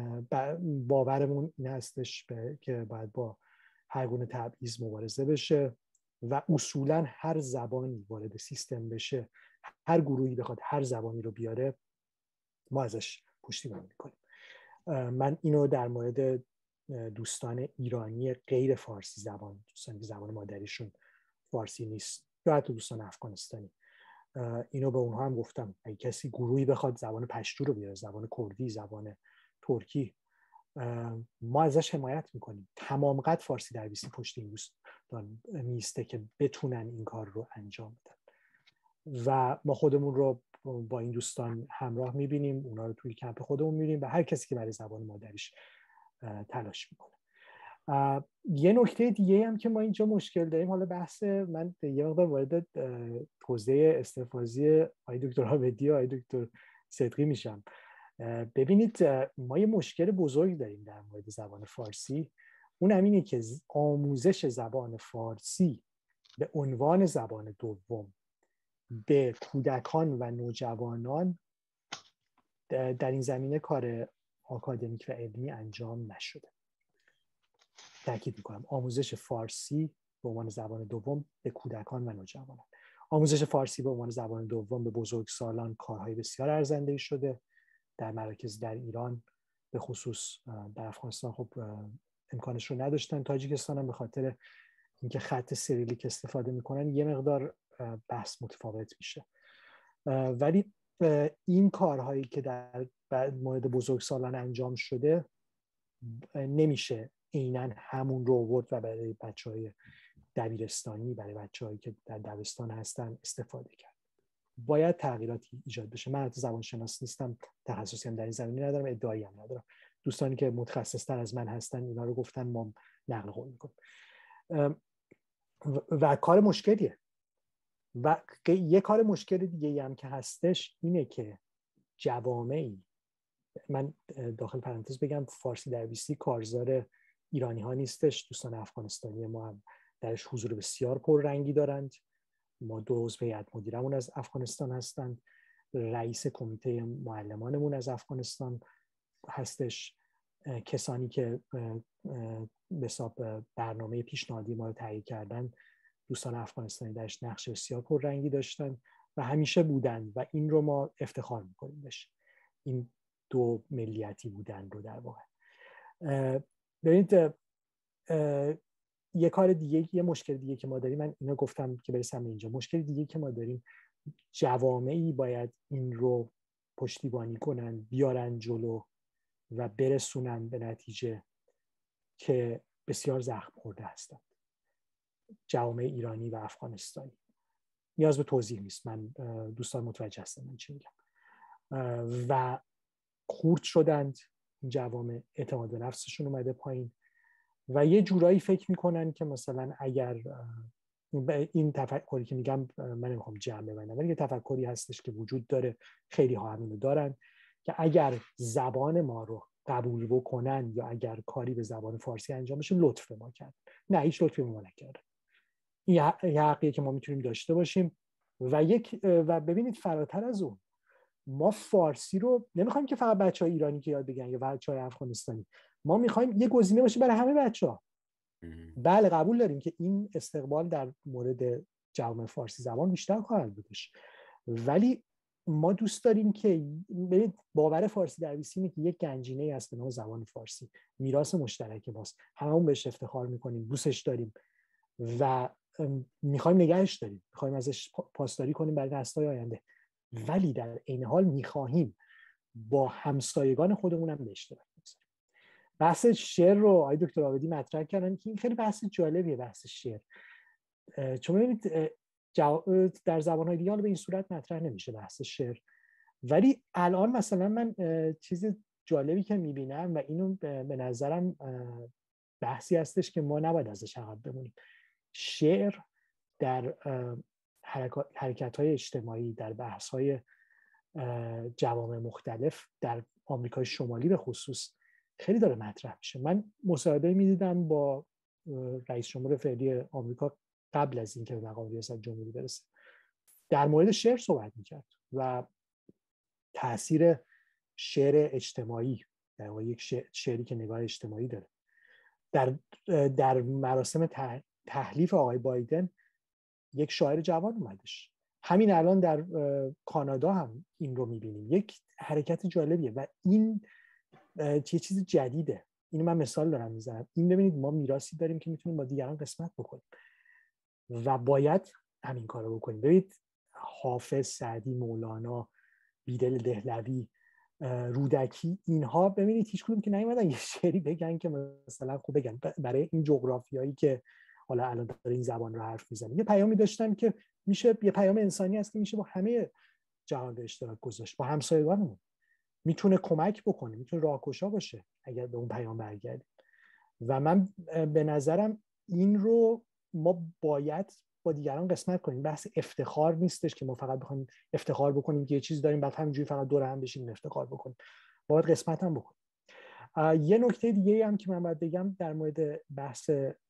باورمون این هستش که باید با هر گونه تبعیض مبارزه بشه و اصولا هر زبانی وارد سیستم بشه، هر گروهی بخواد هر زبانی رو بیاره، ما ازش پشتیبانی میکنیم. من اینو در مورد دوستان ایرانی غیر فارسی زبان، دوستانی که زبان مادریشون فارسی نیست، یا حتی دوستان افغانستانی، اینو به اونها هم گفتم. اگه کسی گروهی بخواد زبان پشتو رو بیاره، زبان کردی، زبان ترکی، ما ازش حمایت میکنیم. تمام قد فارسی درویسی پشت این دوستان میسته که بتونن این کار رو انجام بدن و ما خودمون رو با این دوستان همراه میبینیم، اونا رو توی کمپ خودمون میبینیم و هر کسی که برای زبان مادریش تلاش میکنه. یه نکته دیگه هم که ما اینجا مشکل داریم، حالا بحث من یه مقدار وارد حوزه استفاضی آقای دکتر حامدی و آقای دکتر صدقی میشم. ببینید ما یه مشکل بزرگ داریم در مورد زبان فارسی. اون همینه که آموزش زبان فارسی به عنوان زبان دوم به کودکان و نوجوانان در این زمینه کار آکادمیک و علمی انجام نشده. تاکید میکنم آموزش فارسی به عنوان زبان دوم به کودکان و نوجوانان. آموزش فارسی به عنوان زبان دوم به بزرگسالان کارهای بسیار ارزنده‌ای شده. در مراکز در ایران به خصوص در افغانستان خب امکانش رو نداشتن. تاجیکستان هم به خاطر اینکه خط سریلیک استفاده میکنن یه مقدار بحث متفاوت میشه. ولی این کارهایی که در مورد بزرگسالان انجام شده نمیشه عیناً همون رو آورد و برای بچهای دبیرستانی، برای بچه‌هایی که در دبستان هستن استفاده کرد. باید تغییراتی ایجاد بشه. من حتی زبانشناس نیستم، تخصصی هم در این زمینه ندارم، ادعایی هم ندارم. دوستانی که متخصص‌تر از من هستن اینا رو گفتن، ما نقل قول می‌کنیم. و کار مشکلیه. و یه کار مشکل دیگه‌ای هم که هستش اینه که جوامعی، من داخل پرانتز بگم فارسی درویسی کارزار ایرانی ها نیستش، دوستان افغانستانی ما هم درش حضور بسیار پررنگی دارند. ما دو عضو هیئت مدیرمون از افغانستان هستند، رئیس کمیته معلمانمون از افغانستان هستش، کسانی که به حساب برنامه پیشنهادی ما رو تهیه کردن دوستان افغانستانی درش نقش بسیار پررنگی داشتن و همیشه بودن و این رو ما افتخار میکنیم بشه، این دو ملیتی بودن رو. در واقع ببینید یه کار دیگه، یه مشکل دیگه که ما داریم، من اینو گفتم که برسم اینجا، مشکل دیگه که ما داریم، جوامعی باید این رو پشتیبانی کنن، بیارن جلو و برسونن به نتیجه که بسیار زخم خورده هستند. جوامع ایرانی و افغانستانی نیاز به توضیح نیست، من دوستان متوجه هستم من چی میگم. و خورد شدند این جوامع، اعتماد به نفسشون اومده پایین و یه جورایی فکر میکنن که مثلا اگر این تفکری که میگم، من نمیخوام جمع ببندم، ولی یه تفکری هستش که وجود داره، خیلی ها همینو دارن، که اگر زبان ما رو قبول بکنن یا اگر کاری به زبان فارسی انجام بشه لطف ما کرد. نه، هیچ لطفی ما نکرده. این یه حقیه که ما میتونیم داشته باشیم. و یک و ببینید فراتر از اون، ما فارسی رو نمیخوایم که فقط بچهای ایرانی که یاد بگیرن یا بچهای افغانستانی، ما میخوایم یه گزینه باشه برای همه بچه‌ها. بله قبول داریم که این استقبال در مورد جوامع فارسی زبان بیشتر خواهد بودش، ولی ما دوست داریم که ببینید باور فارسی درویسی اینه که یک گنجینه‌ای هست به نام زبان فارسی، میراث مشترک ماست، هممون بهش افتخار میکنیم، دوستش داریم و میخوایم نگهش داریم، میخوایم ازش پاسداری کنیم برای نسل‌های آینده، ولی در عین حال میخواهیم با همسایگان خودمون هم به اشتراک بگذاریم. بحث شعر رو آقای دکتر عابدی مطرح کردن که این خیلی بحث جالبیه، بحث شعر. چون ببینید در زبان‌های دیگه به این صورت مطرح نمیشه بحث شعر، ولی الان مثلا من چیز جالبی که میبینم و اینو به نظرم بحثی هستش که ما نباید ازش عقب بمونیم. شعر در حرکت‌های اجتماعی، در بحث‌های جوامع مختلف در آمریکای شمالی به خصوص خیلی داره مطرح میشه. من مصاحبه میدیدم با رئیس جمهور فعلی آمریکا قبل از اینکه به مقام ریاست جمهوری برسه، در مورد شعر صحبت میکرد و تاثیر شعر اجتماعی، در واقع یک شعری که نگاه اجتماعی داره. در در مراسم تحلیف آقای بایدن یک شاعر جوان اومدش. همین الان در کانادا هم این رو میبینیم. یک حرکت جالبیه و این یه چیز جدیده. اینو من مثال دارم میزنم. این ببینید ما میراثی داریم که میتونیم با دیگران قسمت بکنیم و باید همین کارو بکنیم. ببینید حافظ، سعدی، مولانا، بیدل دهلوی، رودکی، اینها ببینید هیچ کدوم که نیومدن یه شعری بگن که مثلا خوب بگن برای این جغرافیایی که حالا الان داره این زبان رو حرف میزنه، یه پیامی داشتن که میشه، یه پیام انسانی هست که میشه با همه جهان به اشتراک گذاشت، با همسایگانمون، میتونه کمک بکنه، میتونه راهگشا باشه اگر به اون پیام برگردیم. و من به نظرم این رو ما باید با دیگران قسمت کنیم. بحث افتخار نیستش که ما فقط بخوایم افتخار بکنیم که یه چیز داریم بعد همینجوری فقط دور هم بشیم افتخار بکنیم. باید قسمت هم بکنیم. یه نکته دیگه هم که من باید بگم در مورد بحث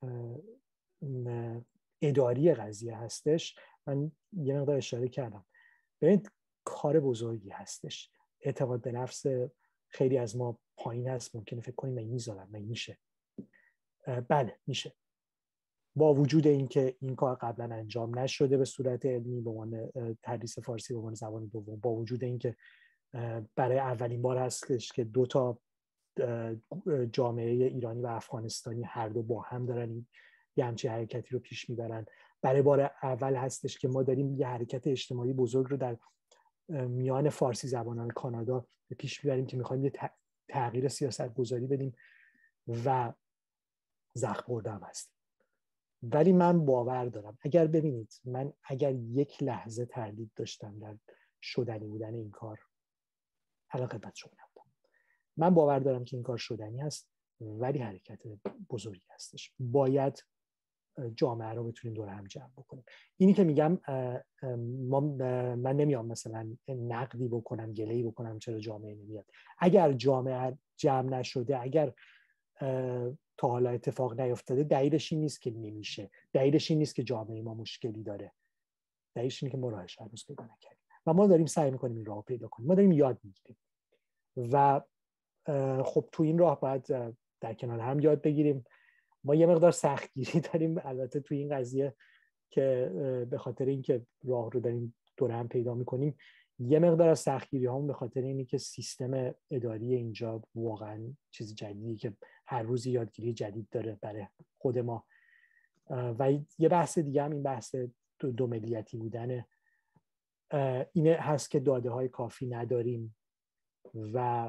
اداری قضیه هستش. من یه مقدار اشاره کردم. ببینید کار بزرگی هستش. اعتماد به نفس خیلی از ما پایین هست. ممکنه فکر کنیم من میذارم من میشه. بله میشه. با وجود اینکه این کار قبلا انجام نشده به صورت علمی به عنوان تدریس فارسی به عنوان زبان دوم، با وجود اینکه برای اولین بار هستش که دو تا جامعه ایرانی و افغانستانی هر دو با هم دارن یه همچین حرکتی رو پیش میبرن، برای بار اول هستش که ما داریم یه حرکت اجتماعی بزرگ رو در میان فارسی زبانان کانادا پیش میبریم که میخوایم یه تغییر سیاست گذاری بدیم و زخم خورده هم هست. ولی من باور دارم اگر ببینید من اگر یک لحظه تردید داشتم در شدنی بودن این کار الان خدمت شما نبودم. من باور دارم که این کار شدنی هست ولی حرکت بزرگی هستش. باید جامعه رو بتونیم دور هم جمع بکنیم. اینی که میگم ما من نمیام مثلا نقدی بکنم گله‌ای بکنم چرا جامعه نمیاد. اگر جامعه جمع نشده، اگر تا حالا اتفاق نیفتاده، دلیلش این نیست که نمیشه. دلیلش این نیست که جامعه ما مشکلی داره. دلیلش اینه که ما راهش هنوز پیدا نکردیم و ما داریم سعی میکنیم این راه پیدا کنیم. ما داریم یاد میگیریم و خب تو این راه باید در کنار هم یاد بگیریم. ما یه مقدار سختگیری داریم البته تو این قضیه که به خاطر اینکه راه رو داریم دور هم پیدا میکنیم، یه مقدار از سختگیری هامون به خاطر اینه که سیستم اداری اینجا واقعا چیز جدیدی که هر روز یادگیری جدید داره برای خود ما. و یه بحث دیگه هم این بحث دو, دو ملیتی بودن اینه هست که داده های کافی نداریم و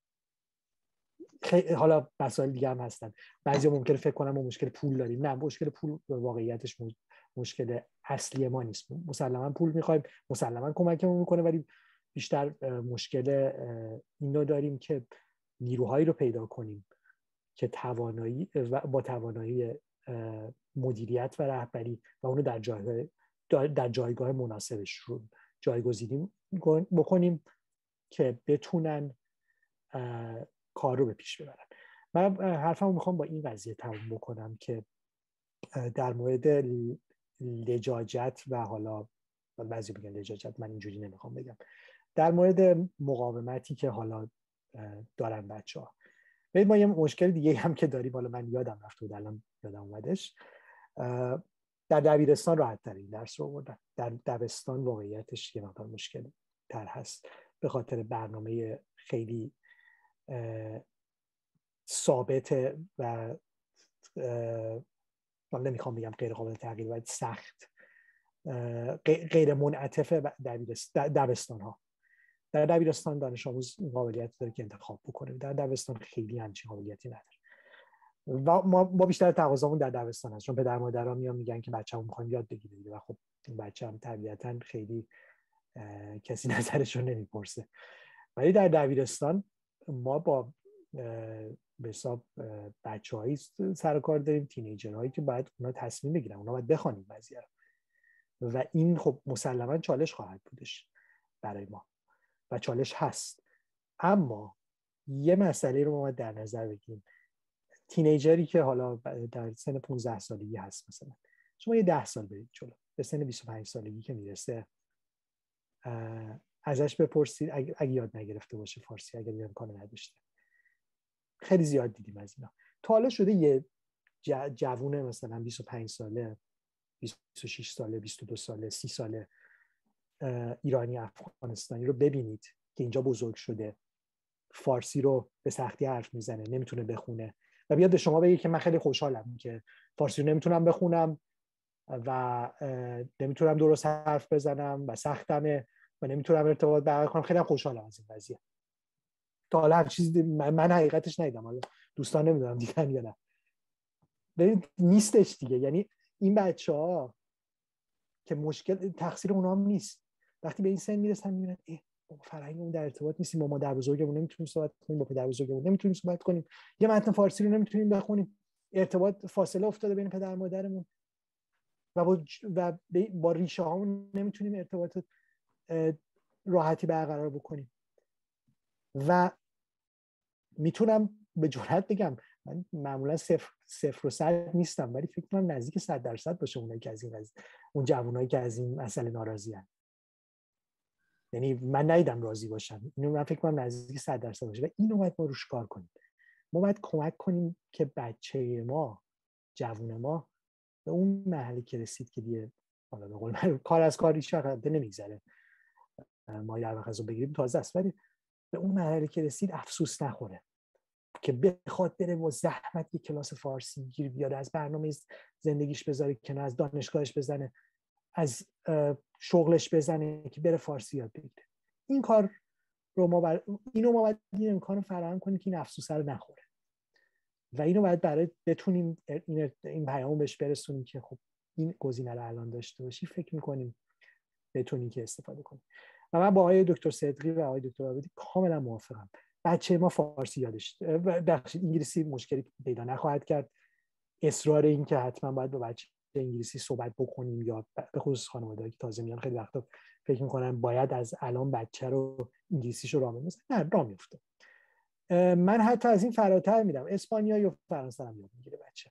حالا مسائل دیگه هم هستن. بعضیا ممکنه فکر کنن ما مشکل پول داریم. نه، مشکل پول واقعیتش مشکل اصلی ما نیست. مسلما پول میخوایم، مسلما کمکمون میکنه، ولی بیشتر مشکل اینو داریم که نیروهایی رو پیدا کنیم که توانایی و با توانایی مدیریت و رهبری و اونو در جایگاه در جایگاه مناسبش رو جایگزینی بکنیم که بتونن کار رو به پیش ببرن. من حرفمو میخوام با این قضیه تموم بکنم که در مورد لجاجت و حالا بعضی میگن لجاجت، من اینجوری نمیخوام بگم، در مورد مقاومتی که حالا دارن بچه‌ها. ببین ما یه مشکل دیگه هم که داریم، حالا من یادم رفت بود الان یادم اومدش، در دبیرستان راحت ترین درس رو آوردن. در دبستان واقعیتش یه مقدار مشکل تر هست به خاطر برنامه خیلی ثابت و من نمیخوام بگم غیر قابل تغییر، ولی سخت غیر منعطف دبستان ها. در دبیرستان دانش آموز قابلیت داره که انتخاب بکنه، در دبستان خیلی همچین قابلیتی نداره و ما با بیشتر تقاضامون در دبستان هست، چون پدر مادرها میان میگن که بچه‌مون میخوایم یاد بگیره و خب این بچه هم طبیعتاً خیلی کسی نظرش رو نمیپرسه. ولی در دبیرستان ما با به حساب بچه‌هایی سر کار داریم، تینیجرهایی که باید اونا تصمیم بگیرن، اونا باید بخوانیم قضیه رو و این خب مسلماً چالش خواهد بودش برای ما و چالش هست. اما یه مسئله رو ما باید در نظر بگیریم. تینیجری که حالا در سن پانزده سالگی هست، مثلا شما یه ده سال برید جلو، به سن بیست و پنج سالگی که میرسه ازش بپرسید اگه, اگه یاد نگرفته باشه فارسی، اگه امکان نداشته، خیلی زیاد دیدیم از اینا. تا حالا شده یه جوون مثلا بیست و پنج ساله، بیست و شش ساله، بیست و دو ساله، سی ساله ایرانی افغانستانی رو ببینید که اینجا بزرگ شده، فارسی رو به سختی حرف میزنه، نمیتونه بخونه و بیاد به شما بگه که من خیلی خوشحالم که فارسی رو نمیتونم بخونم و نمیتونم درست حرف بزنم و سختمه و نمیتونم ارتباط برقرار کنم، خیلی خوشحالم از این قضیه. تا حالا هر چیزی من, من حقیقتش ندیدم، حالا دوستان نمیدونم دیدن یا نه. ببینید نیستش دیگه. یعنی این بچه‌ها که مشکل تقصیر اونها هم نیست، وقتی به این سن میرسن میبینن ای با فرهنگمون در ارتباط نیستیم، با مادر بزرگمون نمیتونیم صحبت کنیم، با پدر بزرگمون نمیتونیم صحبت کنیم، یه متن فارسی رو نمیتونیم بخونیم، ارتباط فاصله افتاده بین پدر و مادرمون و با و با ریشه هامون نمیتونیم ارتباط راحتی برقرار بکنیم. و میتونم به جرئت بگم من معمولا صفر صفر و صد نیستم، ولی فکر کنم نزدیک صد درصد باشه اونایی که از این قضیه، اون جوانایی که از این مسئله ناراضی‌ان. یعنی من ندیدم راضی باشن. اینو من فکر کنم نزدیک صد درصد باشه و اینو باید ما روش کار کنیم. ما باید کمک کنیم که بچه ما، جوون ما به اون مرحله که رسید که دیگه حالا به قول من کار از کاری چقدر نمیگذره، ما یه وقت از بگیریم تازه است، ولی به اون مرحله که رسید افسوس نخوره که بخواد بره با زحمت یک کلاس فارسی گیر بیاره، از برنامه زندگیش بذاره کنار، از دانشگاهش بزنه، از شغلش بزنه که بره فارسی یاد بگیره. این کار رو ما بر... اینو ما باید این امکان رو فراهم کنیم که این افسوس رو نخوره و اینو باید برای بتونیم این این پیامو بهش برسونیم که خب این گزینه رو الان داشته باشی، فکر می‌کنیم بتونیم که استفاده کنیم. و من با آقای دکتر صدقی و آقای دکتر عابدی کاملا موافقم. بچه ما فارسی یادش بخشید انگلیسی مشکلی پیدا نخواهد کرد. اصرار این که حتما باید با بچه انگلیسی صحبت بکنیم یا به خصوص خانواده‌ای که تازه میان خیلی وقتا فکر می‌کنن باید از الان بچه رو انگلیسیشو راه بندازن، نه راه میفته. من حتی از این فراتر میرم، اسپانیایی و فرانسه هم یاد میگیره بچه،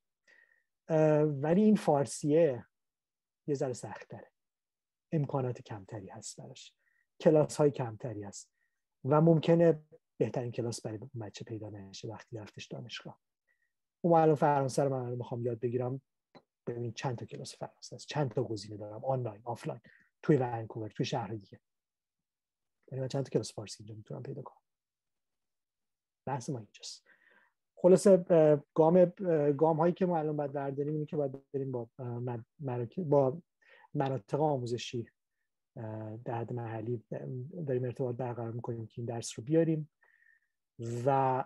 ولی این فارسیه یه ذره سخت‌تره، امکانات کمتری هست براش، کلاس های کمتری هست و ممکنه بهترین کلاس برای بچه پیدا نشه وقتی رفتش دانشگاه. اون الان فرانسه رو من میخوام یاد بگیرم، ببین چند تا کلاس فرانسه هست، چند تا گزینه دارم، آنلاین، آفلاین، توی ونکوور، توی شهر دیگه. یعنی من چند تا کلاس فارسی اینجا میتونم پیدا کنم. بحث ما اینجاست. خلاصه گام گام هایی که ما الان باید برداریم اینه که باید بریم با با مناطق آموزشی در حد محلی داریم ارتباط برقرار میکنیم که این درس رو بیاریم و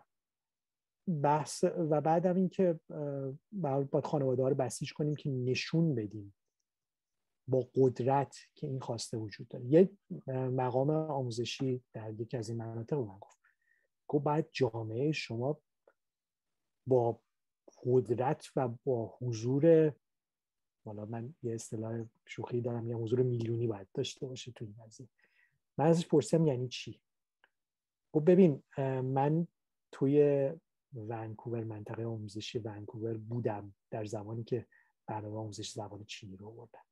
بحث و بعدم این که باید خانواده ها رو بسیج کنیم که نشون بدیم با قدرت که این خواسته وجود داره. یک مقام آموزشی در یکی از این مناطق رو من گفت گفت باید جامعه شما با قدرت و با حضور، والا من یه اصطلاح شوخی دارم میگم حضور میلیونی باید داشته باشه تو این قضیه. من ازش پرسیدم یعنی چی؟ گفت ببین من توی ونکوور، منطقه آموزشی ونکوور بودم در زمانی که برنامه آموزش زبان چینی رو آوردن.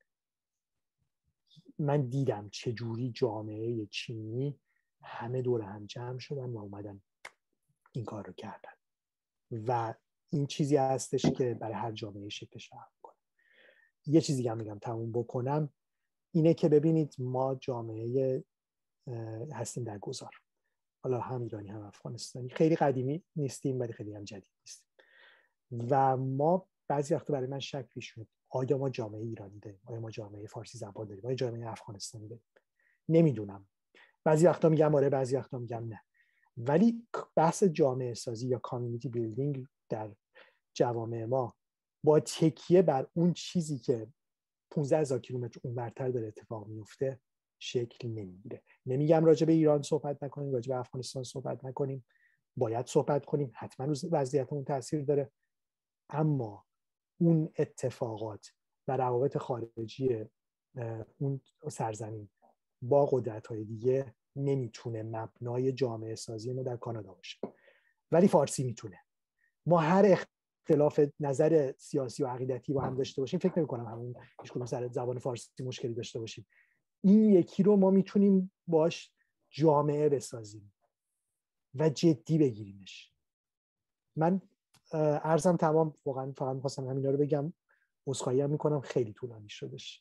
من دیدم چجوری جامعه چینی همه دور هم جمع شدن و اومدن این کار رو کردن و این چیزی هستش که برای هر جامعه شکلش فرق می‌کنه. یه چیزی هم میگم تموم بکنم، اینه که ببینید ما جامعه هستیم در گذار، حالا هم ایرانی هم افغانستانی، خیلی قدیمی نیستیم ولی خیلی هم جدید نیستیم و ما بعضی وقتا برای من شک پیش میاد آیا ما جامعه ایرانی داریم، آیا ما جامعه فارسی زبان داریم، آیا جامعه افغانستانی داریم، نمیدونم. بعضی وقتا میگم آره، بعضی وقتا میگم نه. ولی بحث جامعه سازی یا کامیونیتی بیلدینگ در جوامع ما با تکیه بر اون چیزی که پانزده هزار کیلومتر اونورتر داره اتفاق میفته شکل نمیگیره. نمیگم راجع به ایران صحبت نکنیم، راجع به افغانستان صحبت نکنیم، باید صحبت کنیم، حتما روز وضعیتمون تاثیر داره، اما اون اتفاقات و روابط خارجی اون سرزمین با قدرت‌های دیگه نمیتونه مبنای جامعه سازی ما در کانادا باشه، ولی فارسی میتونه. ما هر اختلاف نظر سیاسی و عقیدتی با هم داشته باشیم، فکر نمی‌کنم همون هیچ کدوم سر زبان فارسی مشکلی داشته باشیم، این یکی رو ما میتونیم باش جامعه بسازیم و جدی بگیریمش. من عرضم تمام، واقعا فقط می‌خواستم همینا رو بگم، عذرخواهی هم می‌کنم خیلی طولانی شدش.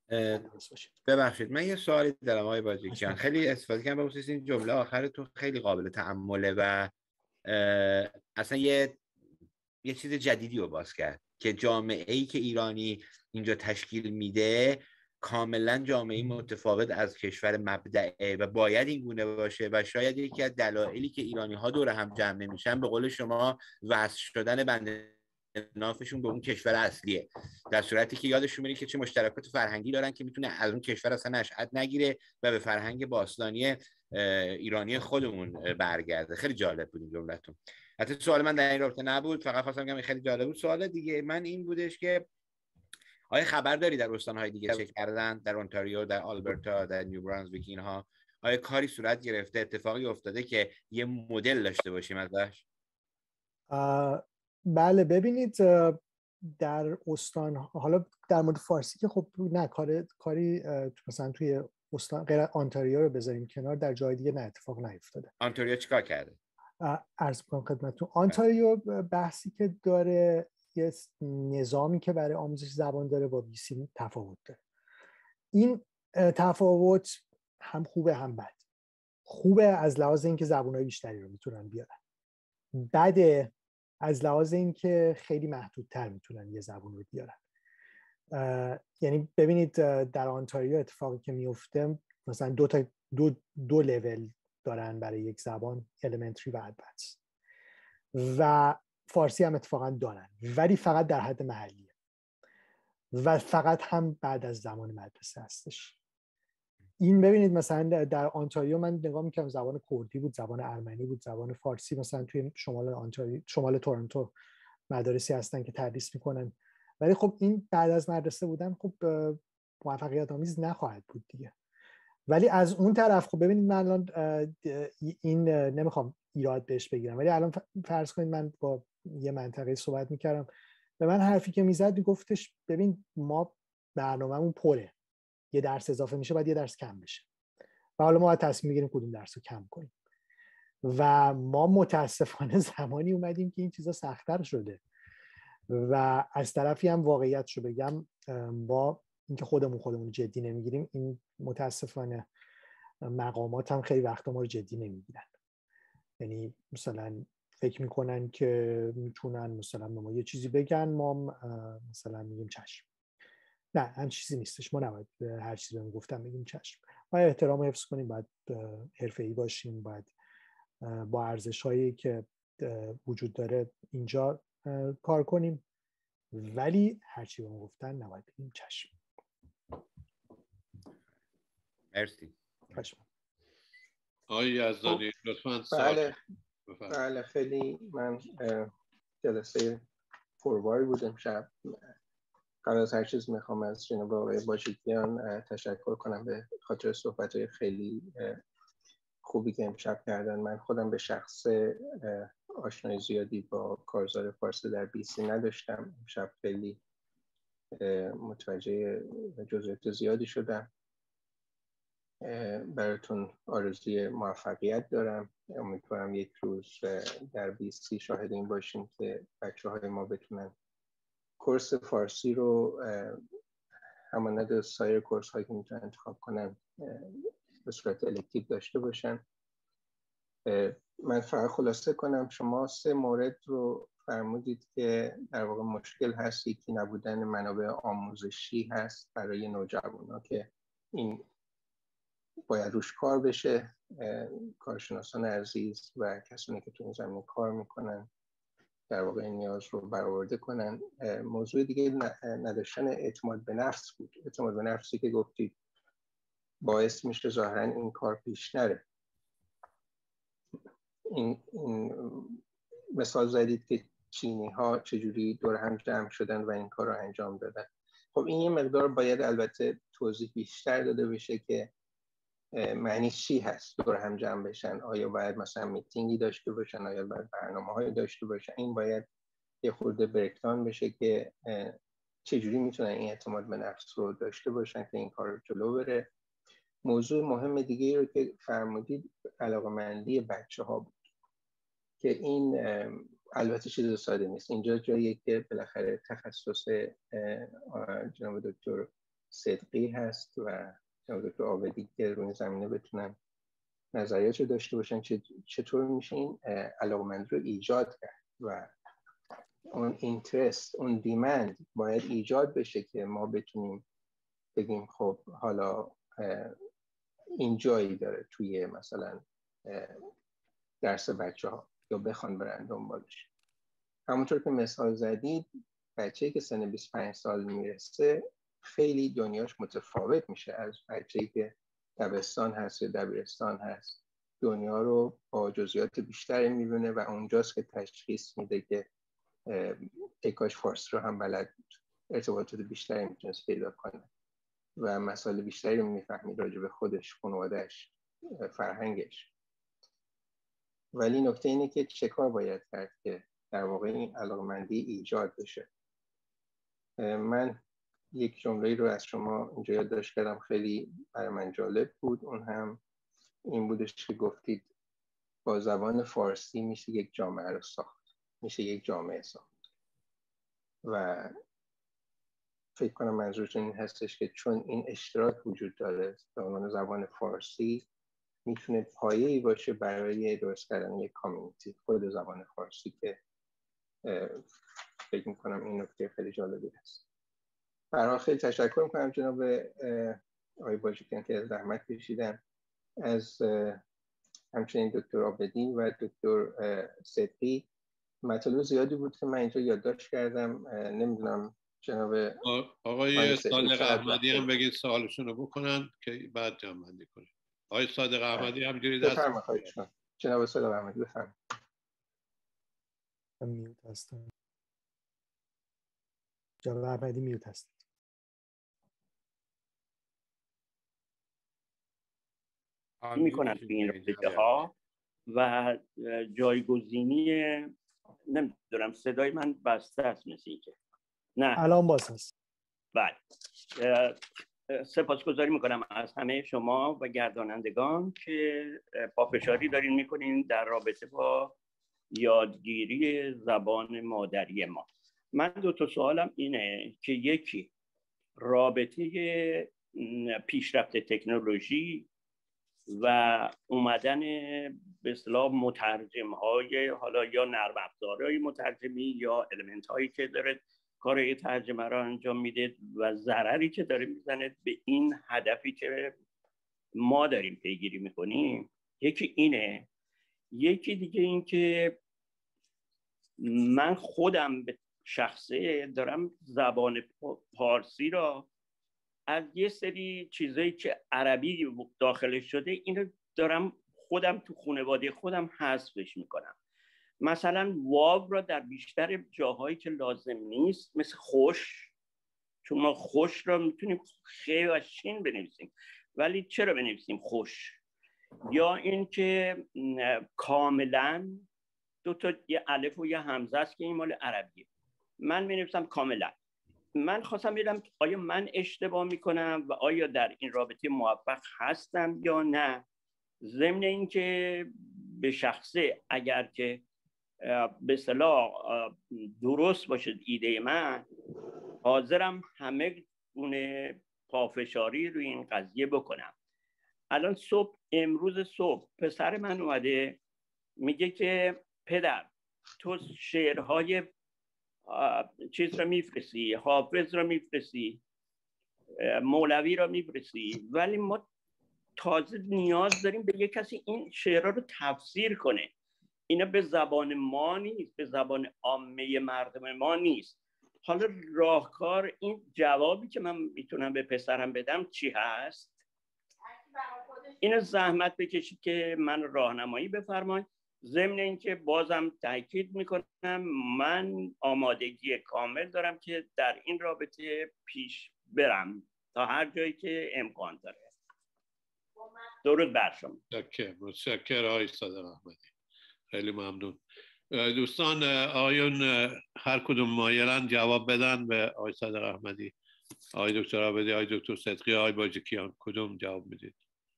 ببخشید من یه سوالی دارم آقای بازیکیان، خیلی استفاده کردم به خصوص این جمله آخر تو، خیلی قابل تأمله و اصلا یه یه چیز جدیدی رو باز کرد که جامعه‌ای که ایرانی اینجا تشکیل میده کاملا جامعه متفاوت از کشور مبدأه و باید این گونه باشه و شاید یکی از دلایلی که ایرانی ها دور هم جمع نمیشن به قول شما وصل شدن بند نافشون به اون کشور اصلیه، در صورتی که یادشون میره که چه مشترکات فرهنگی دارن که میتونه از اون کشور اصلا نشأت نگیره و به فرهنگ باستانی ایرانی خودمون برگرده. خیلی جالب بود این جملتون. حتی سوال من در این رابطه نبود، فقط خواستم بگم خیلی جالب بود. سوال دیگه من این بودش که آیا خبر داری در استان‌های دیگه چه کردن، در اونتاریو، در آلبرتا، در نیو برانزویک، اینها آیا کاری صورت گرفته، اتفاقی افتاده که یه مدل داشته باشیم ازش؟ بله ببینید در استان، حالا در مورد فارسی که خب نه کار کاری مثلا توی استان غیر آنتاریو رو بذاریم کنار، در جای دیگه نه اتفاق نیفتاده. آنتاریو چیکار کرده؟ عرض کنم خدمتتون، آنتاریو بحثی که داره یه نظامی که برای آموزش زبان داره با بی سی تفاوت داره. این تفاوت هم خوبه هم بد. خوبه از لحاظ اینکه زبان‌های بیشتری رو میتونن بیارن، بده از لحاظ اینکه خیلی محدودتر میتونن یه زبان رو بیارن. یعنی ببینید در آنتاریو اتفاقی که میفته مثلا دو تا دو دو لول دارن برای یک زبان، elementary و advanced، و فارسی هم اتفاقا دارن ولی فقط در حد محلیه و فقط هم بعد از زمان مدرسه هستش. این ببینید مثلا در آنتاریو من نگاه میکنم زبان کردی بود، زبان ارمنی بود، زبان فارسی. مثلا توی شمال آنتاریو، شمال تورنتو مدارسی هستن که تدریس میکنن، ولی خب این بعد از مدرسه بودن خب موفقیت آمیز نخواهد بود دیگه. ولی از اون طرف خب ببینید من الان این نمیخوام ایراد بهش بگیرم، ولی الان فرض کنید من با یه منطقه صحبت میکردم، به من حرفی که میزد میگفتش ببین ما برنامه‌مون پره، یه درس اضافه میشه بعد یه درس کم بشه و حالا ما باید تصمیم بگیریم کدوم درس رو کم کنیم. و ما متاسفانه زمانی اومدیم که این چیزا سخت‌تر شده و از طرفی هم واقعیت رو بگم با اینکه خودمون خودمون جدی نمیگیریم، این متاسفانه مقامات هم خیلی وقتا ما رو جدی نمیگیرن. یعنی مثلا فکر میکنن که میتونن مثلا ما یه چیزی بگن ما مثلا میگیم چشم. نه هم چیزی نیستش، ما نباید هر چیزی بهم گفتن بگیم چشم. باید احترام حفظ کنیم، باید حرفه‌ای باشیم، باید با ارزش‌هایی که وجود داره اینجا کار کنیم، ولی هر چی بهم گفتن نباید بگیم چشم. مرسی. خوشم. آقای یزدانی لطفاً بله بله خیلی من جلسه پرباری بود امشب. قبل از هر چیز میخوام از جناب آقای باشیکیان تشکر کنم به خاطر صحبت‌های خیلی خوبی که امشب کردن. من خودم به شخص آشنایی زیادی با کارزار فارسی در بی سی نداشتم. امشب خیلی متوجه جزئیات زیادی شدم. براتون آرزوی موفقیت دارم. امیدوارم یک روز در بی سی شاهد این باشیم که بچه‌های ما بتونن کورس فارسی رو همانند سایر کورس هایی که میتونن انتخاب کنن به صورت الکتیو داشته باشن. من فقط خلاصه کنم، شما سه مورد رو فرمودید که در واقع مشکل هست. یکی نبودن منابع آموزشی هست برای نوجوانان که این باید روش کار بشه. کارشناسان عزیز و کسانی که تو این زمینه کار میکنن در واقع این نیاز رو برآورده کنن. موضوع دیگه نداشتن اعتماد به نفس بود. اعتماد به نفسی که گفتید باعث میشه ظاهرا این کار پیش نره. این, این مثال زدید که چینی ها چجوری دور هم جمع شدن و این کار رو انجام دادن. خب این یه مقدار باید البته توضیح بیشتر داده بشه که معنی چی هست دور هم جمع بشن. آیا باید مثلا میتینگی داشته باشن، آیا باید برنامه‌هایی داشته باشن؟ این باید یه خورده بریکداون بشه که چجوری میتونن این اعتماد به نفس رو داشته باشن که این کار رو جلو بره. موضوع مهم دیگه رو که فرمودید علاقه‌مندی بچه‌ها بود که این البته چیز ساده نیست. اینجا جاییه که بالاخره تخصص جناب دکتر صدقی هست و جناب دکتر عابدی که روی زمینه بتونن نظریات رو داشته باشن چطور میشه این علاقه‌مندی رو ایجاد کرد و اون اینترست، اون دیمند باید ایجاد بشه که ما بتونیم بگیم خب حالا این جایی داره توی مثلا درس بچه ها یا بخوان برن دنبالش. همونطور که مثال زدید بچه‌ای که سن بیست و پنج سال میرسه خیلی دنیاش متفاوت میشه از بچه‌ای که دبستان هست یا دبیرستان هست. دنیا رو با جزئیات بیشتری میبینه و اونجاست که تشخیص میده که ای کاش فارسی رو هم بلد بود، ارتباطات بیشتری میتونست پیدا کنه و مسائل بیشتری رو میفهمید راجع به خودش، خانواده‌اش، فرهنگش. ولی نکته اینه که چه کار باید کرد که در واقع این علاقمندی ایجاد بشه. من یک جمله رو از شما اینجا یادداشت کردم، خیلی برای من جالب بود. اون هم این بودش که گفتید با زبان فارسی میشه یک جامعه رو ساخت، میشه یک جامعه ساخت. و فکر کنم منظورتون این هستش که چون این اشتراک وجود داره به عنوان زبان فارسی، میتونه پایه‌ای باشه برای درست کردن یک کامیونیتی خود زبان فارسی، که فکر میکنم این نکته خیلی جالبی هست. برای خیلی تشکر میکنم جناب آقای باجیکیان که زحمت کشیدن، از همچنین دکتر عابدی و دکتر صدقی. مطالب زیادی بود که من اینجا یادداشت کردم. نمیدونم جناب آقای صادق احمدی هم بگید سوالشون رو بکنن که بعد جمع بندی کنیم. آقای صادق احمدی همجوری دست بفرمایید. خواهش می‌کنم جناب صادق احمدی بفرمایید. میوت هستم. جناب احمدی میوت هست. میکنن تو این رابطه ها و جایگزینی، نمیدونم صدای من بسته است مثل این که نه الان باز هست. بله، سپاسگزاری میکنم از همه شما و گردانندگان که پافشاری دارین میکنین در رابطه با یادگیری زبان مادری ما. من دو تا سوالم اینه که یکی رابطه پیشرفت تکنولوژی و اومدن به اصطلاح مترجم های، حالا یا نرم افزارهای مترجمی یا المنت هایی که داره کار ترجمه را انجام میده و ضرری که داره میزنه به این هدفی که ما داریم پیگیری میکنیم. یکی اینه. یکی دیگه این که من خودم به شخصه دارم زبان پارسی را از یه سری چیزایی که عربی داخلش شده اینو دارم خودم تو خانواده خودم حذفش میکنم. مثلا واو را در بیشتر جاهایی که لازم نیست، مثل خوش، چون ما خوش را میتونیم خی و شین بنویسیم ولی چرا بنویسیم خوش؟ یا این که کاملا دو تا یه الف و یه همزه است که این مال عربیه، من می‌نویسم کاملا. من خواستم ببینم آیا من اشتباه میکنم و آیا در این رابطه موفق هستم یا نه. ضمن این که به شخصه اگر که به اصطلاح درست باشه ایده من، حاضرم همه گونه پافشاری روی این قضیه بکنم. الان صبح امروز صبح پسر من اومده میگه که پدر تو شعرهای چیز را میفرستی، حافظ را میفرستی، مولوی را میفرستی، ولی ما تازه نیاز داریم به یک کسی این شعرها رو تفسیر کنه. اینا به زبان ما نیست، به زبان عامه مردم ما نیست. حالا راهکار این جوابی که من میتونم به پسرم بدم چی هست؟ اینو زحمت بکشید که من راهنمایی بفرمایید. ضمن اینکه بازم تاکید میکنم من آمادگی کامل دارم که در این رابطه پیش برم تا هر جایی که امکان داره. درود بر شما. متشکرم. متشکرم آقای صادق احمدی، خیلی ممنون. دوستان آیون هر کدوم مایلن جواب بدن به آقای صادق احمدی، آقای دکتر عابدی، آقای دکتر صدقی، آقای باجیکیان، کدوم جواب میدید؟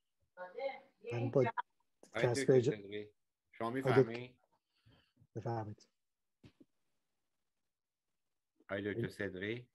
من با کسب اج... شما میفهمی؟ بفهمید. آقای دکتر صدقی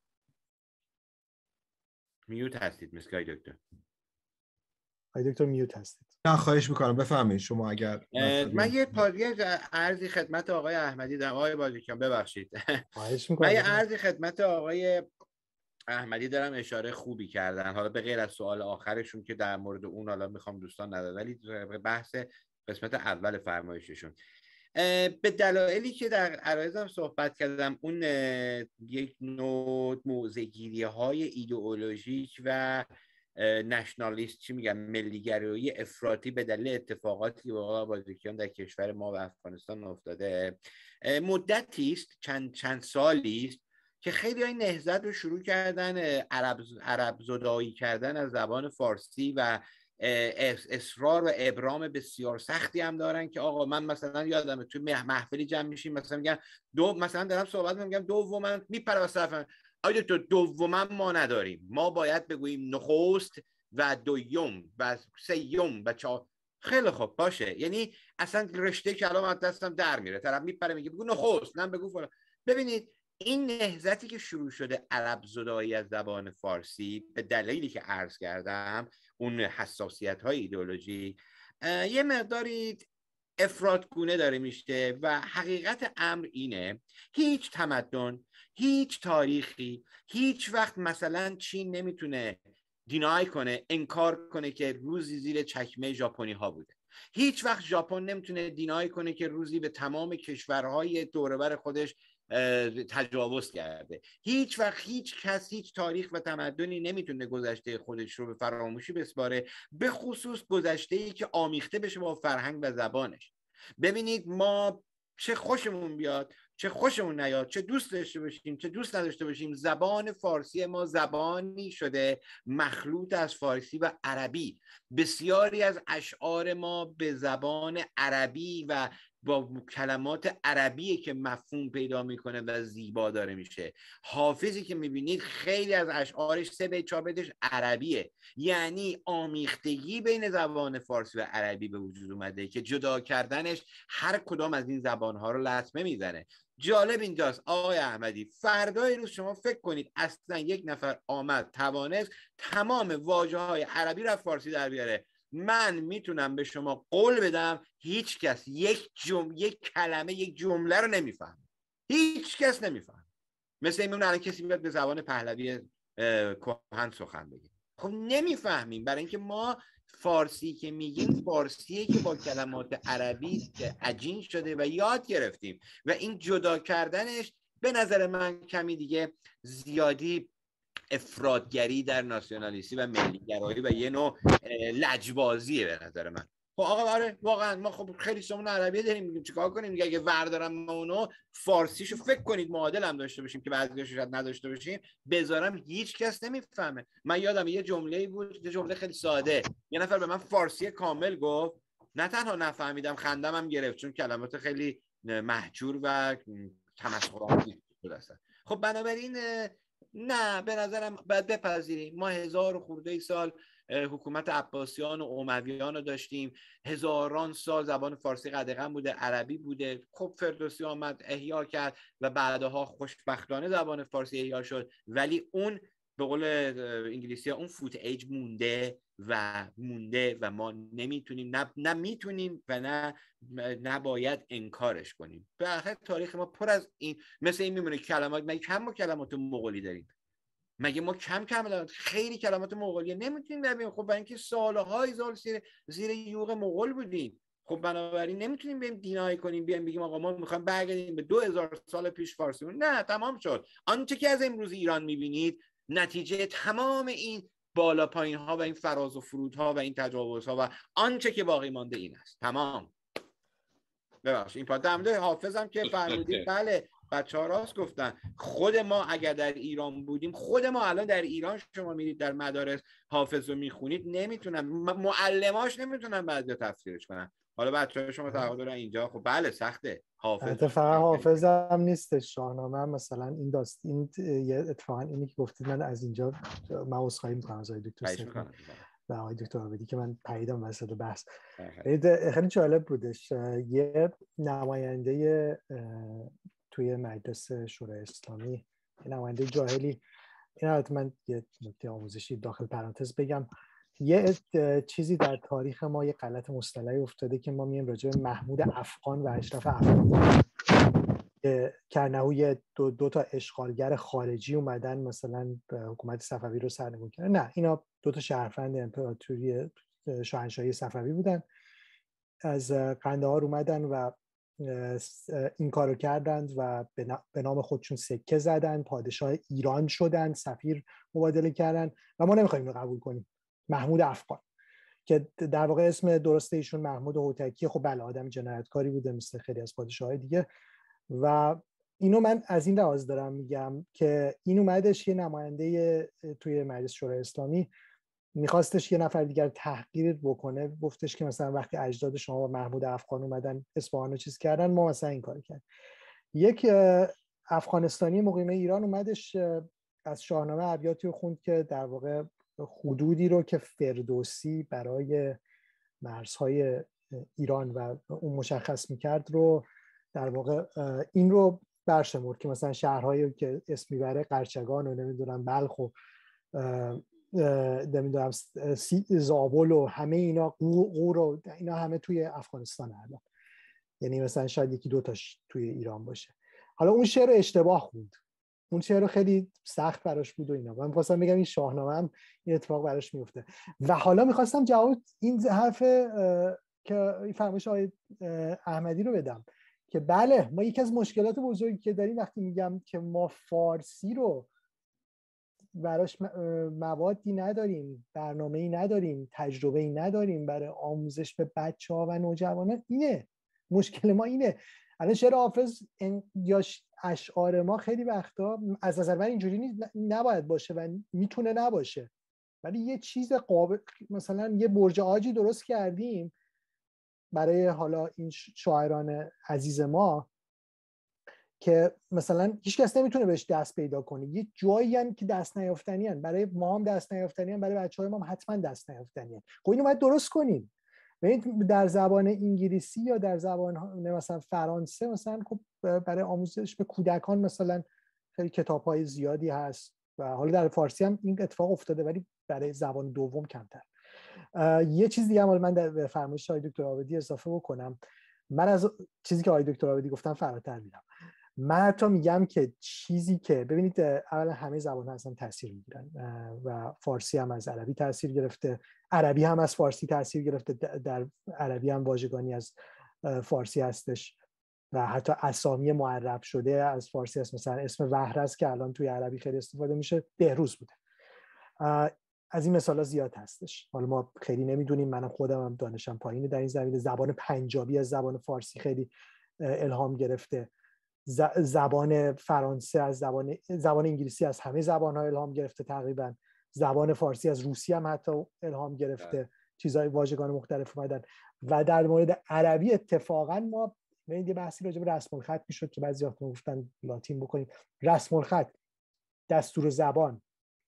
میوت هستید مثل آقای دکتر. آقای دکتر میوت هستید. نه خواهش میکنم بفهمید شما. اگر من یه پادیه عرضی خدمت آقای احمدی دارم. آقای باجیکیان ببخشید. خواهش میکنم. من یه عرضی خدمت آقای احمدی دارم، اشاره خوبی کردن، حالا به غیر از سوال آخرشون که در مورد اون حالا میخوام دوستان ندارم، ولی بحث قسمت اول فرمایششون به دلایلی که در عرایزم صحبت کردم، اون یک نوع موضع‌گیری های ایدئولوژیک و نشنالیست، چی میگن، ملیگرایی افراطی به دلیل اتفاقاتی که با باجیکیان در کشور ما و افغانستان افتاده مدتی است، چند چند سالی است که خیلی های نهضت رو شروع کردن عرب عرب زدایی کردن از زبان فارسی و اصرار و ابرام بسیار سختی هم دارن که آقا من مثلا یادمه توی محفلی جمع میشیم مثلا میگن دو مثلا دارم صحبت میگم دومن میپره واسه طرفم آیا تو دومن ما نداریم، ما باید بگوییم نخست و دوم و سیوم و چهار. خیلی خوب باشه، یعنی اصلا رشته کلام از دستم در میره، طرف میپره میگه بگو نخست، نه بگو فلان. ببینید این نهضتی که شروع شده عرب زدایی از زبان فارسی به دلیلی که عرض کردم، اون حساسیت های ایدئولوژی یه مقداری افراطگونه داره میشه و حقیقت امر اینه هیچ تمدن، هیچ تاریخی، هیچ وقت مثلا چین نمیتونه دینای کنه، انکار کنه که روزی زیر چکمه ژاپنی ها بوده. هیچ وقت ژاپن نمیتونه دینای کنه که روزی به تمام کشورهای دور و بر خودش تجاوز کرده. هیچ وقت هیچ کس، هیچ تاریخ و تمدنی نمیتونه گذشته خودش رو به فراموشی بسپاره، به خصوص گذشته‌ای که آمیخته بشه با فرهنگ و زبانش. ببینید ما چه خوشمون بیاد چه خوشمون نیاد، چه دوست داشته باشیم چه دوست نداشته باشیم، زبان فارسی ما زبانی شده مخلوط از فارسی و عربی. بسیاری از اشعار ما به زبان عربی و با کلمات عربی که مفهوم پیدا میکنه و زیبا داره میشه. حافظی که میبینید خیلی از اشعارش سه بیت چهار بیتش عربیه، یعنی آمیختگی بین زبان فارسی و عربی به وجود اومده که جدا کردنش هر کدام از این زبانها رو لطمه میزنه. جالب اینجاست آقای احمدی، فردای روز شما فکر کنید اصلا یک نفر آمد توانست تمام واژه‌های عربی رو فارسی در بیاره، من میتونم به شما قول بدم هیچ کس یک جمله، یک کلمه، یک جمله رو نمیفهمه. هیچ کس نمیفهمه. مثل این الان کسی بیاد به زبان پهلوی کهن سخن بگه، خب نمیفهمیم، برای اینکه ما فارسی که میگیم فارسیه که با کلمات عربی که عجین شده و یاد گرفتیم و این جدا کردنش به نظر من کمی دیگه زیادی افراطگری در ناسیونالیستی و ملیگرایی و یه نوع لجبازیه به نظر من. خب آقا آره واقعا ما خب خیلی سمون عربی داریم، میگیم چیکار کنیم دیگه؟ اگه وردارم ما اونو فارسیشو فکر کنید معادل هم داشته باشیم که بعضیاشو شاید نداشته باشیم بذارم هیچ کس نمیفهمه. من یادم یه جمله‌ای بود، یه جمله خیلی ساده، یه نفر به من فارسی کامل گفت، نه تنها نفهمیدم خندم هم گرفت چون کلمات خیلی محجور و تمسخرآمیز بود اصلا. خب بنابراین نه، به نظرم باید بپذیریم ما هزار و خورده سال حکومت عباسیان و امویان رو داشتیم، هزاران سال زبان فارسی قدغن بوده، عربی بوده. خب فردوسی آمد احیا کرد و بعدها خوشبختانه زبان فارسی احیا شد، ولی اون به قول انگلیسی ها اون فوت ایج مونده و مونده و ما نمیتونیم نه, نه میتونیم و نه نباید انکارش کنیم. به آخر تاریخ ما پر از این مثل این میمونه کلمات. مگه کم ما کلمات مغولی داریم؟ مگه ما کم کم داریم؟ خیلی کلمات مغولی نمیتونیم ببینیم. خب برای اینکه سالهای سال زیر زیر یوغ مغول بودیم، خب بنابراین نمیتونیم بریم دینای کنیم بیایم بگیم آقا ما میخوایم برگردیم به دو هزار سال پیش فارسی. نه، تمام شد. آنچه که از امروز ایران میبینید نتیجه تمام این بالا پایین ها و این فراز و فرودها و این تجاوز ها و آنچه که باقی مانده این است. تمام. ببخشید این پاد در حافظم که فرمودید بله بچه‌ها راست گفتن. خود ما اگر در ایران بودیم، خود ما الان در ایران شما میرید در مدارس حافظ رو میخونید نمیتونن معلماش نمیتونن بعضی تفسیرش کنن. حالا بچه‌ها شما تعهد دارن اینجا خب بله سخته. حافظ فقط حافظ هم نیستش، شاهنامه هم مثلا این داست این اتفاقا اینی که گفتید من از اینجا من عذرخواهی می‌کنم از دکتر سفید و آقای دکتر عابدی که من پریدم وسط بحث. خیلی جالب بودش. یه نماینده توی مجلس شورای اسلامی، یه نماینده جاهلی، این البته من یه نکته آموزشی داخل پرانتز بگم، یه چیزی در تاریخ ما یه غلط مصطلحی افتاده که ما میایم راجع به محمود افغان و اشرف افغان که کرنهوی دو, دو تا اشغالگر خارجی اومدن مثلا حکومت صفوی رو سرنگون کردن. نه، اینا دو تا شهروند امپراتوری شاهنشاهی صفوی بودن، از قندهار اومدن و این کارو کردند و به نام خودشون سکه زدن، پادشاه ایران شدن، سفیر مبادله کردن و ما نمیخوایم اینو قبول کنیم. محمود افغان که در واقع اسم درسته ایشون محمود هوتکی، خب بله آدم جنایتکاری بوده مثل خیلی از پادشاه‌های دیگه و اینو من از این لحاظ دارم میگم که این اومدش یه نماینده توی مجلس شورای اسلامی میخواستش یه نفر دیگر تحقیر بکنه، گفتش که مثلا وقتی اجداد شما با محمود افغان اومدن اصفهان رو چیز کردن، ما مثلا این کار کرد. یک افغانستانی مقیم ایران اومدش از شاهنامه ابیاتی رو خوند که در واقع حدودی رو که فردوسی برای مرزهای ایران و اون مشخص میکرد رو در واقع این رو برشمرد که مثلا شهرهایی که اسم میبره قرچگان و نمیدونم بلخ و نمیدونم زابل و همه اینا، قور و اینا همه توی افغانستان الان، یعنی مثلا شاید یکی دو تاش توی ایران باشه. حالا اون شعر رو خوند، اون شعر رو خیلی سخت براش بود و اینا. من می‌خواستم بگم این شاهنامه هم این اتفاق براش میفته. و حالا می‌خواستم جواب این حرف که فرمایش آقای احمدی رو بدم که بله، ما یکی از مشکلات بزرگی که داریم وقتی میگم که ما فارسی رو براش موادی نداریم، برنامه‌ای نداریم، تجربه‌ای نداریم برای آموزش به بچه‌ها و نوجوانان، اینه مشکل ما. اینه الان شعر حافظ یا اشعار ما خیلی وقتا از نظر من اینجوری نباید باشه و میتونه نباشه، ولی یه چیز قابل، مثلا یه برج عاجی درست کردیم برای حالا این شاعران عزیز ما که مثلا هیچ کس نمیتونه بهش دست پیدا کنه، یه جایی هن که دست نیافتنی هن. برای ما هم دست نیافتنی هن، برای بچه‌های ما هم حتما دست نیافتنی هن. خب اینو باید درست کنیم. ببینید در زبان انگلیسی یا در زبان مثلا فرانسه مثلا خب برای آموزش به کودکان مثلا خیلی کتاب‌های زیادی هست و حالا در فارسی هم این اتفاق افتاده، ولی برای زبان دوم کمتر. یه چیز دیگه هم من در فرمایش آقای دکتر عابدی اضافه بکنم. من از چیزی که آقای دکتر عابدی گفتن فراتر میرم. من حتی میگم که چیزی که ببینید اولا همه زبان‌ها اصلا تاثیر میگیرن و فارسی هم از عربی تاثیر گرفته، عربی هم از فارسی تاثیر گرفته، در عربی هم واژگانی از فارسی هستش و حتی اسامی معرب شده از فارسی هست. مثلا اسم وهرس که الان توی عربی خیلی استفاده میشه بهروز بوده. از این مثالا زیاد هستش. حالا ما خیلی نمیدونیم، منم خودم هم دانشم پایینه در این زمینه. زبان پنجابی از زبان فارسی خیلی الهام گرفته، زبان فرانسه از زبان زبان انگلیسی از همه زبان‌ها الهام گرفته تقریبا، زبان فارسی از روسی هم حتی الهام گرفته، چیزای واژگان مختلف اومدن. و در مورد عربی اتفاقا ما ببینید یه بحثی راجع به رسم الخط میشد که بعضی وقتا گفتن لاتین بکنیم. رسم الخط دستور زبان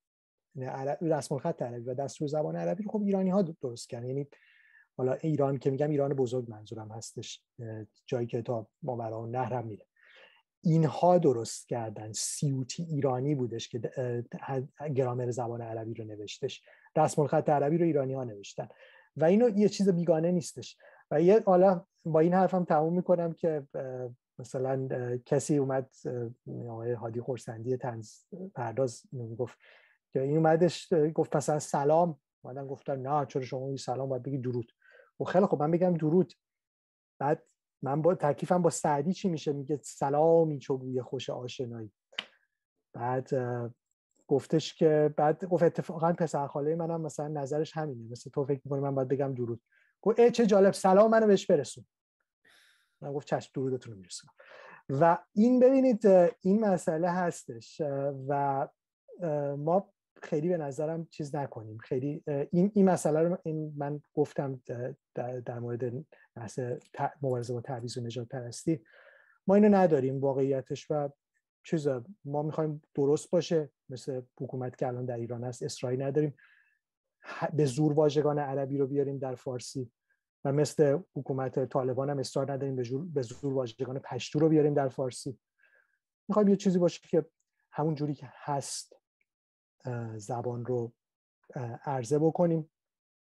رسم الخط عربی و دستور زبان عربی رو خب ایرانی‌ها درست کردن. یعنی حالا ایران که میگم ایران بزرگ منظورم هستش، جایی که تا ماوراءالنهر هم میره، اینها درست کردن. سیوطی ایرانی بودش که گرامر زبان عربی رو نوشتش، رسم الخط عربی رو ایرانی ها نوشتن و اینو یه چیز بیگانه نیستش. و یه حالا با این حرفم تموم میکنم که مثلا کسی اومد، آقای هادی خورسندی طنز پرداز گفت که این اومدش گفت مثلا سلام، اومدن گفتن نه چرا شما این سلام باید بگی درود. و خیلی خب من بگم درود، بعد من با تکلیفم با سعدی چی میشه؟ میگه سلامی چو بوی خوش آشنایی. بعد گفتش که بعد گفت اتفاقا پسر خاله منم مثلا نظرش همینه، مثل تو فکر می‌کنی من باید بگم درود. گفت ای چه جالب، سلام منو بهش برسون. من گفت چشم درودتون رو میرسونم. و این ببینید این مسئله هستش و ما خیلی به نظرم چیز نکنیم. خیلی این این مسئله رو این من گفتم در, در مورد بحث مبارزه با تبعیض و نژاد پرستی ما اینو نداریم واقعیتش و چیزا ما میخوایم درست باشه، مثل حکومت که الان در ایران هست اصراری نداریم به زور واژگان عربی رو بیاریم در فارسی و مثل حکومت طالبان هم اصرار نداریم به زور به زور واژگان پشتو رو بیاریم در فارسی. میخوایم یه چیزی باشه که همون جوری که هست زبان رو عرضه بکنیم.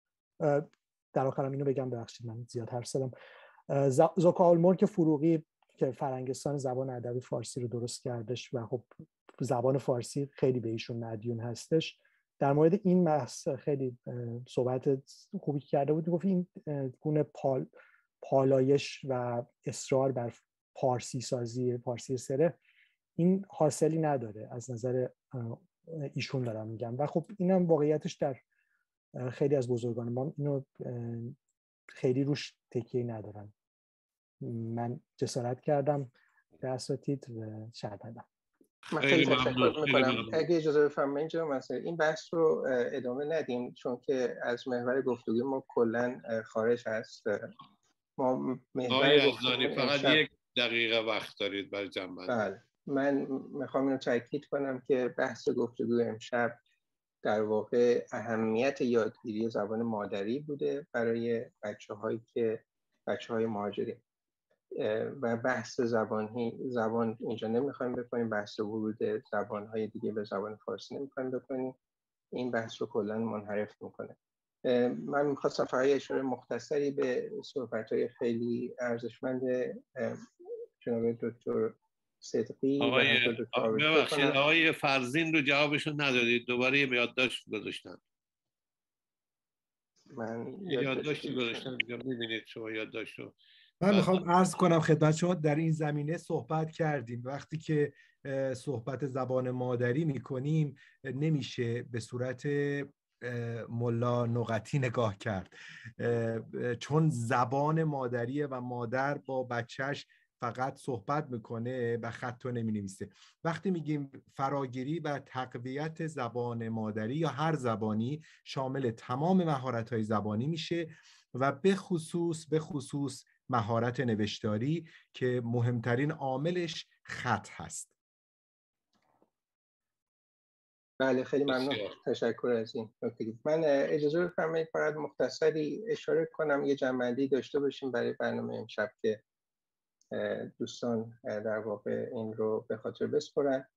در آخرم اینو بگم، ببخشید من زیاد حرف زدم، ذوالملک فروغی که فرنگستان زبان ادبی فارسی رو درست کردش و خب زبان فارسی خیلی به ایشون مدیون هستش، در مورد این بحث خیلی صحبت خوبی کرده بود. گفت این گونه پال پالایش و اصرار بر پارسی سازی پارسی سره این حاصلی نداره از نظر ایشون دارم میگم. و خب اینم واقعیتش در خیلی از بزرگان ما اینو خیلی روش تکیه ندارن. من جسارت کردم به اساتید و شرمندم. من خیلی خیلی تشکر ممنون. خیلی میکنم. ممنون. اگه اجازه بفرمایید جناب مسئول این بحث رو ادامه ندیم چون که از محور گفتگوی ما کلا خارج هست. ما محور گفتگوی فقط امشب یک دقیقه وقت دارید برای جنبندی. بله، من میخوام اینو تاکید کنم که بحث گفتگوی امشب در واقع اهمیت یادگیری زبان مادری بوده برای بچه‌هایی که بچه‌های مهاجرین و بحث زبانی زبان اینجا نمیخوایم بکنیم، بحث ورود زبان‌های دیگه به زبان فارسی نمیخوایم بکنیم، این بحث رو کلا منحرف میکنه. من میخواستم فقط اشاره مختصری به صحبت‌های خیلی ارزشمند جناب دکتر صدقی و همینطور دکتر عابدی ببخشید آقای فرزین رو جوابشون ندادید، دوباره یه یادداشت گذاشتن. من یادداشتی گذاشتن اینجا می‌بینید شما یادداشت رو. من میخوام عرض کنم خدمت شما در این زمینه صحبت کردیم. وقتی که صحبت زبان مادری میکنیم نمیشه به صورت ملا نقطی نگاه کرد، چون زبان مادریه و مادر با بچهش فقط صحبت میکنه و خط نمی نویسه. وقتی میگیم فراگیری و تقویت زبان مادری یا هر زبانی شامل تمام مهارت‌های زبانی میشه و به خصوص به خصوص مهارت نوشتاری که مهمترین عاملش خط هست. بله خیلی ممنون، تشکر از این نکته. من اجازه بفرمایید فقط مختصری اشاره کنم، یه جمع‌بندی داشته باشیم برای برنامه امشب که دوستان در واقع این رو به خاطر بسپرن.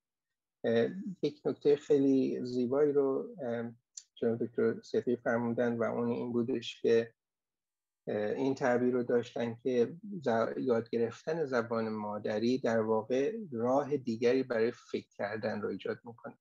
یک نکته خیلی زیبایی رو جناب دکتر صدقی فرمودن و اون این بودش که این تعبیر رو داشتن که یاد گرفتن زبان مادری در واقع راه دیگری برای فکر کردن رو ایجاد میکنه.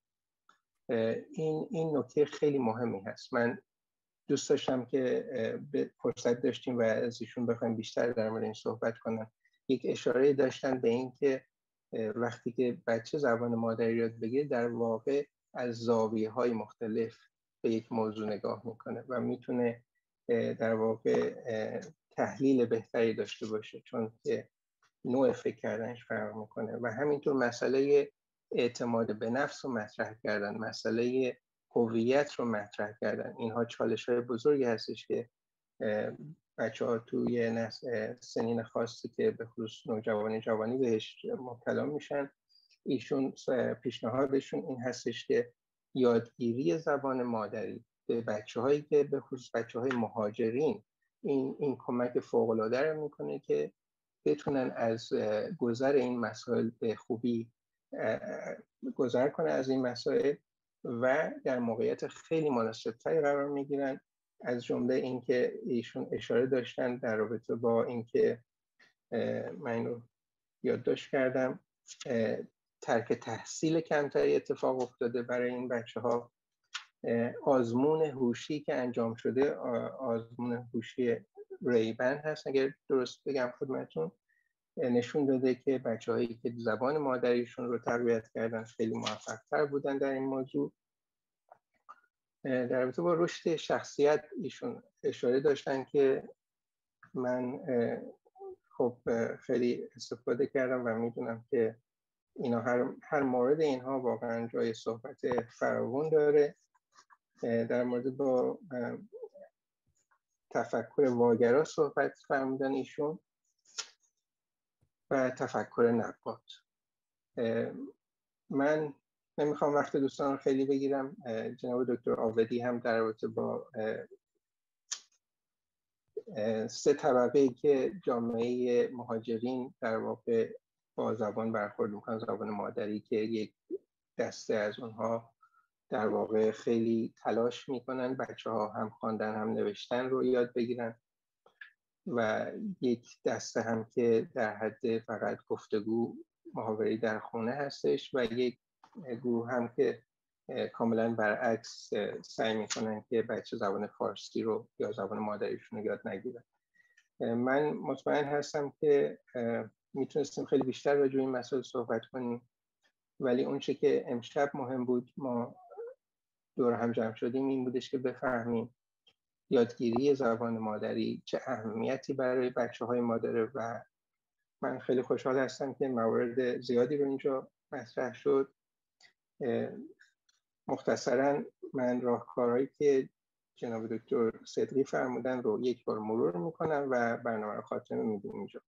این این نکته خیلی مهمی هست. من دوست داشتم که به فرصت داشتیم و از ایشون بخوایم بیشتر در مورد این صحبت کنم. یک اشاره داشتن به این که وقتی که بچه زبان مادری یاد بگیره در واقع از زاویه‌های مختلف به یک موضوع نگاه میکنه و میتونه در واقع تحلیل بهتری داشته باشه چون که نوع فکر کردنش فرق میکنه و همینطور مسئله اعتماد به نفس رو مطرح کردن، مسئله هویت رو مطرح کردن. اینها چالش‌های بزرگی هستش که بچه‌ها توی سنین خاصی که به خصوص نوجوانی جوانی بهش مبتلا میشن. ایشون پیشنهادشون این هستش که یادگیری زبان مادری به بچه‌هایی که به خصوص بچه‌های مهاجرین این این کمک فوق‌العاده رو میکنه که بتونن از گذر این مسائل به خوبی گذر کنه از این مسائل و در موقعیت خیلی مناسب‌تری قرار میگیرن. از جمله اینکه ایشون اشاره داشتن در رابطه با اینکه من اینو یادداشت کردم ترک تحصیل کمتری اتفاق افتاده برای این بچه‌ها. آزمون هوشی که انجام شده آزمون هوشی ریبن هست اگر درست بگم خدمتتون، نشون داده که بچه‌هایی که زبان مادریشون رو تقویت کردن خیلی موفق‌تر بودن در این موضوع. در رابطه با رشد شخصیت ایشون اشاره داشتن که من خب خیلی استفاده کردم و میدونم که اینا هر, هر مورد اینها واقعا جای صحبت فراوان داره. در مورد با تفکر واگرا صحبت فرمودن ایشون و تفکر نقاد. من نمیخوام وقت دوستان رو خیلی بگیرم. جناب دکتر عابدی هم در رابطه با سه طبقه‌ای که جامعه مهاجرین در واقع با زبان برخورد میکنن، زبان مادری که یک دسته از اونها در واقع خیلی تلاش میکنن بچه ها هم خواندن هم نوشتن رو یاد بگیرن و یک دسته هم که در حد فقط گفتگو محاوره در خونه هستش و یک گروه هم که کاملا برعکس سعی میکنن که بچه زبان فارسی رو یا زبان مادریشون رو یاد نگیرن. من مطمئن هستم که میتونستیم خیلی بیشتر راجع به این مسائل صحبت کنیم، ولی اون چه که امشب مهم بود ما دور هم جمع شدیم این بودش که بفهمیم یادگیری زبان مادری چه اهمیتی برای بچه های ما داره و من خیلی خوشحال هستم که موارد زیادی رو اینجا مطرح شد. مختصراً من راهکارهایی که جناب دکتر صدقی فرمودن رو یک بار مرور میکنم و برنامه رو خاتمه میدیم اینجا.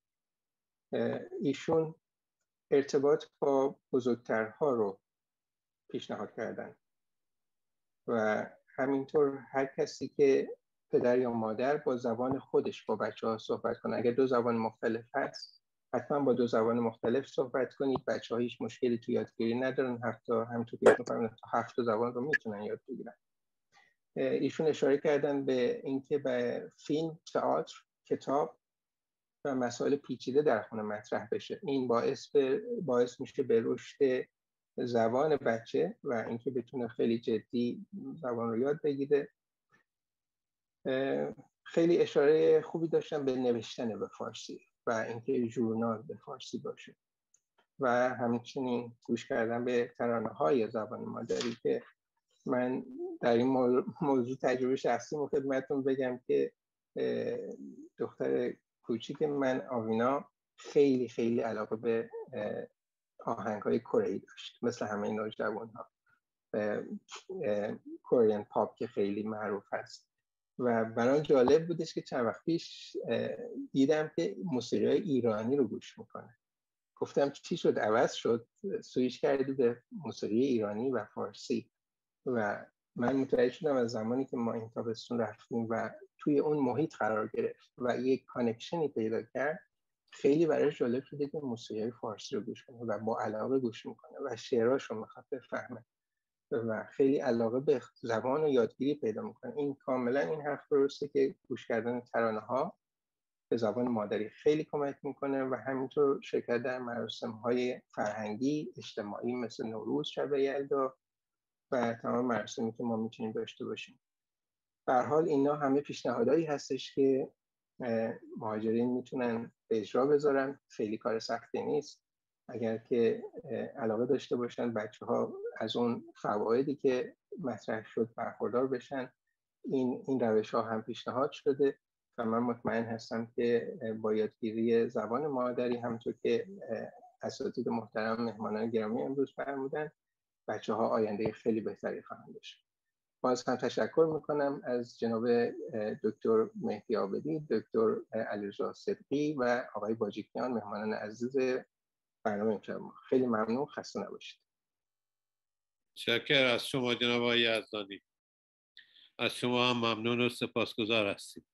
ایشون ارتباط با بزرگترها رو پیشنهاد کردن و همینطور هر کسی که پدر یا مادر با زبان خودش با بچه ها صحبت کنه. اگر دو زبان مختلف هست حتما با دو زبان مختلف صحبت کنید. بچه ها هیچ مشکلی تو یادگیری ندارن، حتی همینطور که ایشون فرمودن تا هفت زبان رو میتونن یاد بگیرن. ایشون اشاره کردن به اینکه به فیلم، تئاتر، کتاب و مسائل پیچیده در خونه مطرح بشه. این باعث به باعث میشه به رشد زبان بچه و اینکه بتونه خیلی جدی زبان رو یاد بگیره. خیلی اشاره خوبی داشتن به نوشتن به فارسی و اینکه ژورنال به فارسی باشه و همچنین گوش کردن به ترانه‌های زبان مادری که من در این موضوع تجربه شخصی رو خدمتتون بگم که دختر کوچیک من آوینا خیلی خیلی علاقه به آهنگ‌های کره‌ای داشت، مثل همه نوجوان‌ها. کورین پاپ که خیلی معروف هست و برام جالب بودش که چند وقت پیش دیدم که موسیقی ایرانی رو گوش میکنه. گفتم چی شد، عوض شد، سویچ کردی به موسیقی ایرانی و فارسی. و من متوجه شدم از زمانی که ما این تابستون رفتیم و توی اون محیط قرار گرفت و یک کانکشنی پیدا کرد، خیلی براش جالب شده که موسیقی فارسی رو گوش کنه و با علاقه گوش میکنه و شعراش رو میخواد بفهمه و خیلی علاقه به زبان و یادگیری پیدا میکنه. این کاملا این حرف درسته که گوش کردن ترانه ها به زبان مادری خیلی کمک میکنه و همینطور شرکت در مراسم های فرهنگی اجتماعی مثل نوروز، شب یلدا و تمام مراسمی که ما میتونیم داشته باشیم. به هر حال اینا همه پیشنهادایی هستش که مهاجرین میتونن به اجرا بذارن. خیلی کار سختی نیست. اگر که علاقه داشته باشن بچه ها از اون فوایدی که مطرح شد برخوردار بشن. این این روش ها هم پیشنهاد شده و من مطمئن هستم که با یادگیری زبان مادری همونطور که اساتید محترم مهمانان گرامی امروز فرمودن بچه ها آینده خیلی بهتری خواهند داشت. باز هم تشکر میکنم از جناب دکتر مهدی عابدی، دکتر علیرضا صدقی و آقای باجیکیان مهمانان عزیز برنامه امشب ما. خیلی ممنون، خسته نباشید. شکر از شما جناب آقای یزدانی. از شما هم ممنون و سپاسگزار هستیم.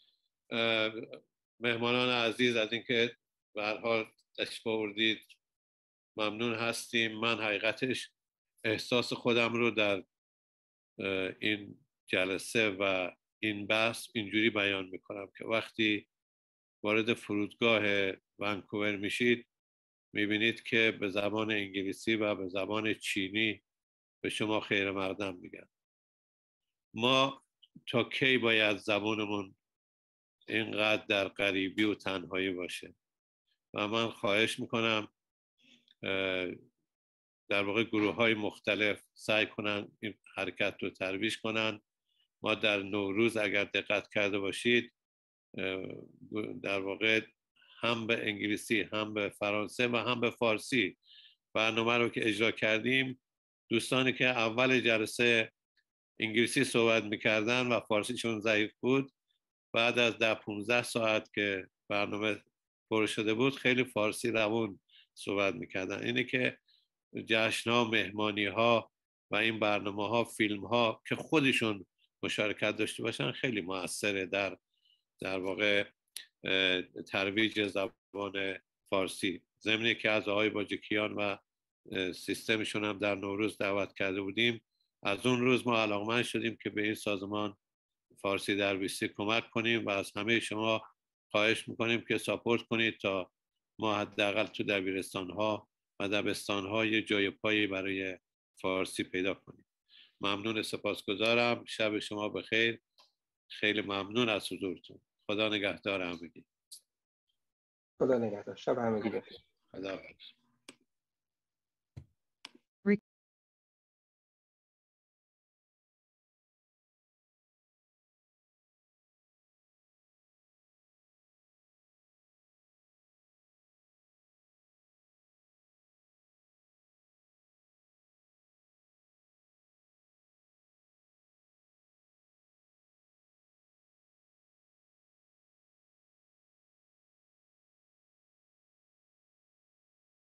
مهمانان عزیز از اینکه به هر حال تشریف آوردید ممنون هستیم. من حقیقتش احساس خودم رو در این جلسه و این بحث اینجوری بیان میکنم که وقتی وارد فرودگاه ونکوور میشید میبینید که به زبان انگلیسی و به زبان چینی به شما خیر مقدم میگن. ما تا کی باید زبانمون اینقدر در غریبی و تنهایی باشه؟ و من خواهش میکنم در واقع گروه های مختلف سعی کنن این حرکت رو ترویج کنن. ما در نوروز اگر دقت کرده باشید در واقع هم به انگلیسی هم به فرانسه و هم به فارسی برنامه رو که اجرا کردیم، دوستانی که اول جلسه انگلیسی صحبت میکردن و فارسیشون ضعیف بود، بعد از ده پونزده ساعت که برنامه پر شده بود خیلی فارسی روون صحبت میکردن. اینه که جشن‌ها، مهمانی‌ها و این برنامه‌ها، فیلم‌ها که خودشون مشارکت داشته باشن خیلی موثره در در واقع ترویج زبان فارسی. ضمن که از آقای باجیکیان و سیستمشون هم در نوروز دعوت کرده بودیم، از اون روز ما علاقمند شدیم که به این سازمان فارسی در بیستی کمک کنیم و از همه شما خواهش میکنیم که ساپورت کنید تا ما حداقل تو دبیرستان‌ها و دبستان‌ها یه جای پایی برای فارسی پیدا کنیم. ممنون، سپاسگزارم. شب شما بخیر. خیلی ممنون از حضورتون. خدا نگهدار همگی. خدا نگهدار. شب همگی بخیر. خدا حافظ.